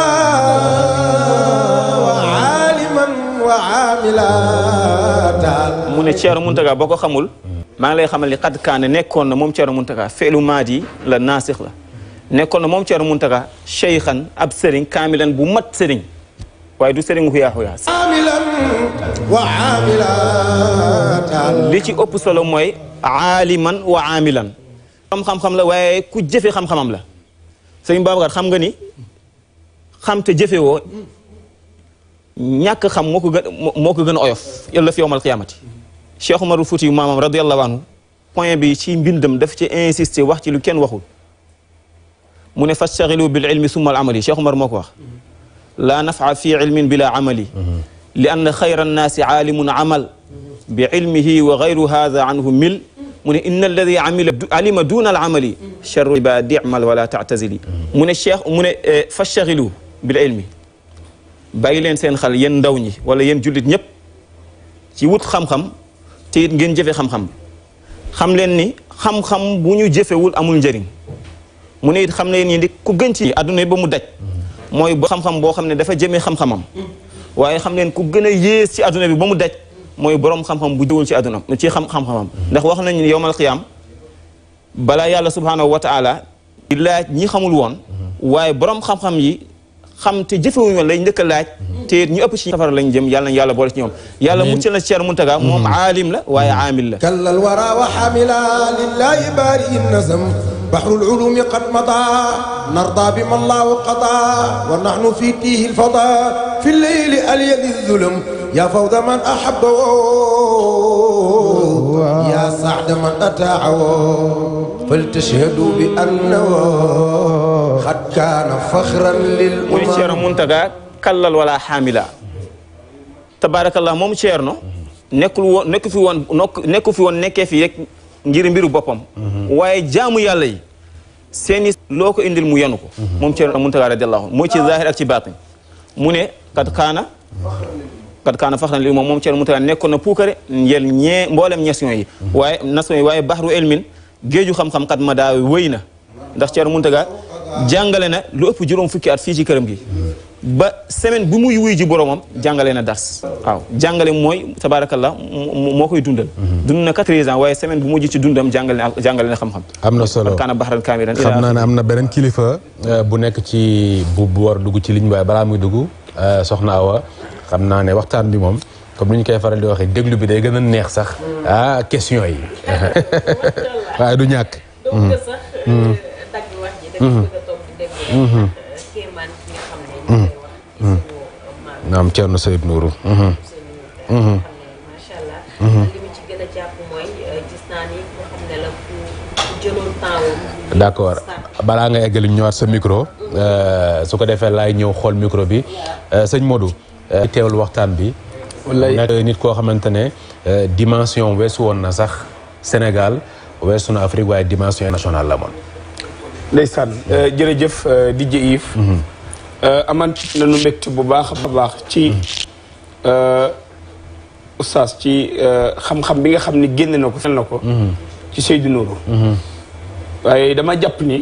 wa aaliman wa aamila mu ne Ceerno Muntaga boo ko xamul maa ngi lay xamal ni qad kaana nekkoon na moom Ceerno Muntaga feelu maadi la naasix la nekkoon na moom Ceerno Muntaga cheykhan ab sëriñ kaamilan bu mat sëriñ waaye du sëriñ xuyaa aamilan wa aamilatan li ci ëpp solo mooy aaliman wa aamilan xam-xam la waaye ku jëfe xam-xamam la sëriñ Babacar xam nga ni xam te jëfe woo ñàkk xam moo ko gën a oyof yàlla fi yawmal qiyaamati Cheikh Umarul Fuuti maamam radiyallahu anhu point bi ci mbindam daf ci insister wax ci lu kenn waxul mu ne fastaxilu bil ilmi summa al amali Cheikh Umar moo ko wax laa nafaa fi ilmin bila amali li anna xayra annaasi aalimun amal bi ilmihi wa gayru hada anhu mil mu ne inna alladi alima duna al amali charru ibadi amal wala taatazili mu ne cheikh mu ne fastaxilu bil ilmi bàyyi leen seen xel yéen ndaw ñi wala yéen jullit ñëpp ci wut xam-xam te it ngeen jëfe xam-xam xam leen ni xam-xam bu ñu jëfewul amul njëriñ mu ne it xam leen ni ku gën ci adduna ba mu daj mooy xam-xam boo xam ne dafa jëmee xam-xamam waaye xam leen ku gën a yées ci adduna bi ba mu daj mooy borom xam-xam bu jëwul ci adduna ci xam-xamam ndax wax nañu ne yowmal qiyaam balaa yàlla subhanahu wa taala di laaj ñi xamul woon waaye borom xam-xam yi xam te jëfewuñu woon lay njëkk a laaj te ñu ëpp ci safara lañ jëm yàlla nañ yàlla boole ci ñoom yàlla muccal na ci Ceerno Muntaga moom aalim la waaye aamil la kallal wara wa xamila lillahi baari nazam bahrul ulumi qad mada narda bima allahu qada wa nahnu fi tihi lfada fi lleyli alyadi zulum ya fawda man ahabbahu ya saada man ataahu faltashhadu bi annahu qad kaana fakhran lil umam muy Ceerno Muntaga kallal wala xaamila tabaarakallah moom Ceerno nekku fi woon nekkee fi rek ngir mbiru boppam waaye jaamu yàlla yi seeni loo ko indil mu yenu ko moom Ceerno Muntaga radiyallahu mooy ci zahir ak ci baatin mu ne kat kaana faxran li moom Ceerno Muntaga nekkoon na puukare njël mboolem nation yi waaye baxru elmin géeju xam-xam kat ma daa wëy na ndax Ceerno Muntaga jàngale na lu ëpp juróom fukki at fii ci këram gi ba semaine bu muy wuy ji boromam jàngale na dars waaw jàngale mooy tabaarakallah moo koy dundal dund na 13 ans waaye semaine bu mujj ci dundam jàngale na xam-xam am na solo kaana baxran kaamilan xam naa ne am na beneen kilifa bu nekk ci bu war dugg ci ligne bi waaye balaa muy dugg soxna Awa xam naa ne waxtaan bi moom comme ni ñu koy faral di waxee déglu bi day gën a neex sax question yi waaye du ñàkk naam Ceerno Seydou Nourou macha allah li mu ci gën a jàpp mooy gis naa ni nga xam ne la ku jëloon temps d'accord balaa nga eggali ñëwaat sa micro su ko defee laay ñëw xool micro bi sëñ Modou teewal waxtaan bi nekk nit koo xamante ne dimension weesu woon na sax Sénégal weesu na Afrique waaye dimension nationale la moon ndeysaan jërëjëf DJ Yves aman nañu mbégte bu baax a baax ci oustaz ci xam-xam bi nga xam ni génne na ko fel na ko ci Seydou Nourou waaye dama jàpp ni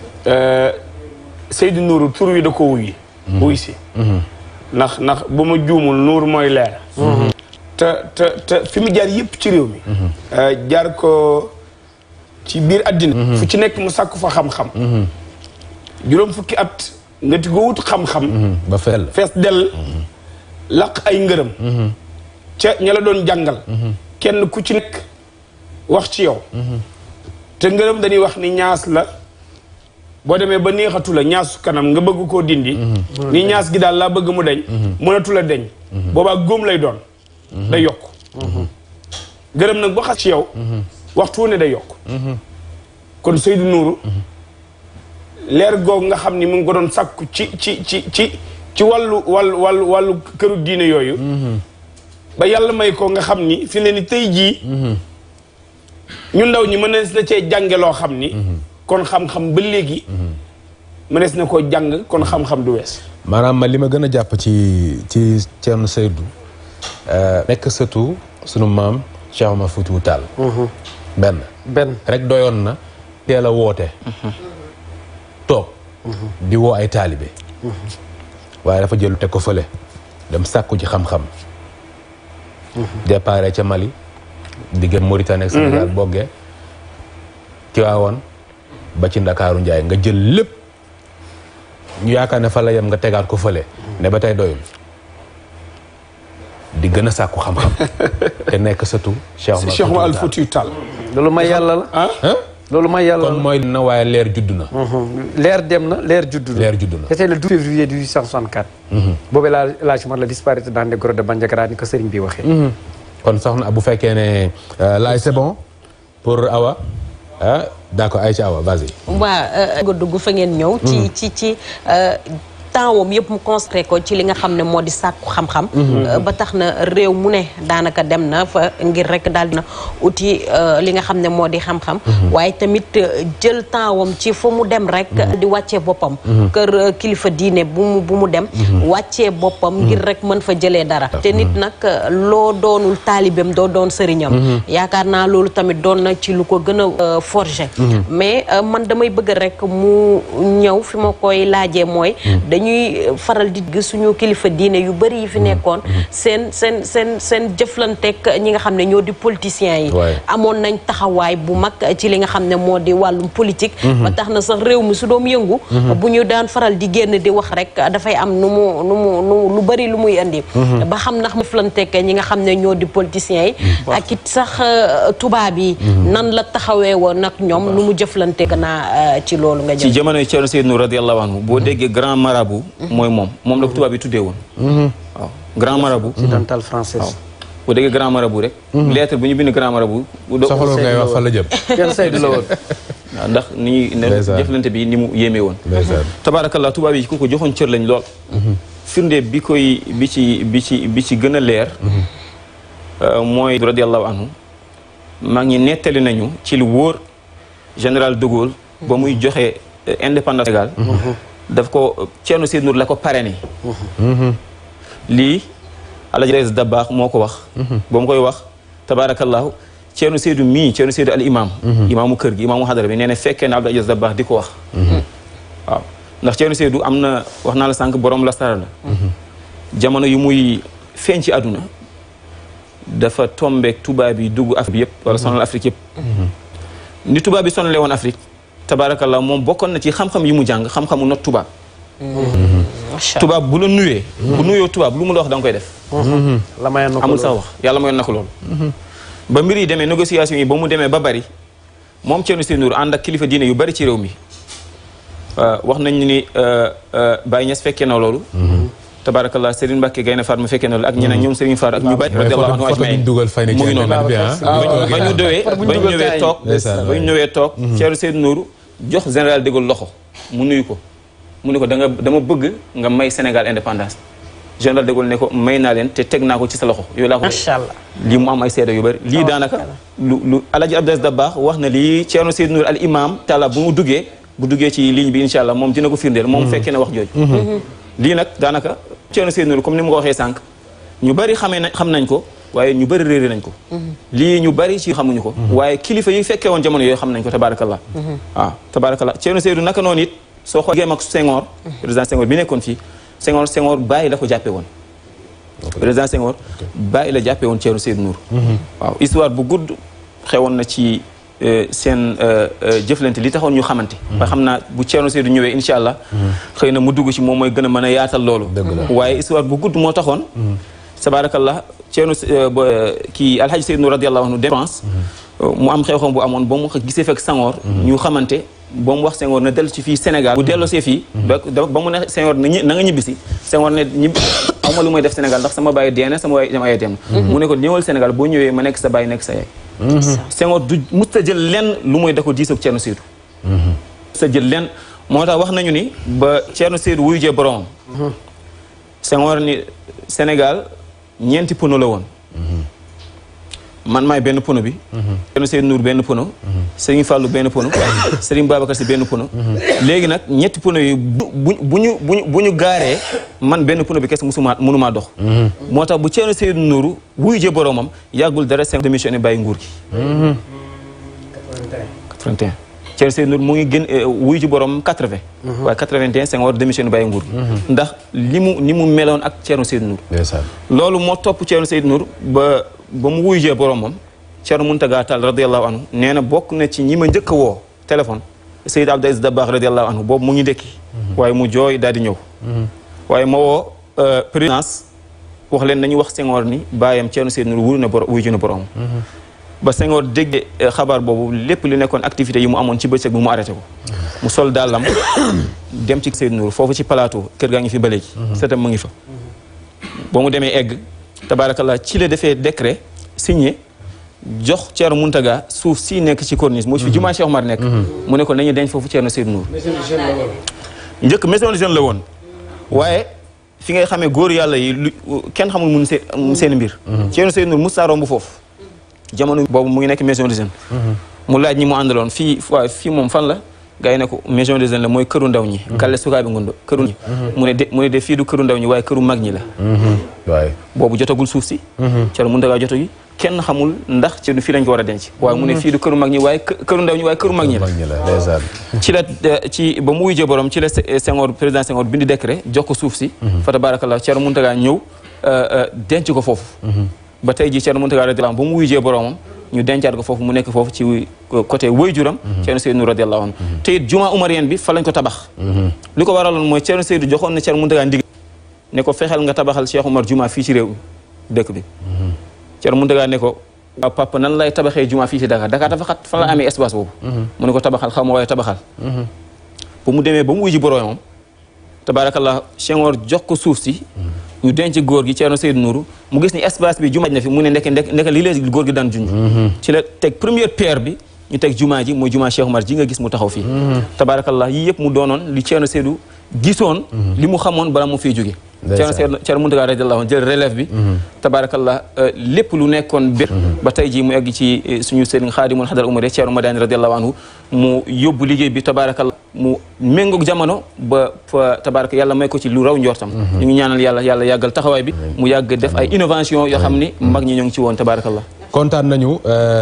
Seydou Nourou tur wi da ko wuy si ndax bu ma juumul Nour mooy leer te fi mu jaar yëpp ci réew mi jaar ko ci biir àddina fu ci nekk mu sàkku fa xam-xam juróom fukki at nga ti ko wut xam-xam ba fees dell laq ay ngërëm ca ña la doon jàngal kenn ku ci nekk wax ci yow te ngërëm dañuy wax ni ñaas la boo demee ba neexatu la ñaasu kanam nga bëgg koo dindi ni ñaas gi daal laa bëgg mu deñ mënatu la deñ boobaa góom lay doon day yokk ngërëm nag ba xas ci yow waxtu wu ne day yokk kon Seydou Nourou leer googu nga xam ni mu ngi ko doon sakku ci wàllu këru diine yooyu ba yàlla may ko nga xam ni fi ne ni tey jii ñu ndaw ñi mënees na cee jànge loo xam ni kon xam-xam ba léegi mënees na koo jàng kon xam-xam du wees maanaam ma li ma gën a jàpp ci Thierno Seydou nekk surtout sunu maam Cheikh Omar Foutiyou Tall benn rek doyoon na teel a woote toog di woo ay taalibe waaye dafa jël teg ko fële dem sàkku ci xam-xam départ ca Mali diggante Mauritanie ak Sénégal boggee Tiwaawan ba ci Ndakaaru Njaay nga jël lépp ñu yaakaar ne fa la yem nga tegaat ko fële ne ba tey doyul di gën a sàkku xam-xam te nekk surtout Cheikh Omar Foutiyou Tall loolu may yàlla la loolu may yàlla kon mooy na waaye leer judd na leer dem na leer judd na c'était le 12 février 1864 boobu la ci la disparaître dans les grottes de Bandiagara ni ko sëriñ bi waxee kon soxna bu fekkee ne laay c'est bon pour Awa d'accord Aïcha Awa vas-y nga dugg fa ngeen ñëw ci temps woom yëpp mu consacré ko ci li nga xam ne moo di sàkku xam-xam ba tax na réew mu ne daanaka dem na fa ngir rek daal dina uti li nga xam ne moo di xam-xam waaye tamit jël temps woom ci fa mu dem rek di wàccee boppam kër kilifa diine bu mu dem wàccee boppam ngir rek mën fa jëlee dara te nit nag loo doonul taalibeem doo doon sëriñam yaakaar naa loolu tamit doon na ci lu ko gën a forger mais man damay bëgg rek mu ñëw fi ma koy laajee mooy ñuy faral di gis suñu kilifa diine yu bëri yi fi nekkoon seen jëflanteeg ñi nga xam ne ñoo di politiciens yi amoon nañ taxawaay bu mag ci li nga xam ne moo di wàllum politique ba tax na sax réew mi su doom yëngu bu ñu daan faral di génn di wax rek dafay am nu mu lu bëri lu muy indi ba xam ndax mu jëflanteeg ñi nga xam ne ñoo di politiciens yi ak it sax tubaab yi nan la taxawee woon nag ñoom nu mu jëflanteeg naa ci loolu nga jël ci jamono Thierno Seydou radiyallahu anhu boo déggee grand marabout mooy moom la ko tubaab bi tuddee woon waaw grand marabout occidental français boo déggee grand marabout rek lettre bu ñu bind grand marabout soxla ngay wax fa la jëm Thierno Seydou la woon waaw ndax ni jëflante bi ni mu yéemee woon tabaarakallah tubaab yi ku ko joxoon cër lañ lool firnde bi ci gën a leer mooy radiyallahu anhu maa ngi nettali nañu ci lu wóor général de Gaulle ba muy joxe indépendance Sénégal daf ko Thierno Seydou Nour la ko parrainé lii Alaaji Aziz Dabakh moo ko wax ba mu koy wax tabaarakallahu Thierno Seydou al imaamu kër gi imaamu xadara bi nee na fekkee na Abdou Aziz Dabakh di ko wax waaw ndax Thierno Seydou am na wax naa la sànq borom la sara la jamono yu muy feeñ ci àdduna dafa tombeek tubaab yi dugg Afrique bi yëpp wala sonal Afrique yëpp ni tubaab bi sonalee woon Afrique tabaarakallah moom bokkoon na ci xam-xam yi mu jàng xam-xamu not tubaab tubaab bu la nuyee bu nuyoo tubaab lu mu la wax da nga koy def amul sax wax yàlla mayoon na ko loolu ba mbir yi demee négociation yi ba mu demee ba bari moom Thierno Seydou Nour ànd ak kilifa diine yu bari ci réew mi wax nañ ni Baye Niass fekkee na loolu tabaarakallah Serigne Mbacke Gaynde Fatma fekkee na loolu ak ñeneen ñoom Serigne Fall ak ñu bari radiyallahu anhu ajmaïn mu ngi noonu ba ñu ñëwee toog Thierno Seydou Nour jox général de Gaulle loxo mu nuyu ko mu ne ko dama bëgg nga may Sénégal indépendance général de Gaulle ne ko may naa leen te teg naa ko ci sa loxo yooyu laa ko macha allah lii mu am ay seede yu bëri lii daanaka lu Alaaji Abdou Aziz Dabakh wax na lii Thierno Seydou Nour al imam taala bu duggee ci ligne bi incha allah moom dina ko firndeel moom fekkee na wax jooju lii nag daanaka Thierno Seydou Nour comme ni mu ko waxee sànq ñu bëri xam nañ ko waaye ñu bëri réeré nañ ko lii ñu bëri ci xamuñu ko waaye kilifa yi fekkee woon jamono yooyu xam nañ ko tabaarakallah waaw tabaarakallah Thierno Seydou naka noonu it soo xoolee géem ak Senghor président Senghor bi nekkoon fii Senghor bàyyi la ko jàppee woon président Senghor bàyyi la jàppee woon Thierno Seydou Nour waaw histoire bu gudd xewoon na ci seen jëflante li taxoon ñu xamante ba xam naa bu Thierno Seydou ñëwee incha allah xëy na mu dugg ci moom mooy gën a mën a yaatal loolu waaye histoire bu gudd moo taxoon tabaarakallah Thierno kii Alhaji Seydou Nour radiyallahu anhu dem France mu am xew-xew bu amoon ba mu gisee fekk Senghor ñu xamante ba mu wax Senghor na dellu ci fii Sénégal bu delloosee fii ba mu ne Senghor na nga ñibbisi Senghor ne aw ma lu may def Sénégal ndax sama bàyyi dee na sama yaay dem mu ne ko ñëwal Sénégal boo ñëwee ma nekk sa bàyyi nekk sa yaay Senghor du musta jël lenn lu mooy da ko diisoog Thierno Seydou sa jël lenn moo tax wax nañu ni ba Thierno Seydou wuyu jee boromam Senghor ni Sénégal ñeenti pono la woon man maay benn pono bi Thierno Seydou Nour benn pono Serigne Fallou benn pono Serigne Babacar Sy benn pono léegi nag ñetti pono yi bu ñu gaaree man benn pono bi kese mënumaa dox moo tax bu Thierno Seydou Nour wuyu jee boromam yàggul dara Senghor démissionné bàyyi nguur gi 81 Thierno Seydou Nour mu ngi gën wuyu ji borom 80 waaye 81 Senghor démissionné bàyyi nguur gi ndax ni mu meloon ak Thierno Seydou Nour loolu moo topp Thierno Seydou Nour ba mu wuyu jee boromam Thierno Mountaga Tall radiallahu anhu nee na bokk na ci ñi ma njëkk a woo téléphone Seyd Abdou Aziz Dabakh radiallahu anhu boobu mu ngi ndekki waaye mu jooy daal di ñëw waaye ma woo présidence wax leen nañu wax Senghor ni bàyyam Thierno Seydou Nour wuyu ji na boromam ba Senghor déggee xabaar boobu lépp li nekkoon activité yi mu amoon ci bëccëg bi mu arrêté ko mu sol dàllam dem ci Seydou Nour foofu ci plateau kër gaa ngi fi ba léegi setam mu ngi fa ba mu demee egg tabaarakallah ci la defee décret signé jox Thierno Mountaga suuf si nekk ci corniche moo fi jumaa Cheikh Omar nekk mu ne ko nañu denc foofu Thierno Seydou Nour njëkk maison de jeune la woon waaye fi ngay xamee góor yàlla yi lu kenn xamul mun seen mbir Thierno Seydou Nour musta romb foofu jamono boobu mu ngi nekk maison de jeune mu laaj ñi mu àndaloon fii moom fan la gars yi ne ko maison de jeune la mooy këru ndaw ñi Galle Sukaabe Ngondo këru ñi mu ne de fii du këru ndaw ñi waaye këru mag ñi la waaye boobu jotagul suuf si Thierno Mountaga joto gi kenn xamul ndax ci du fii lañ ko war a denc waaye mu ne fii du këru mag ñi waaye këru ndaw ñi waaye këru mag ñi la ci la ba mu wujjee borom ci la Senghor président Senghor bindi décret jox ko suuf si fa tabarakallah Thierno Mountaga ñëw denc ko foofu ba tey jii Thierno Mountaga radiyallahu anhu ba mu wujjee boromam ñu dencaat ko foofu mu nekk foofu ci côté waajuram Thierno Seydou Nour radiyallahu anhu te it juma umarien bi fa lañ ko tabax li ko waraloon mooy Thierno Seydou joxoon na Thierno Mountaga ndigal ne ko fexeel nga tabaxal Cheikh Oumar juma fii ci réew dëkk bi Thierno Mountaga ne ko waaw papa nan lay tabaxee juma fii ci Dakar dafa xat fan la amee espace boobu mu ne ko tabaxal xaw ma waaye tabaxal ba mu demee ba mu wuy ji boromam tabaarakallah Senghor jox ko suuf si ñu denc góor gi Thierno Seydou Nour mu gis ni espace bi jumaa na fi mu ne ndek lii la góor gi daan junj ci la teg première pierre bi ñu teg jumaa ji mooy jumaa Cheikh Oumar ji nga gis mu taxaw fii tabaarakallah yii yëpp mu doonoon li Thierno Seydou gisoon li mu xamoon bala mu fiy jóge Thierno Mountaga radiyallahu anhu jël relève bi tabaarakallah lépp lu nekkoon bér ba tey jii mu egg ci suñu sëriñ Xaadimul Hadar Umar Thierno Madani radiyallahu anhu mu yóbbu liggéey bi tabaarakallah mu méngoog jamono ba fa tabaraka yàlla may ko ci lu raw njortam ñu ngi ñaanal yàlla yàggal taxawaay bi mu yàgg def ay innovation yoo xam ni mag ñi ñoo ngi ci woon tabarakallah kontaan nañu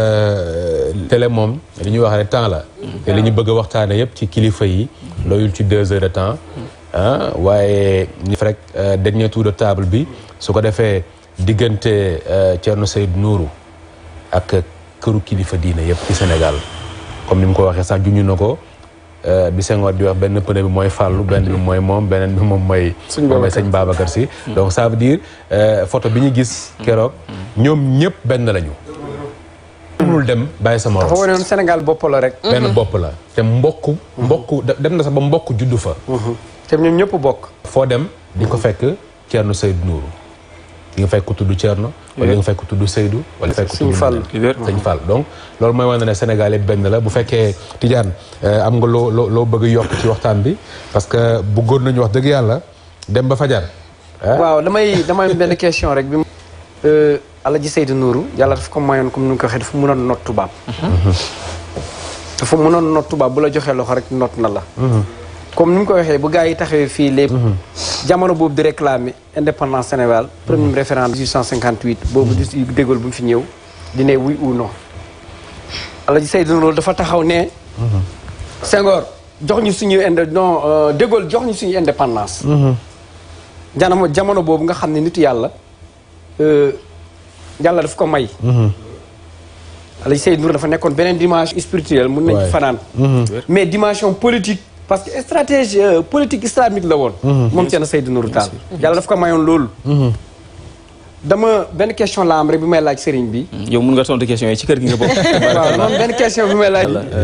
télé moom li ñuy wax rek temps la te li ñu bëgg a waxtaane yëpp ci kilifa yi doyul ci 2 heures de temps waaye ñu def rek dernier tour de table bi su ko defee diggante Thierno Seydou Nour ak këru kilifa diine yëpp ci Sénégal comme ni mu ko waxee sax juñu na ko bi Senghor di wax benn pëne bi mooy Fallou benn bi mooy moom beneen bi moom mooy sëñ Babacar Sy donc ça veut dire photo bi ñu gis keroog ñoom ñëpp benn lañu mënul dem bàyyi sama dafa wane woon Sénégal bopp la rek benn bopp la te mbokk dem na sax ba mbokk juddu fa te ñoom ñëpp bokk foo dem di ko fekk Thierno Seydou Nour di nga fekk ku tudd Thierno wala di nga fekk ku tudd Seydou wala fekk ku tudd sëñ Fall donc loolu mooy wane ne Sénégal yëpp benn la bu fekkee Tidiane am nga loo bëgg yokk ci waxtaan bi parce que bëggoon nañu wax dëgg yàlla dem ba fajar waaw damay benn question rek bi Alaji Seydou Nour yàlla daf ko mayoon comme ni nga ko waxee dafa mënoon not tubaab dafa mënoon not tubaab bu la joxee loxo rek not na la comme ni mu ko waxee bu gars yi taxawee fii lépp jamono boobu di réclamer indépendance Sénégal premier référendum 1858 boobu di De Gaulle bu mu fi ñëw di ne oui ou non Alaji Seydou Nour dafa taxaw ne Senghor jox ñu suñu De Gaulle jox ñu suñu indépendance jamono boobu nga xam ne nitu yàlla yàlla daf ko may Alaji Seydou Nour dafa nekkoon beneen dimension spirituelle mun nañ fanaan mais dimension politique parce que stratégie politique islamique la woon moom Thierno Seydou Nourou Tall yàlla daf ko mayoon loolu dama benn question la am rek bi may laaj sëriñ bi yow mun nga tontu question yi ci kër gi nga bokk waaw moom benn question bi may laaj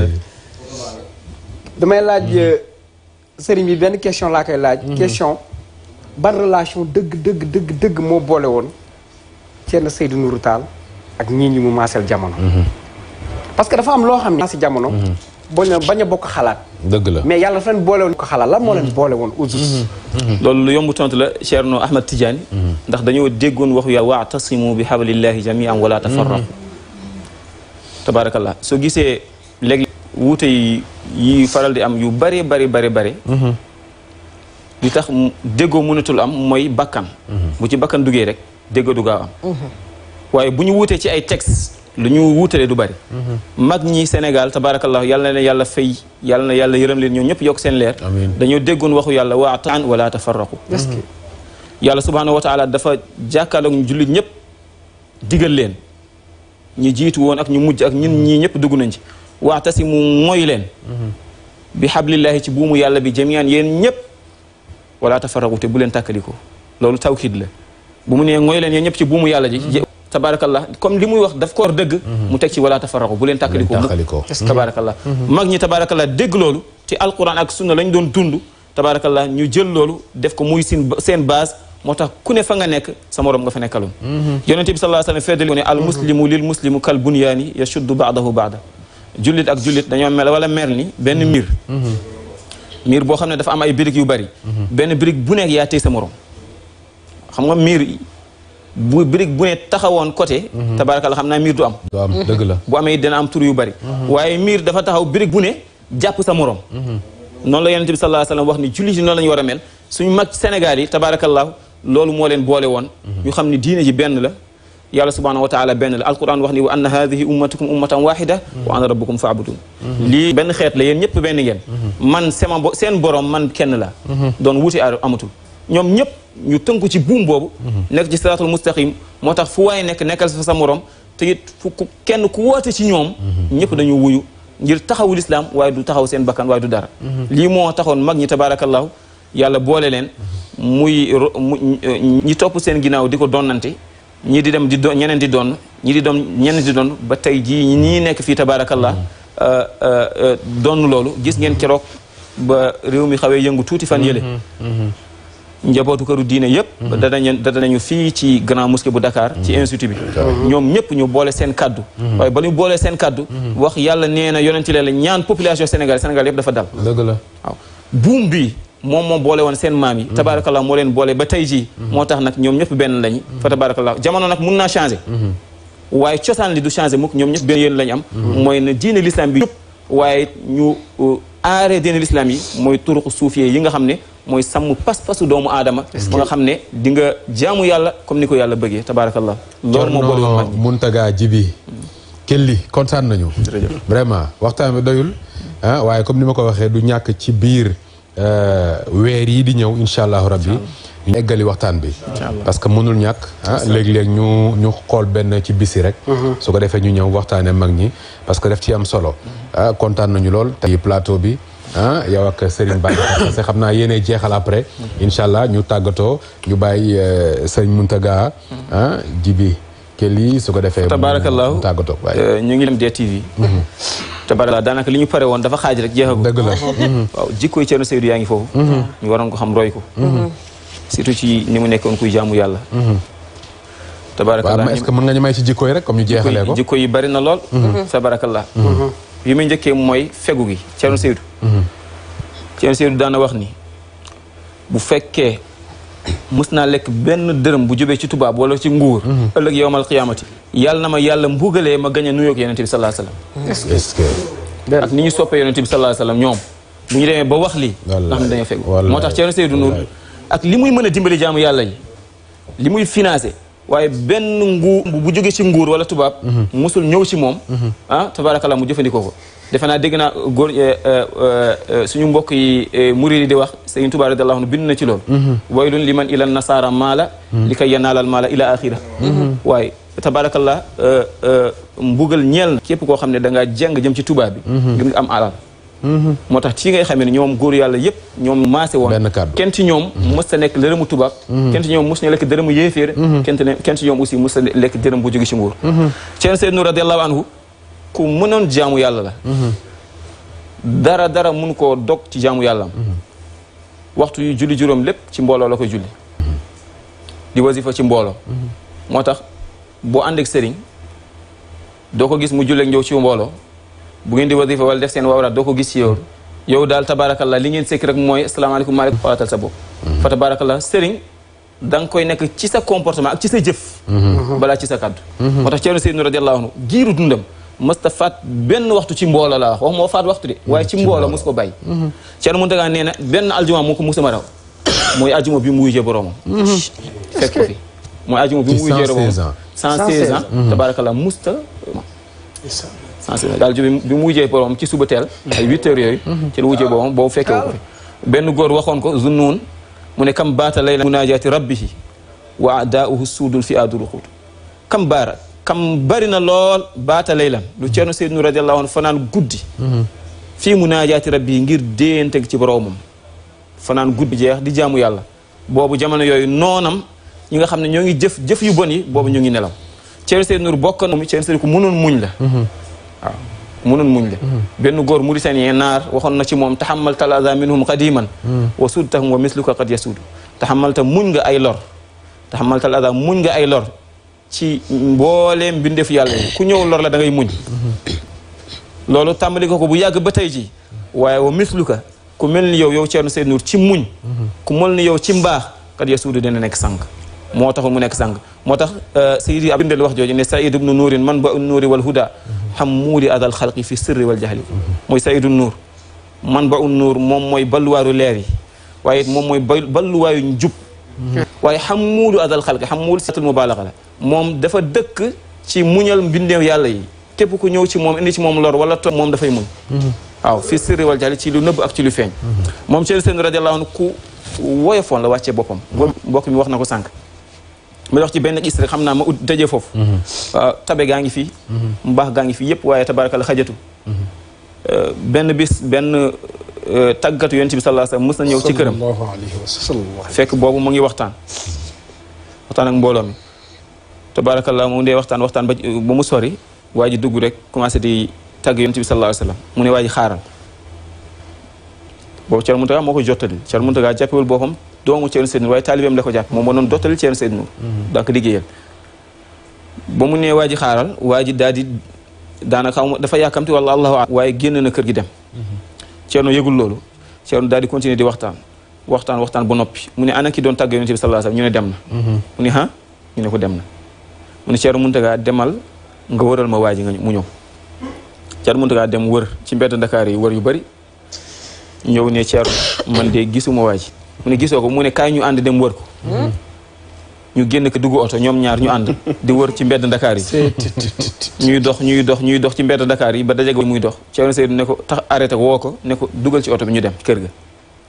damay laaj sëriñ bi benn question laa koy laaj question ban relation dëgg moo boole woon Thierno Seydou Nourou Tall ak ñii ñi mu maaseel jamono parce que dafa am loo xam ne si jamono bañ a bokk xalaat. dëgg la mais yàlla dafa leen boole woon ko xalaat lan moo leen boole woon usus. loolu lu yomb tontu la Cheikh Ahmad Tidiane. ndax dañoo déggoon waxu yàlla wa'tasimu bi hablillahi jami'an wala tafarraqu. tabaarakallah soo gisee léegi wuute yi faral di am yu bari. li tax déggoo mënatul am mooy bakkan. bu ci bakkan duggee rek déggoo du gaaw am. waaye bu ñu wuutee ci ay texte lu ñu wuutalee du bari. mag ñi Sénégal tabaarakallah yàlla na leen yàlla fay yàlla na yàlla yërëm leen ñoom ñëpp yokk seen leer. dañoo déggoon waxu yàlla wa'tasimu wala tafarraqu. yàlla subhaanahu wa taala dafa jàkkaarloog ñu jullit ñëpp digal leen. ñi jiitu woon ak ñu mujj ak ñun ñii ñëpp dugg nañ ci wa'tasimu mooy leen. bi hablillahi ci buumu yàlla bi jami'an yéen ñëpp. wala tafarraqu te bu leen tàkkaliko loolu tawkiid la bu mu nee mooy leen yéen ñëpp ci buumu yàlla ji. tabaarakallah comme li muy wax daf ko war dëgg. mu teg ci wala tafarraqu bu leen tàkkaliko tabaarakallah mag ñi tabaarakallah dégg loolu ci alquran ak sunna lañ doon dund tabaarakallah ñu jël loolu def ko muy seen base moo tax ku ne fa nga nekk sa morom nga fa nekkaloon. yonente bi sallallahu alayhi wa sallam feddali ko ne al muslimu lil muslimu kal bunyaani yashuddu ba'dahu ba'da jullit ak jullit dañoo mel wala mer ni benn miir boo xam ne dafa am ay briques yu bari. benn brique bu nekk yaa tey sa morom xam nga miir bu brique bu ne taxawoon côté. tabaarakallah xam naa miir du am. dëgg la bu amee dina am tur yu bari. waaye miir dafa taxaw brique bu ne jàpp sa morom. noonu la yonente bi sallallahu alayhi wa sallam wax ni jullit yi noonu la ñu war a mel suñu mag Sénégal yi tabaarakallah loolu moo leen boole woon. ñu xam ni diine ji benn la. yàlla subhanahu wa taala benn la alquran wax ni wa anna hadhihi ummatukum ummatan wahida wa ana rabbukum fa'budun lii benn xeet la yéen ñëpp benn ngeen man seen borom man kenn la doon wuute amatul ñoom ñëpp ñu tënku ci buum boobu nekk ci siratul mustaqim moo tax fu waaye nekkal sa morom te it fu kenn ku woote ci ñoom ñëpp dañu wuyu ngir taxawu lislaam waaye du taxaw seen bakkan waaye du dara lii moo taxoon mag ñi tabarakallahu yàlla boole leen muy ñi topp seen ginnaaw di ko donnante ñii di dem di doon ñeneen di doon ñii di doon ñeneen di doon ba tey jii ñii nekk fii tabaarakallah doon loolu gis ngeen keroog ba réew mi xawee yëngu tuuti fan yële njabootu këru diine yëpp danañu fii ci grand mosquée bu Dakar ci institut bi ñoom ñëpp ñu boole seen kaddu waaye ba ñu boolee seen kaddu wax yàlla nee na yonenti la ñaan population Sénégal yëpp dafa dal dëgg la waaw buum bi moom boole woon seen maam yi tabaarakallah moo leen boole ba tey jii moo tax nag ñoom ñëpp benn lañu fa tabaarakallah jamono nag mun naa changé waaye cosaan li du changé mukk ñoom ñëpp benn yéen lañu am mooy ne diine l'islam bi waaye ñu aaree diine l'islam yi mooy turuqu suufiyee yi nga xam ne mooy sàmm pas-pasu doomu aadama ba nga xam ne di nga jaamu yàlla comme ni ko yàlla bëggee tabaarakallah loolu moo boole woon mag ñi Muntaga Jibi Kelly kontaan nañu vraiment waxtaan bi doyul waaye comme ni ma ko waxee du ñàkk ci biir weer yi di ñëw incha allahu rabbi ñu eggali waxtaan bi parce que mënul ñàkk léeg-léeg ñu xool benn ci bisi rek su ko defee ñu ñëw waxtaane mag ñi parce que def ci am solo kontaan nañu lool tey plateau bi yow ak Serigne Baye parce que xam naa yéenay jeexal après incha allah ñu tàggatoo ñu bàyyi Serigne Muntaga Jibi Kelly su ko defee tabarakallahu tàggatoo ñu ngi dem DTV tabaarakallah daanaka li ñu pare woon dafa xaaj rek jeexagul dëgg la waaw jikkooy Thierno Seydou yaa ngi foofu ñu waroon ko xam roy ko surtout ci ni mu nekkoon kuy jaamu yàlla tabaarakallah est-ce que mën nga ñu may ci jikko yi rek comme ñu jeexalee ko jikko yi bari na lool tabaarakallah yi muy njëkkee mooy fegu gi Thierno Seydou daana wax ni bu fekkee mës naa lekk benn dërëm bu jubee ci tubaab wala ci nguur ëllëg yowmal qiyaamati yàlla na ma yàlla mbugalee ma gañ a nuyoog yonente bi sallallahu alayhi wasallam est-ce que ak ni ñu soppee yonente bi sallallahu alayhi wasallam ñoom bu ñu demee ba wax lii nga xam ne dañoo fegu moo tax Thierno Seydou Nour ak li muy mën a dimbali jaamu yàlla yi li muy financé waaye benn nguur bu jógee ci nguur wala tubaab musul ñëw ci moom tabarakallah mu jëfandikoo ko defe naa dégg naa góor suñu mbokk yi murid yi di wax Sëriñ Tuubaa radiyallahu anhu bind na ci loolu waylun liman ila nasara maala li kay yanaalal maala ila axira waaye tabarakallah mbugal ñeel na képp koo xam ne da ngaa jàng jëm ci tubaab bi ngir nga am alal moo tax ci ngay xamee ne ñoom góor yàlla yëpp ñoom maase woon kenn ci ñoom mës ta nekk dërëmu tubaab kenn ci ñoom mës na lekk dërëmu yéeféer kenn ci ñoom aussi mës ta lekk dërëm bu jóge ci nguur Thierno Seydou Nour radiyallahu anhu ku mënoon jaamu yàlla la dara mun koo dog ci jaamu yàlla waxtu yu julli juróom lépp ci mbooloo la koy julli di wasifa ci mbooloo moo tax boo ànd ak sëriñ doo ko gis mu julleek ñëw ci mbooloo bu ngeen di wasifa wala def seen wawraat doo ko gis ci yow daal tabarakallah li ngeen sekk rek mooy asalaamaaleykum maaleykum xalaatal sa bopp fa tabarakallah sëriñ da nga koy nekk ci sa comportement ak ci sa jëf balaa ci sa kaddu moo tax Ceerno Seydou radiyallahu anhu giiru dundam mësta faat benn waxtu ci mbooloo la wax moo faat waxtu de waaye ci mbooloo mos ko bàyyi Ceerno Muntaga nee na benn aljuma moo ko musama raw mooy aljuma bi mu wujjee boromam fekk ko fi mooy aljuma bi mu wujjee boromam 116 ans tabarakallah musta daal bi mu wujjee boromam ci suba teel ay 8 heures yooyu ci la wujjee boromam boobu fekkee ko fi benn góor waxoon ko Zunnun mu ne kam baata layla munaajaati rabbihi wa adaa'uhu suudul fi aadul xuut kam bari na lool baata laylan lu Ceerno Seydou radiyallahu anhu fanaan guddi fii munaajaati rabbihi ngir déenteg ci boromam fanaan guddi jeex di jaamu yàlla boobu jamono yooyu noonam ñi nga xam ne ñoo ngi jëf yu bon yi boobu ñu ngi nelaw Ceerno Seydou bokk na Ceerno Seydou ku mënoon muñ la waaw mënoon muñ la benn góor mauritanien naar waxoon na ci moom taxamalta al aza minhum qadiman wa sudtahum wa misluka qad yasuudu taxamalta muñ nga ay lor taxamalta al aza muñ nga ay lor ci mbooleem bindeef yàlla yi ku ñëw lor la da ngay muñ loolu tàmbali ko bu yàgg ba tey ji waaye wa misluka ku mel ni yow Ceerno Seydou Nour ci muñ ku mel ni yow ci mbaax qad yasuudu dina nekk sang moo taxul mu nekk sang moo tax Seydi Abdel wax jooju ne Saïd ibnu Nuurin man ba nuuri wal huda xammuudi adal xalqi fi sirri wal jahli mooy Sayyidu Nuur man ba nuur moom mooy balluwaaru leer yi waaye moom mooy balluwaayu njub waaye xammuudu adal xalqi xammuud satul mubaalaxa la moom dafa dëkk ci muñal mbindeew yàlla yi képp ku ñëw ci moom indi ci moom lor wala to moom dafay muñ waaw fi sirri wal jahli ci lu nëbb ak ci lu feeñ moom Ceerno Seydou radiyallahu anhu ku woyofoon la wàccee boppam mbokk mi wax na ko sànq ma wax ci benn gis rek xam naa ma ut dajee foofu waaw tabe gaa ngi fii mbaax gaa ngi fii yëpp waaye tabarakalla xajatu benn bis benn tàggatu yonent bi sallallahu alayhi wasallam mës na ñëw ci këram fekk boobu mu ngi waxtaan ak mbooloo mi tabarakalla mu dee waxtaan ba mu sori waa ji dugg rek commencé di tàgg yonent bi sallallahu alayhi wasallam mu ne waa ji xaaral boobu Ceerno Muntaga moo ko jottali Ceerno Muntaga jàppewul boppam doomu Ceerno Seydou Nour waaye taalibeem la ko jàpp moom moo doon dottali Ceerno Seydou Nour donc liggéeyal ba mu nee waa ji xaaral waa ji daal di daanaka xaw ma dafa yàkkamti wala allahu a'lam waaye génn na kër gi dem Ceerno yëgul loolu Ceerno daal di continuer di waxtaan ba noppi mu ne ana ki doon tàgg Yonent bi sallallahu alayhi wasallam ñu ne dem na mu ne ha ñu ne ko dem na mu ne Ceerno Muntaga demal nga wëral ma waa ji nga mu ñëw Ceerno Muntaga dem wër ci mbedd Ndakaar yi wër yu bari ñëw ne Ceerno man de gisuma waa ji mu ne gisoo ko mu ne kaay ñu ànd dem wër ko ñu génn ko dugg oto ñoom ñaar ñu ànd di wër ci mbedd Dakar yi ñuy dox ci mbedd Dakar yi ba dajeg muy dox Ceerno Seydou ne ko tax arrêté ko woo ko ne ko dugal ci oto bi ñu dem kër ga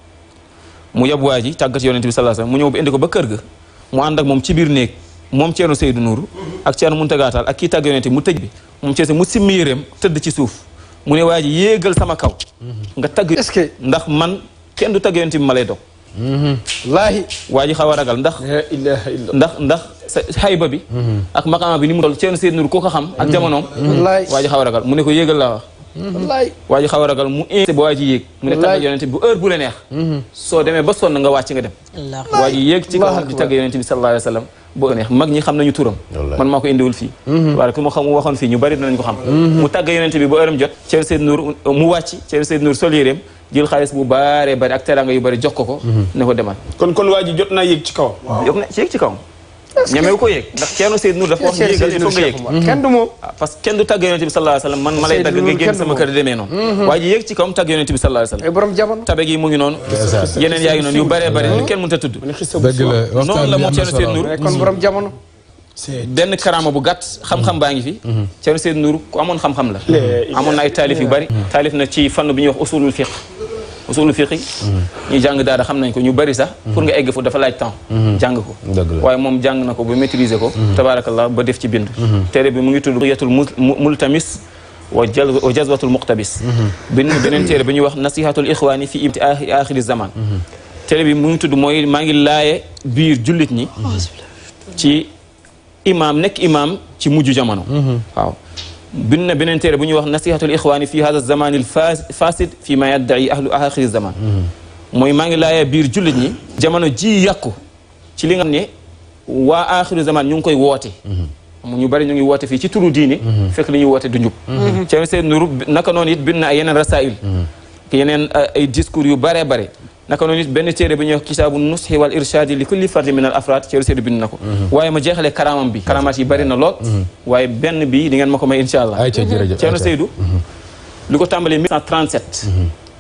mu yab waa ji tàggat Yonent bi sallallahu alayhi wasallam mu ñëw ba indi ko ba kër ga mu ànd ak moom ci biir néeg moom Ceerno Seydou Nour ak Ceerno Muntaga Taal ak kii tàgg Yonent bi mu tëj bi moom Ceerno mu simmi yéreem tëdd ci suuf mu ne waa ji yéegal sama kaw nga tagg ndax man kenn du tagg Yonent bi ma lay dog wallaahi waa ji xaw a ragal ndax sa xayba bi ak maqaama bi ni mu toll Ceerno Seydou Nour koo ko xam ak jamonoom waa ji xaw a ragal mu ne ko yéegal laa wax wallaahi waa ji xaw a ragal mu insisté ba waa ji yéeg mu ne tagg Yonent bi bu heure bu la neex soo demee ba sonn nga wàcc nga dem waa ji yéeg ci kaw di tagg Yonent bi sallallahu alayhi wa sallam boo neex mag ñi xam nañu turam man maa ko indiwul fii waaye ku ma xam mu waxoon fii ñu bari dinañ ko xam mu tagg Yonent bi ba heure am jot Ceerno Seydou Nour mu wàcc Ceerno Seydou Nour sol yéreem jël xaalis bu bari ak teraanga yu bari jox ko ne ko demal kon waa ji jot naa yéeg ci kawam jot na yéeg ci kawam ñamewu ko yéeg ndax Ceerno Seydou Nour dafa wax yéegal il faut nga yéeg kenn du moom parce que kenn du tàgg Yonent bi sallallahu alayhi wasallam man ma lay dagg nga génn sama kër demee noonu waa ji yéeg ci kawam tàgg Yonent bi sallallahu alayhi wasallam borom jamono tabe gi mu ngi noonu yeneen yaa ngi noonu yu bari ñu kenn mënut a tudd noonu la moom Ceerno Seydou Nour kon borom jamono benn karaama bu gàtt xam-xam baa ngi fi Ceerno Seydou Nour ku amoon xam-xam la amoon na ay taalif yu bari taalif na ci fànn bi ñuy wax usulul fiqh ñu jàng daara xam nañ ko ñu bari sax pour nga egg fu dafa laaj temps jàng ko waaye moom jàng na ko ba maîtriser ko tabaarakallah ba def ci bind téere bi mu ngi tudd Riyatul Multamis wa Jazbatul Muqtabis beneen téere bi ñuy wax Nasihatul Ikhwani fi ibti axiri zaman téere bi mu ngi tudd mooy maa ngi laaye biir jullit ñi ci nekk imam ci mujj jamono waaw bind na beneen téere bu ñuy wax nasihatul ixwaani fi hada zaman al fasid fi ma yaddai ahlu axiri zaman mooy maa ngi laaya biir jullit ñi jamono ji yàqu ci li nga xam ne waa axiru zaman ñu ngi koy woote ñu bari ñu ngi woote fii ci turu diini fekk li ñuy woote du njub Ceerno Seydou Nourou naka noonu it bind na ay yeneen rasail yeneen ay discours yu bare bare naka noonu it benn téere bi ñuy wax kitaabu nushi wal irshadi li kulli fardi min al afraad Ceerno Seydou bind na ko waaye ma jeexalee karaamam bi karamaat yi bari na lool waaye benn bi di ngeen ma ko may insha allah Ceerno Seydou li ko tàmbalee 1937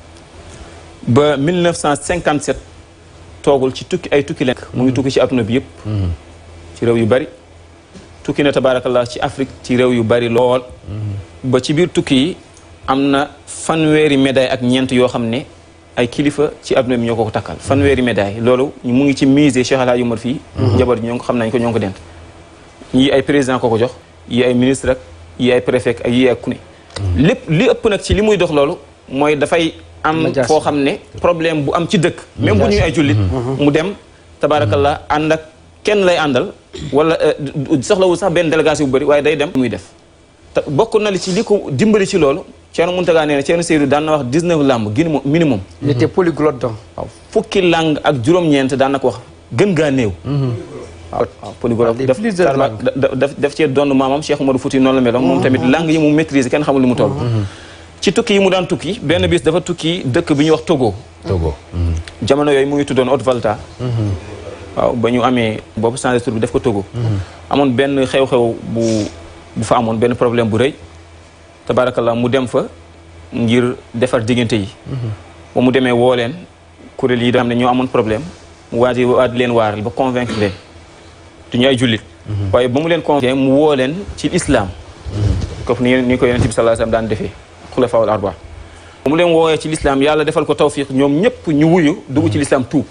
ba 1957 toogul ci tukki ay tukki lekk mu ngi tukki ci adduna bi yëpp ci réew yu bari tukki na tabaarakallah ci Afrique ci réew yu bari lool ba ci biir tukki yi am na fanweeri médaille ak ñeent yoo xam ne ay kilifa ci adduna bi ñoo ko takkal fanweeri médaille loolu mu ngi ci musée Cheikh El Hadji Omar fii njaboot ñoo xam nañ ko ñoo ko dent yii ay président ko jox yii ay ministre ak yii ay préfet ak yii ay ku ne lépp li ëpp nag ci li muy dox loolu mooy dafay am foo xam ne problème bu am ci dëkk même bu ñuy ay jullit mu dem tabaarakallah ànd ak kenn lay àndal wala soxlawul sax benn délégation bu bëri waaye day dem muy def te bokk na li ci li ko dimbali ci loolu Ceerno Muntaga nee na Ceerno Seydou daan na wax 19 langues minimum il était polyglotte donc waaw fukki langue ak juróom-ñeent daan na ko wax gën gaa néew waaw polyglotte daf cee doon maamam Cheikh Oumar Fouti noonu la meloon moom tamit langue yi mu maîtriser kenn xamul lu mu toll ci tukki yi mu daan tukki benn bis dafa tukki dëkk bi ñuy wax Togo jamono yooyu mu ngi tuddoon Haute-Volta waaw ba ñu amee boobu changé tur bi def ko Togo amoon benn xew-xew bu fa amoon benn problème bu rëy tabarakallah mu dem fa ngir defar diggante yi ba mu demee woo leen kuréel yi da xam ne ñoo amoon problème mu waat leen waar ba convaincre leen du ñu ay jullit waaye ba mu leen convaincre mu woo leen ci islam comme ni ko Yonent bi sallallahu alayhi wasallam daan defee xulafaa al arba ba mu leen woowee ci l'islam yàlla defal ko tawfiq ñoom ñëpp ñu wuyu dugg ci l'islam tuub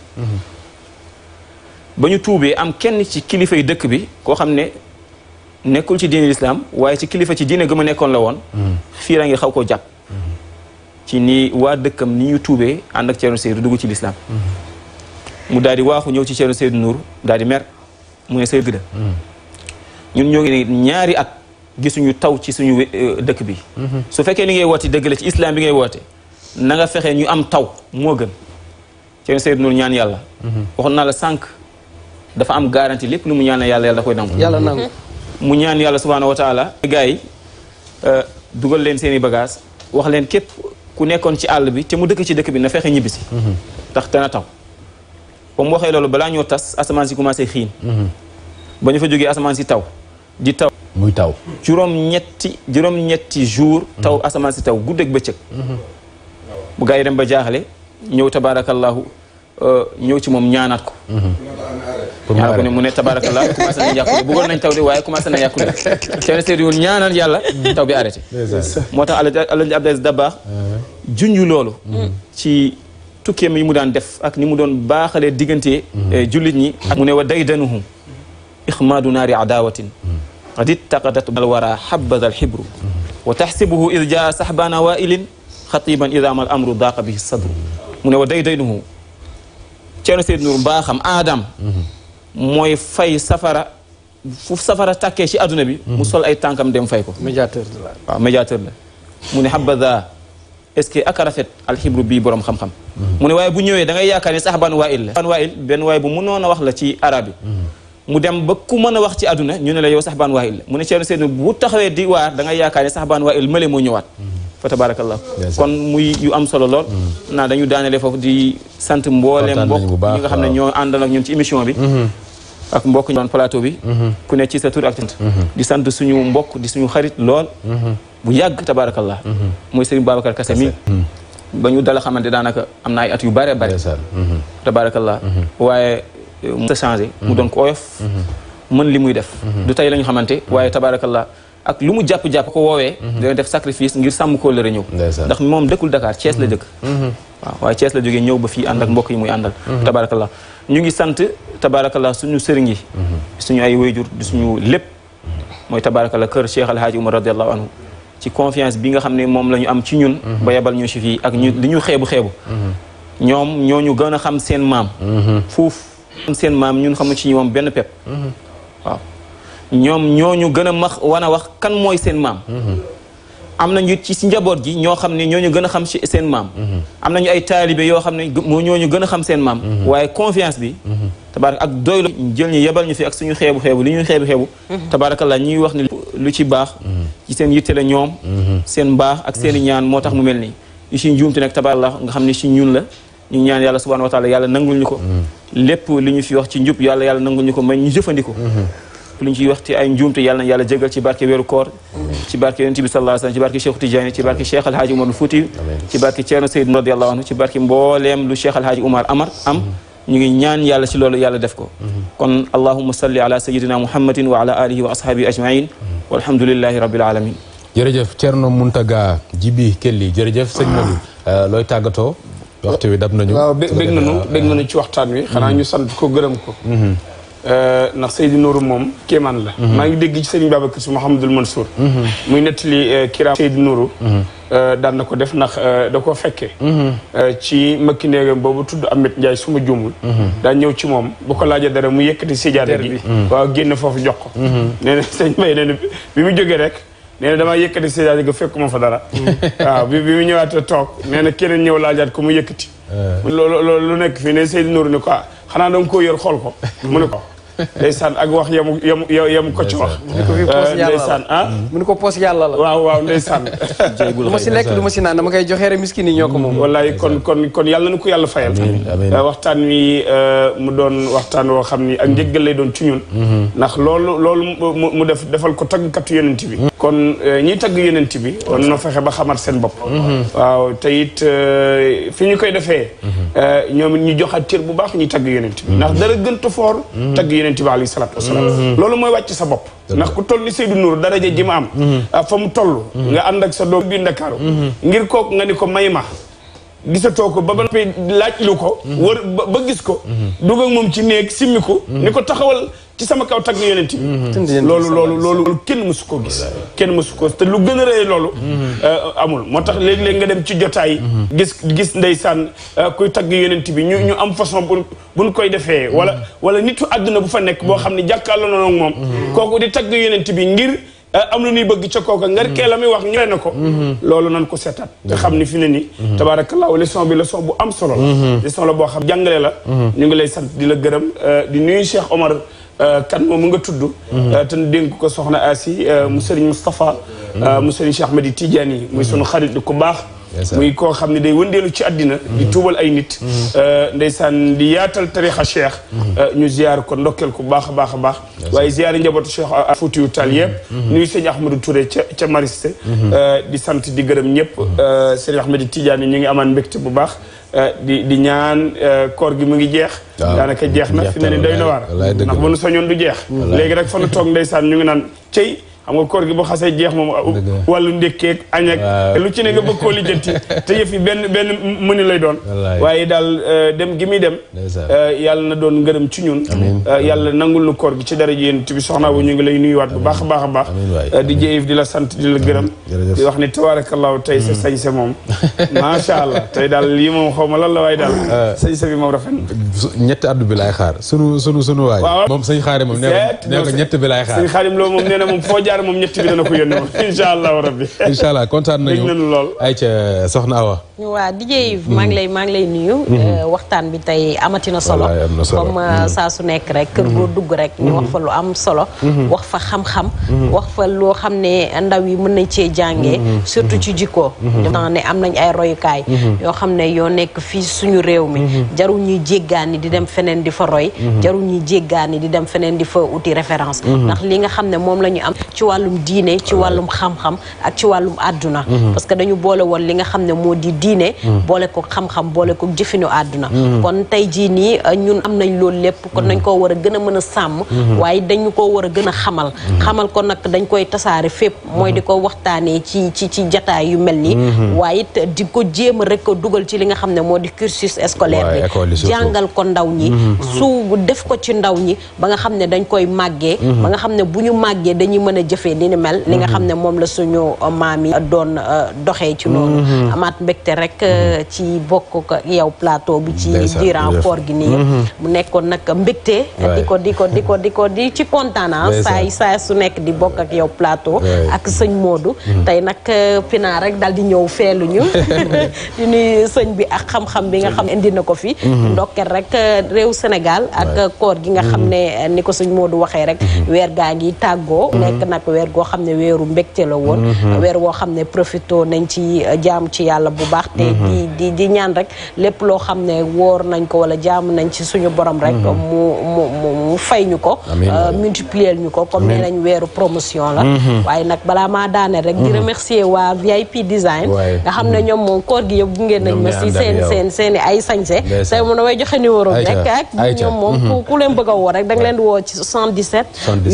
ba ñu tuubee am kenn ci kilifa yi dëkk bi koo xam ne nekkul ci diine l'islam waaye ci kilifa ci diine gëm a nekkoon la woon fii ra ngi xaw koo jàpp ci ni waa dëkkam ni ñu tuubee ànd ak Ceerno Seydou dugg ci l'islam mu daal di waaxu ñëw ci Ceerno Seydou Nourou daal di mer mu ne Seydou ñun ñoo ngi ñaari at gisuñu taw ci suñu dëkk bi su fekkee li ngay woote dëgg la ci islam bi ngay woote na nga fexe ñu am taw moo gën Ceerno Seydou Nourou ñaan yàlla waxoon naa la sànq dafa am garantie lépp lu mu ñaan yàlla yàlla da koy nangu yàlla nangu mu ñaan yàlla subhaanahu wa taala gars yi dugal leen seen i bagage wax leen képp ku nekkoon ci àll bi te mu dëkk ci dëkk bi na fexe ñibbisi ndax dana taw ba mu waxee loolu balaa ñoo tas asamaan si commencé xiin ba ñu fa jógee asamaan si taw di taw muy taw juróom-ñetti jour taw asamaan si taw guddeeg bëccëg bu gaa yi dem ba jaaxale ñëw tabaarakallahu ñëw ci moom ñaanaat ko ñaanal ko ne mu ne tabaarakallahu commencé nañ yàqule bëggoon nañ taw de waaye commencé na yàqule Ceerno Seydou ñaanal yàlla taw bi arrêté moo tax Alaaji Abdou Aziz Dabakh junju loolu ci tukkeem yi mu daan def ak ni mu doon baaxalee diggante jullit ñi ak mu ne wa daydanuhum ixmaadu naari adawatin qad ittaqadat alwara habada alxibru wa taxsibuhu id jaa saxbaana wailin xatiban ida ma al amru daaqa bihi sadru mu ne wa daydanuhu Ceerno Seydou Nourou mbaaxam aadam mooy fay safara fu safara tàkkee ci adduna bi mu sol ay tànkam dem fay ko médiateur la waaw médiateur la mu ne habada est-ce que ak rafet alxibru bii borom xam-xam mu ne waaye bu ñëwee da ngay yaakaar ne saxbaan waa'il la saxbaan waa'il benn waay bu mënoon a wax la ci arab yi mu dem ba ku mën a wax ci àdduna ñu ne la yow saxbaan waa'il la mu ne Ceerno Seydou bu taxawee di waar da ngay yaakaar ne saxbaan waa'il mële moo ñëwaat fa tabarakallah kon muy yu am solo lool naa dañu daanele foofu di sant mbooleem mbokk ñi nga xam ne ñoo àndal ak ñun ci émission bi ak mbokk ñu doon plateau bi ku ne ci sa tur ak di sant suñu mbokk di suñu xarit lool bu yàgg tabarakallah mooy Serigne Babacar Kassé mi ba ñu dala xamante daanaka am na ay at yu bare bare tabarakallah waaye mu changé mu doon ko oyof mën li muy def du tey la ñu xamante waaye tabarakallah ak lu mu jàpp-jàpp ko woowee dina def sacrifice ngir sàmm koo lëre ñëw ndax moom dëkkul Dakar Thiès la dëkk waaw waaye Thiès la jógee ñëw ba fii ànd ak mbokk yi muy àndal tabarakallah ñu ngi sant tabarakallah suñu sëriñ yi suñu ay wayjur di suñu lépp mooy tabarakallah kër Cheikh Al Hadji Oumar radiallahu anhu ci confiance bi nga xam ne moom la ñu am ci ñun ba yebal ñu si fii ak ñu li ñu xeebu ñoom ñoo ñu gën a xam seen maam fuuf seen maam ñun xamu ci ñoom benn pepp waaw ñoom ñooñu gën a wan a wax kan mooy seen maam am nañu ci njaboot gi ñoo xam ne ñooñu gën a xam seen maam am nañu ay taalibe yoo xam ne ñooñu gën a xam seen maam waaye confiance bi tabarak ak doylu jël ñu yebal ñu fi ak suñu xeebu li ñuy xeebu tabarakallah ñuy wax ni lu ci baax ci seen yitte la ñoom seen mbaax ak seen i ñaan moo tax mu mel nii ñu si njuumte nag tabarakallah nga xam ne si ñun la ñu ñaan yàlla subhanahu wa taala yàlla nangul ñu ko lépp li ñu fi wax ci njub yàlla nangul ñu ko may ñu jëfandiko lu ñu ciy wax ci ay njuumte yàlla na yàlla jégal ci barke weeru koor ci barke yonent bi sallallahu alayhi wasallam ci barke Cheikh Tidiane ci barke Cheikh Alhaaji Umar Fouti ci barke Thierno Seydou radiyallahu anhu ci barke mbooleem lu Cheikh Alhaaji Umar am ñu ngi ñaan yàlla ci loolu yàlla def ko kon allahumma salli ala sayyidina muhammadin wa ala alihi wa ashabihi ajmain walhamdulillahi rabbil alamin jërëjëf Thierno Mountaga Djiby Kelly jërëjëf sëñ Modou looy tàggatoo waxtu wi dab nañu waaw bég nañu ci waxtaan wi xanaa ñu sant ko gërëm ko ndax Seydou Nourou moom kéemaan la maa ngi dégg ci Serigne Babacar Sy Mouhamadoul Mansour muy nettali kiraam Seydou Nourou daan na ko def ndax da koo fekkee ci makki néegam boobu tudd Amet Ndiaye suma juumul daa ñëw ci moom bu ko laajee dara mu yëkkati sijaada gi waaw génn foofu jox ko nee na sëñ Mbaye nee na bi mu jógee rek nee na damaa yëkkati sijaada gi fekkuma fa dara waaw bi mu ñëwaatee toog nee na keneen ñëw laajaat ko mu yëkkati loolu lu nekk fii ne Seydou Nourou ne ko xanaa da nga koo yor xool ko mu ne ko ndeysaan ak wax yamu ko ci wax ndeysaan mu ni ko poos yàlla la waaw ndeysaan du ma si lekk du ma si naan dama koy joxe rek miskin yi ñoo ko moom wallaay kon yàlla na ko yàlla fayal waxtaan wi mu doon waxtaan woo xam ni ak njëggal lay doon ci ñun ndax loolu mu defal ko taggkatu yonent bi kon ñiy tagg yonent bi war na fexe ba xamat seen bopp waaw te it fi ñu koy defee ñoom it ñu joxaat cër bu baax ñuy tagg yonent bi ndax dara gënta foor tagg yonent bi alayhi salaatu wasalaam loolu mooy wàcc sa bopp ndax ku toll ni Seydou Nourou daraja ji ma am fa mu toll nga ànd ak sa doom biir Ndakaaru ngir kooku nga ni ko may ma gisatoo ko ba noppi laaj lu ko wër ba gis ko dugg ak moom ci néeg simmi ko ni ko taxawal ci sama kaw tagg yonent bi loolu kenn mësu koo kenn mësu ko te lu gën a rëy loolu amul moo tax léeg-léeg nga dem ci jotaay gis ndeysaan kuy tagg yonent bi ñu am façon buñ koy defee wala nitu àdduna bu fa nekk boo xam ne jàkkaarloo na ak moom kooku di tagg yonent bi ngir am lu ñuy bëgg ca kooka ngar kee la muy wax ñëwee na ko loolu nan ko seetaat te xam ni fi ne ni tabaarakallaahu leçon bi leçon bu am solo la leçon la boo xam jàngale la ñu ngi lay sant di la gërëm di nuyu Cheikh Omar kan moom mu nga tudd te dénk ko soxna Asi mu Serigne Moustapha mu Serigne Cheikh Ahmadi Tidiane muy sunu xarit di ko baax muy koo xam ne day wëndeelu ci àddina di tuubal ay nit ndeysaan di yaatal tarixa cheikh ñu ziar ko ndokkeel ko baax a baax a baax waaye ziar njabootu Cheikh Foutiou Tall yëpp nuyu sëñ Ahmadou Touré ca Mariste di sant di gërëm ñëpp Serigne Ahmadi Tidiane ñu ngi amaan mbégte bu baax di ñaan koor gi mu ngi jeex daanaka jeex na fi ne ni doy na waar ndax bu nu soñoon du jeex léegi rek fa nu toog ndeysaan ñu ngi naan cey xam nga koor gi boo xasee jeex moom wàllu ndékkeeg añ ak lu ci ne nga bëgg koo lijjanti te yëf yi benn mëni lay doon waaye daal dem gi muy dem yàlla na doon ngërëm ci ñun yàlla nangul nu koor gi ci dara ji yéen bi soxna bu ñu ngi lay nuyuwaat bu baax a baax a baax di jëyif di la sant di la gërëm di wax ni tabaarakallaahu tey sa sañse moom macha allah tey daal lii moom xaw ma lan la waaye daal sañse bi moom rafet ñetti addu bi laay xaar sunu waay moom sëñ Xaadim moom nee ko ñett bi laay xaar sëñ Xaadim loolu moom nee na moom foo jaar moom ñett bi dana ko yónnee moom incha allahu rabbi incha allah kontaan nañu lool ay ca soxna Awa waaw DJ Yves maa ngi lay nuyu waxtaan bi tey amatina solo comme saa su nekk rek kër goo dugg rek ñu wax fa lu am solo wax fa xam-xam wax fa loo xam ne ndaw yi mën nañ cee jàngee surtout ci jikko dama ne am nañ ay royukaay yoo xam ne yoo nekk fii suñu réew mi jarul ñuy jéggaani di dem feneen di fa roy jarul ñuy jéggaani di dem feneen di fa uti référence ndax li nga xam ne moom la ñu am ci wàllum diine ci wàllum xam-xam ak ci wàllum àdduna parce que dañu boole woon li nga xam ne moo di diine boole ko xam-xam boole ko jëfinu àdduna kon tey jii nii ñun am nañ loolu lépp kon nañ koo war a gën a mën a sàmm waaye dañu koo war a gën a xamal ko nag dañ koy tasaare fépp mooy di ko waxtaanee ci jataay yu mel nii waaye it di ko jéem a rek ko dugal ci li nga xam ne moo di cursus scolaire bi jàngal ko ndaw ñi su def ko ci ndaw ñi ba nga xam ne dañ koy màggee ba nga xam ne bu ñu màggee dañuy mën a jëfee ni ni mel li nga xam ne moom la suñu maam yi doon doxee ci noonu amaat mbégte rek ci bokk ko yow plateau bi ci durant koor gi nii mu nekkoon nag mbégte di ci kontaan saa su nekk di bokk ak yow plateau ak sëñ Modou tey nag Pina rek dal di ñëw feeluñu di nuyu sëñ bi ak xam-xam bi nga xam indi na ko fi ndokkel rek réew Sénégal ak koor gi nga xam ne ni ko sëñ Modou waxee rek weer gaa ngi tàggoo nekk nag weer goo xam ne weeru mbégte la woon weer woo xam ne profito nañ ci jaam ci yàlla bu baax te di ñaan rek lépp loo xam ne wóor nañ ko wala jaam nañ ci suñu borom rek mu fay ñu ko multiplier ñu ko comme nee nañ weeru promotion la waaye nag balaa maa daane rek di remercier waa VIP design nga xam ne ñoom moom koor gi yëpp gunge nañ ma si seen ay sañse tey mu damay joxe numéro bi rek ak ñoom moom ku leen bëgg a woo rek da nga leen di woo ci 77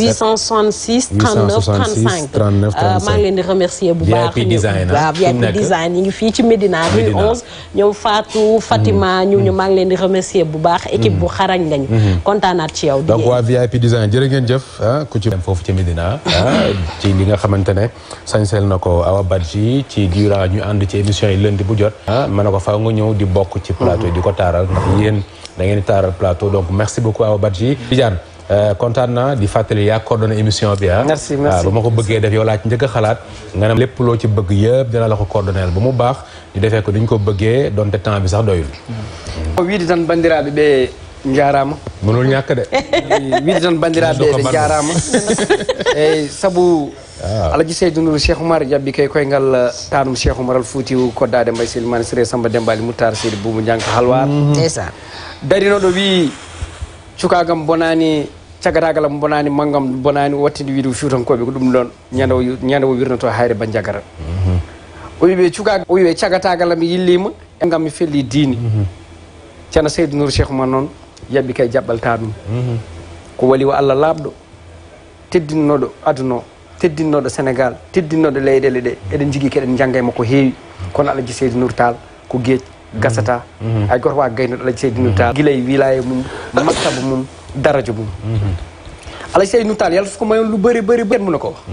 866 39 35 maa ngi leen di remercier bu baax waaw VIP design yi ngi fii ci Médina rue 11 ñoom Fatou Fatima ñu maa ngi leen di remercier bu baax équipe bu xarañ lañu kontaanaat ci yow donc waa VIP design jërë ngeen jëf ku ci dem foofu ci Médina ci li nga xamante ne sañseel na ko Awa Badji ci durant ñu ànd ci émission yi lundi bu jot mën na ko faaw nga ñëw di bokk ci plateau yi di ko taaral ndax yéen da ngeen di taaral plateau donc merci beaucoup Awa Badji Tidiane kontaan naa di fàttali yaa coordonné émission bi merci ba ma ko bëggee def yow laa ci njëkk a xalaat nga ne lépp loo ci bëgg yëpp dina la ko coordonné ba mu baax ñu defee ko duñ ko bëggee donte temps bi sax doyul wiidi tan bandiraɓe ɓe jarama mënul ñàkk de wiidi tan bandiraɓe ɓe jarama eyyi saabu Alaji Seydou Nourou Cheikh Oumar jabbi kay koyngal tanum Cheikh Oumar al Foutiou koddade Mbaye Silmane Siré Samba Dembali Moutar Seydi Boubou Dianka Halwar ndeysaan darinoɗo wi cukagam bonani cagatagalam bonani maggam bonani wattide wiide fiwtankoɓe ko ɗum ɗon ñande o wirnoto hayre ba jagara o wiɓe cukaga o wiɓe cagatagalam yillima gam mi felli diini ceerno Seydou Nourou Cheikh Oumar noon yabbi kay jaɓɓalta ɗum ko wali o Allah laaɓɗo teddinnoɗo aduna o teddinnoɗo Sénégal teddinnoɗo leyɗele ɗe eɗen jogui keɗen jangga e makko heewi kono Alaji Seydou Nourou Tall ko gueeƴ gasata hay goto wawa gaynoɗo Alaji Seydou Nourou Tall guilay wilaya mum maktaba mum daraja mum Alaji Seydou Nourou Tall yàlla su ko mayoon lu bëri kenn mënu ko wax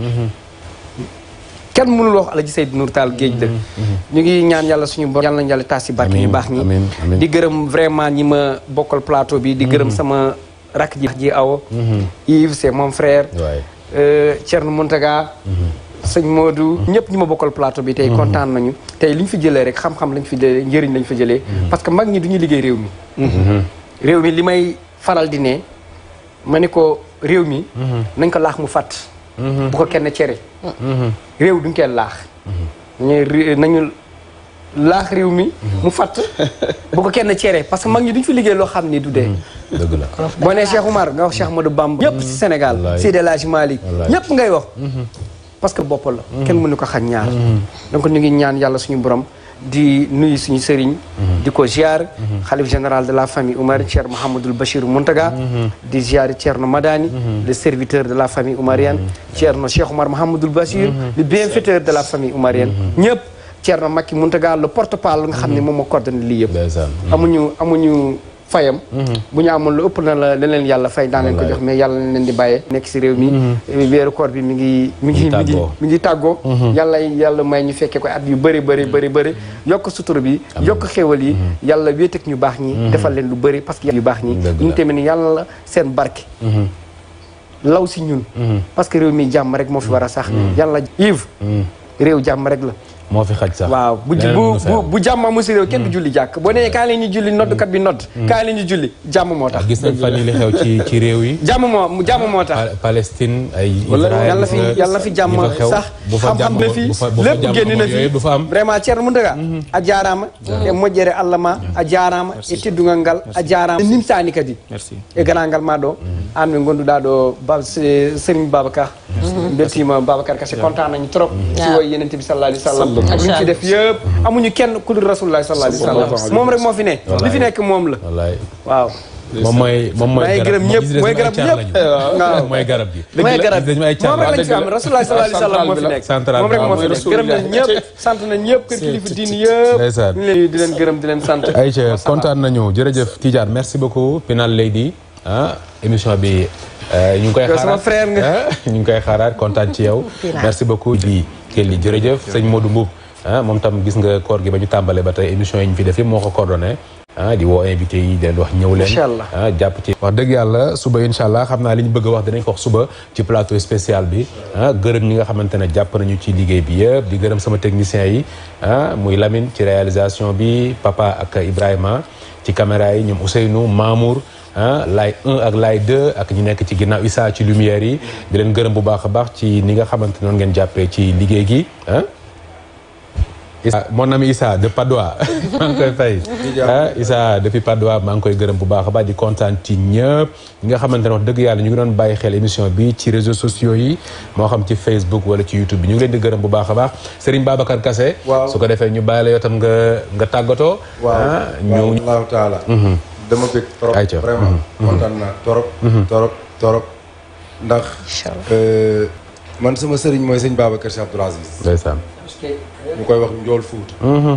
kenn mënul wax Alaji Seydou Nourou Tall géej la ñu ngi ñaan yàlla suñu borom yàlla nañu yàlla taas si barke ñu baax ñi di gërëm vraiment ñi ma bokkal plateau bi di gërëm sama rakk ji awo Yves c'est mon frère Thierno Mountaga sëñ Modou ñëpp ñi ma bokkal plateau bi tey kontaan nañu tey li ñu fi jëlee rek xam-xam lañ fi jëlee njëriñ lañ fi jëlee parce que mag ñi du ñu liggéey réew mi réew mi li may faral di ne ma ne ko réew mi nañ ko laax mu fàtt bu ko kenn cere réew duñ koy laax nañu laax réew mi mu fàtt bu ko kenn cere parce que mag ñi duñ fi liggéey loo xam ni du dee dëgg la boo nee Cheikh Oumar nga wax Cheikh Ahmadou Bamba ñëpp ci Sénégal Seydi El Hadji Malick ñëpp ngay wax parce que bopp la kenn mënu ko xañ ñaar donc ñu ngi ñaan yàlla suñu borom di nuyu suñu sëriñ di ko ziar xalif général de la famille Oumar Thierno Mouhamadoul Bachir Mountaga di ziar Thierno Madani le serviteur de la famille oumarienne Thierno Cheikh Oumar Mouhamadoul Bachir le bienfaiteur de la famille oumarienne ñëpp Thierno Makki Mountaga le porte-parole nga xam ne moom moo coordonné lii yëpp amuñu fayam bu ñu amoon lu ëpp na la leneen yàlla fay daan leen ko jox mais yàlla leen di bàyyee nekk si réew mi weeru koor bi mi ngi tàggoo yàlla may ñu fekkee ko at yu bëri yokk sutura bi yokk xéewal yi yàlla wéetek ñu baax ñi defal leen lu bëri parce que yu baax ñi ñu tamit ni yàlla la seen barke law si ñun parce que réew mi jàmm rek moo fi war a sax yàlla Yves réew jàmm rek la moo fi xaj sax waaw bu jàmm amu si réew kenn du julli jàkk boo nee kaa leen ñu julli noddkat bi nodd kaa leen ñu julli jàmm moo tax gis nañ fan yi li xew ci réew yi jàmm moo tax Palestine ay yàlla na fi jàmm sax xam-xam ne fii lépp génn na fi vraiment Thierno Mountaga a jaarama e moƴƴere Allah ma a jaarama e teddugal ngal a jaarama e nimsani kadi e ganangal ma ɗo an ɓe gonduɗa ɗo Serigne Babacar beltima Babacar Kassé content nañu trop si woy yenente bi sallallahu alayhi wa sallam ak li ñu ci def yëpp amuñu kenn ku dul rasulullah sallallahu alayhi wa sallam moom rek moo fi ne li fi nekk moom la waaw moom mooy gërëm ñëpp mooy garab ñëpp waaw mooy garab gi mooy garab moom rek lañ fi am rasulullah sallallahu alayhi wa sallam moo fi nekk moom rek moo fi nekk gërëm nañ ñëpp sant nañ ñëpp kër kilifa diini yëpp ñu leen di leen gërëm di leen sant Aïcha kontaan nañu jërëjëf Tidiane merci beaucoup Pinal Lady émission bi ñu ngi koy xaaraat sama frère nga. ñu ngi koy xaaraat kontaan ci yow. merci beaucoup di Kelly jërëjëf sëñ Modou Mboub moom tam gis nga koor gi ba ñu tàmbalee ba tey émission yi ñu fi def yëpp moo ko coordonné di woo invité yi den wax ñëw leen jàpp ci wax dëgg yàlla suba incha allah xam naa li ñu bëgg a wax dinañ ko wax suba ci plateau spécial bi gërëm ñi nga xamante ne jàpp nañu ci liggéey bi yëpp di gërëm sama technicien yi muy Lamine ci réalisation bi Papa ak Ibrahima ci caméra yi ñoom Ousseynou Mamour laay 1 ak laay 2 ak ñu nekk ci ginnaaw Issa ci lumière yi di leen gërëm bu baax a baax ci ni nga xamante noonu ngeen jàppee ci liggéey gi Issa mon ami Issa de Padoa maa ngi koy fay Issa depuis Padoa maa ngi koy gërëm bu baax a baax di kontaan ci ñëpp ñi nga xamante ne wax dëgg yàlla ñu ngi doon bàyyi xel émission bi ci réseaux sociaux yi moo xam ci Facebook wala ci YouTube bi ñu ngi leen di gërëm bu baax a baax Serigne Babacar Kassé su ko defee ñu bàyyi la yoo tam nga tàggatoo ñu allahu taala dama bëgg trop vraiment kontaan naa torop ndax man sama sëriñ mooy sëñ Babacar Sy Abdoul Aziz ndeysaan ñu koy wax njool Fuuta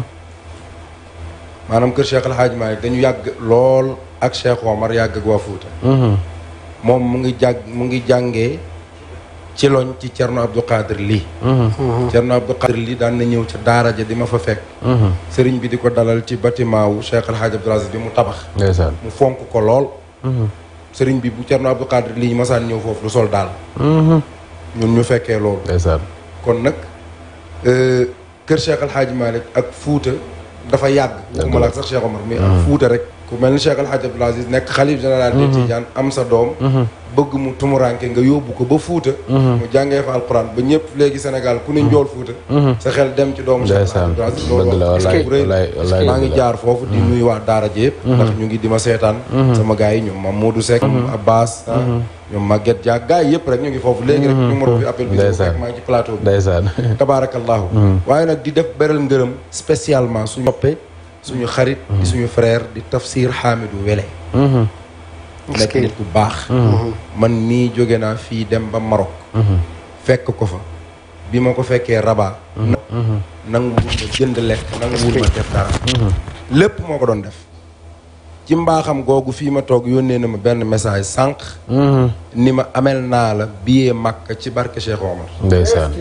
maanaam kër Cheikh El Hadj Malick dañu yàgg lool ak Cheikh Omar yàgg ak waa Fuuta moom mu ngi jàngee ci loñ ci Cerno Abdou Qadir lii Cerno Abdou Qadir lii daan na ñëw ca daara ja di ma fa fekk sëriñ bi di ko dalal ci bâtiment wu Cheikh El Hadj Abdoul Aziz bi mu tabax mu fonk ko lool sëriñ bi bu Cerno Abdou Qadir lii masaan ñëw foofu lu sol daal ñun ñu fekkee loolu kon nag kër Cheikh El Hadj Malick ak Fuuta dafa yàgg waxuma la ak sax Cheikh Omar mais ak Fuuta rek ku mel ni Cheikh El Hadj Abdoul Aziz nekk xalif général des Tidianes am sa doom bëgg mu tumuranke nga yóbbu ko ba Fuuta mu jàngee fa alquran ba ñëpp léegi Sénégal ku ne njool Fuuta sa xel dem ci doomu Cheikh El Hadj Abdoul Aziz loolu bu rëy maa ngi jaar foofu di nuyu waa daara ji yëpp ndax ñu ngi di ma seetaan sama gars yi ñoom Mamadou Seck Abbas ñoom Maguette Diak gars yi yëpp rek ñu ngi foofu léegi rek numéro bi appel bi fekk maa ngi ci plateau bi tabarakallahu waaye nag di def beral ngërëm spécialement suñu soppe suñu xarit di suñu frère di Tafsir Hamidou Wele nekk nit ku baax man nii jóge naa fii dem ba Maroc fekk ko fa bi ma ko fekkee Rabat nanguwul ma jënd lekk nanguwul ma def dara lépp moo ko doon def ci mbaaxam googu fii ma toog yónnee na ma benn message sànq ni ma amel naa la billet Makka ci barke Cheikh Omar ndeysaan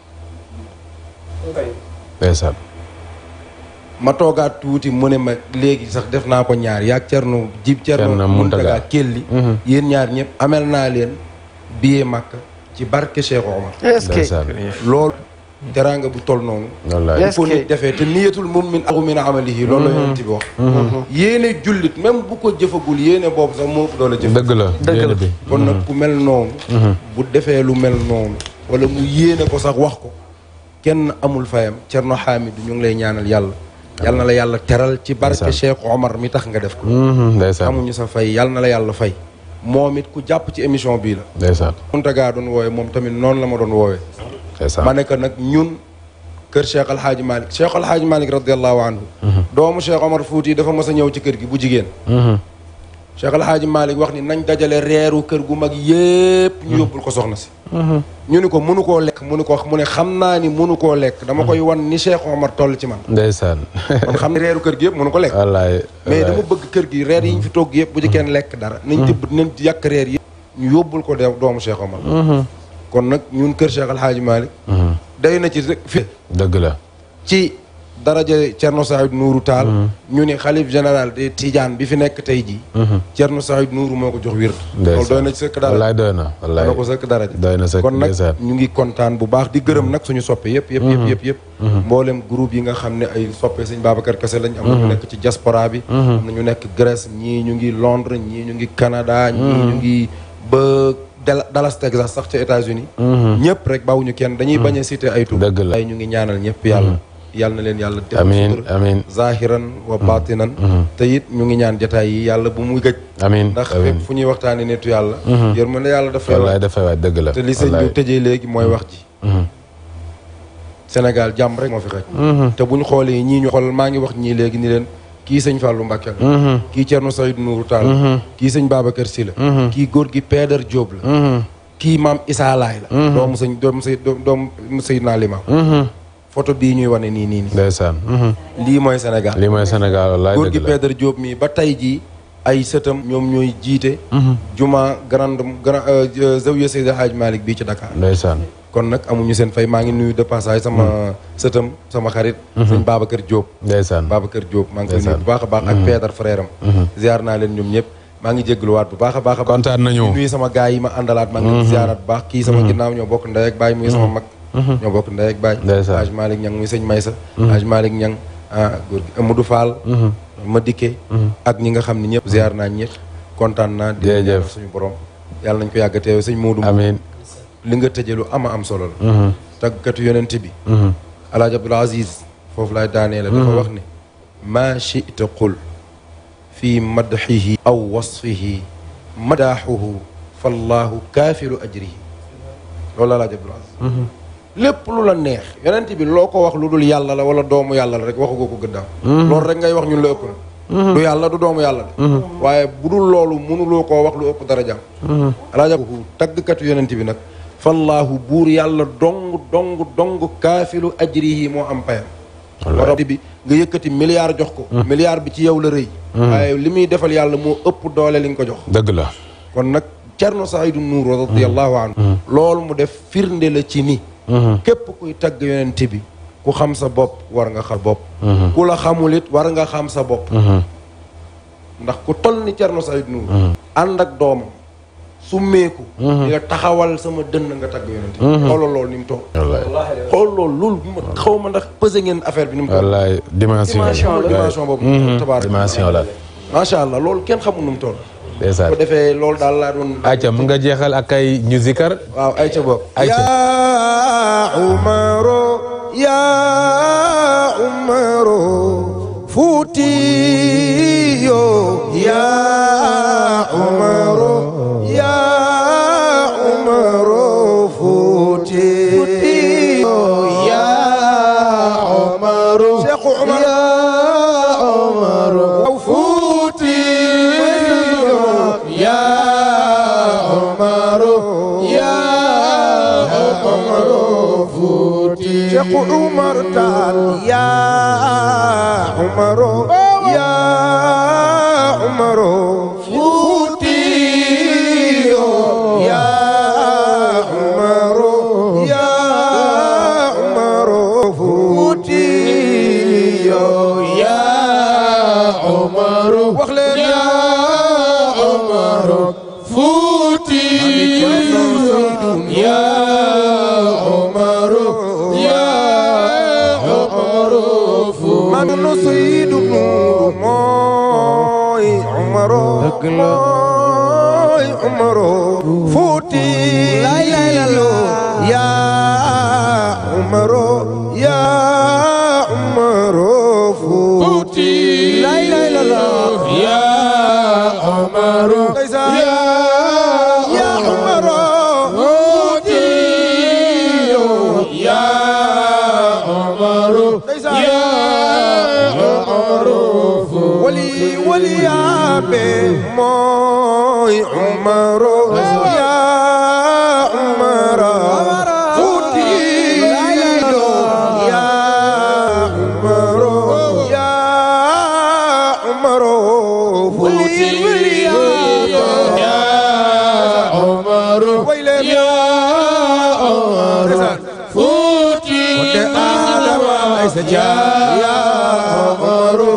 ma toogaat tuuti mu ne ma léegi sax def naa ko ñaar yaag Cerno Muntaga Kelli yéen ñaar ñëpp amel naa leen billet Makka ci barke Cheikh Omar loolu teraanga bu toll noonu bu ko nit defee te niyatul mu'min axu min amalihi loolu la yonent bi wax yéene jullit même bu ko jëfagul yéene boobu sax moo ëpp doole jëf dëgg la bi kon nag ku mel noonu bu defee lu mel noonu wala mu yéene ko sax wax ko kenn amul fayam Cerno Hamidou ñu ngi lay ñaanal yàlla na la yàlla teral ci barke Cheikh Omar mi tax nga def ko amuñu sa fay yàlla na la yàlla fay moom it ku jàpp ci émission bii la ndeysaan Muntaga doon woowe moom tamit noonu la ma doon woowee ma nekk nag ñun kër Cheikh El Hadj Malick Cheikh El Hadj Malick radiallahu anhu doomu Cheikh Omar Fouti dafa mës a ñëw ci kër gi bu jigéen Cheikh El Hadj Malick wax ni nañ dajale reeru kër gu mag yépp ñu yóbbul ko soxna si ñu ni ko mënu koo lekk mu ne xam naa ni mënu koo lekk dama koy wan ni Cheikh Omar toll ci man ndeysaan man xam ne reeru kër gi yëpp mënu ko lekk mais dama bëgg kër gi reer yi ñu fi togg yëpp bu ci kenn lekk dara nañ yàq reer yi ñu yóbbul ko doomu Cheikh Omar kon nag ñun kër Cheikh El Hadj Malick day na ci rek fi dëgg la ci daraja Cerno Saïd Nourou Tall ñu ne xalif général de Tidiane bi fi nekk tey jii Cerno Saïd Nourou moo ko jox wird loolu doy na ci sëkk dara wallaay doy na wallaay ko sëkk daraja doy na sëkk kon nag ñu ngi kontaan bu baax di gërëm nag suñu soppe yëpp mboolem groupe yi nga xam ne ay soppe sëñ Babacar Kassé lañ am na ñu nekk ci diaspora bi am na ñu nekk Grèce ñii ñu ngi Londres ñii ñu ngi Canada ñii ñu ngi ba Dallas Texas sax ca États-Unis ñëpp rek bawuñu kenn dañuy bañ a citer ay tur ay ñu ngi ñaanal ñëpp yàlla na leen yàlla def amiin zahiran wa batinan te it ñu ngi ñaan jotaay yi yàlla bu muy gëj amiin ndax fépp fu ñuy waxtaane nitu yàlla yërmande yàlla dafay waay dëgg la te li sëñ bi tëjee léegi mooy wax ji Sénégal jàmm rek moo fi xaj te buñ xoolee ñii ñu xool maa ngi wax ñii léegi ni leen kii sëñ Fallou Mbacké la kii Cerno Saïd Nourou Tall kii sëñ Babacar Sy la kii góor gi Pédar Diop la kii maam Issa Laay la doomu Seydina Limam photo bii ñuy wane nii ndeysaan lii mooy Sénégal wallaay góor gi Pédar Diop mii ba tey jii ay sëtam ñoom ñooy jiite juma grand zawiya Seydi Hadj Malick bii ci Dakar. ndeysaan. kon nag amuñu seen fay maa ngi nuyu de passage sama sëtam sama xarit sëñ Babacar Diop. ndeysaan Babacar Diop maa ngi koy nuyu bu baax a baax ak Pedar frère am ziar naa leen ñoom ñëpp maa ngi jégaluwaat bu baax a baax kontaan nañu nuyu sama gars yi ma àndalaat maa ngi ziaraat bu baax kii sama ginnaaw ñoo bokk ndey ak baay muy sama mag ñoo bokk ndey ak baay Hadj Malick Niang muy sëñ Maysa Hadj Malick Niang góor gi Amadou Fall ma dikkee ak ñi nga xam ne ñëpp ziar naa ñëpp kontaan naa di ñaanal suñu borom yàlla nañ ko yàgg teew sëñ Modou amiin li nga tëjee lu ama am solo la tàggatu yonent bi Alaaji Abdoul Aziz foofu laay daanee la dafa wax ne maa chita qul fi madxihi aw wasfihi madaaxuhu fallahu kaafiru ajrihi loolu la Alaaji Abdoul Aziz lépp lu la neex yonent bi loo ko wax lu dul yàlla la wala doomu yàlla la rek waxu ko gëddaam loolu rek ngay wax ñun la ëpp na du yàlla du doomu yàlla de waaye bu dul loolu mënuloo koo wax lu ëpp darajaam Alaaji taggkatu yonent bi nag fallaahu buur yàlla dong kaafilu ajrihi moo am payam wara bi nga yëkkati milliard jox ko milliard bi ci yow la rëy waaye li muy defal yàlla moo ëpp doole li nga ko jox dëgg la kon nag Cerno Saydu Nuur radiyallahu anhu loolu mu def firnde la ci ni képp kuy tagg yonent bi ku xam sa bopp war nga xam bopp ku la xamul it war nga xam sa bopp ndax ku toll ni Cerno Saydu Nuur ànd ak doomam summeeku di nga taxawal sama dënn nga tagg yonent bi xoolal loolu ni mu toog xool loolu xaw ma ndax pesé ngeen affaire bi ni mu toog wallaay dimension boobu tabaar dimension la macha allah loolu kenn xamul nu mu toll ndeysaan bu defee loolu daal laa doon ayca mu nga jeexal ak ay ñu zikar waaw ayca boobu yaa Umaro yaa Umaro Fuutiyo yaa Umaro yaa Umaro Fuutiyo yaa Umaro Cheikh Umar yaa Umaro Fuutiyo yaa Umaro yaa Umaro Fuutiyo Cheikh Umar Taal yaa Umaro yaa Umaro Fuutiyo yaa Umaro yaa Umaro Fuutiyo yaa Umaro wax leen yaa Umaro Fuutiyo yaa Umaro yaa Umaro Fuutiyo man no Saydu Nuur mooy Umaro mooy Umaro Fuutiyo yaa Umaro yaa Umaro Fuutiyo yaa Umaro yaa Umaro Fuutiyo yaa Umaro yaa Umaro wali yaabe mooy Umaro yaa Umaro Fuutiyo yaa Umaro yaa Umaro Fuutiyo yaa Umaro yaa Umaro Fuutiyo yaa Umaro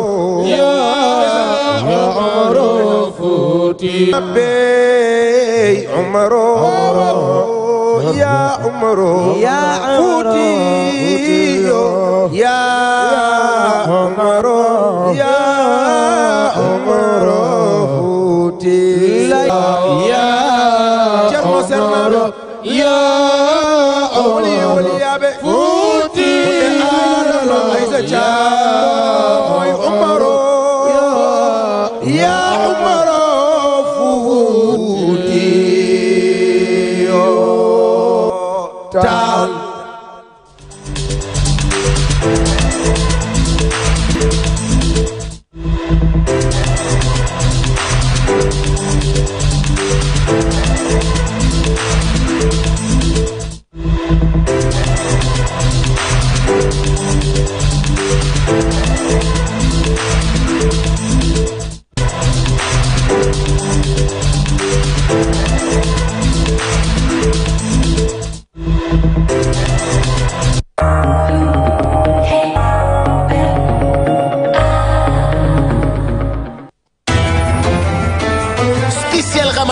bey Umaro yaa Umaro Fuutiyo yaa Umaro yaa Umaro Fuutiyo yaa Umaro yaa wali yaabe Fuutiyo mooy Umaro yaa Umaro Fuutiyo Taal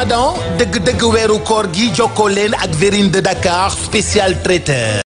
Ramadan dëgg-dëgg weeru koor gi jokkoo leen ak Verine de Dakar spécial traiteur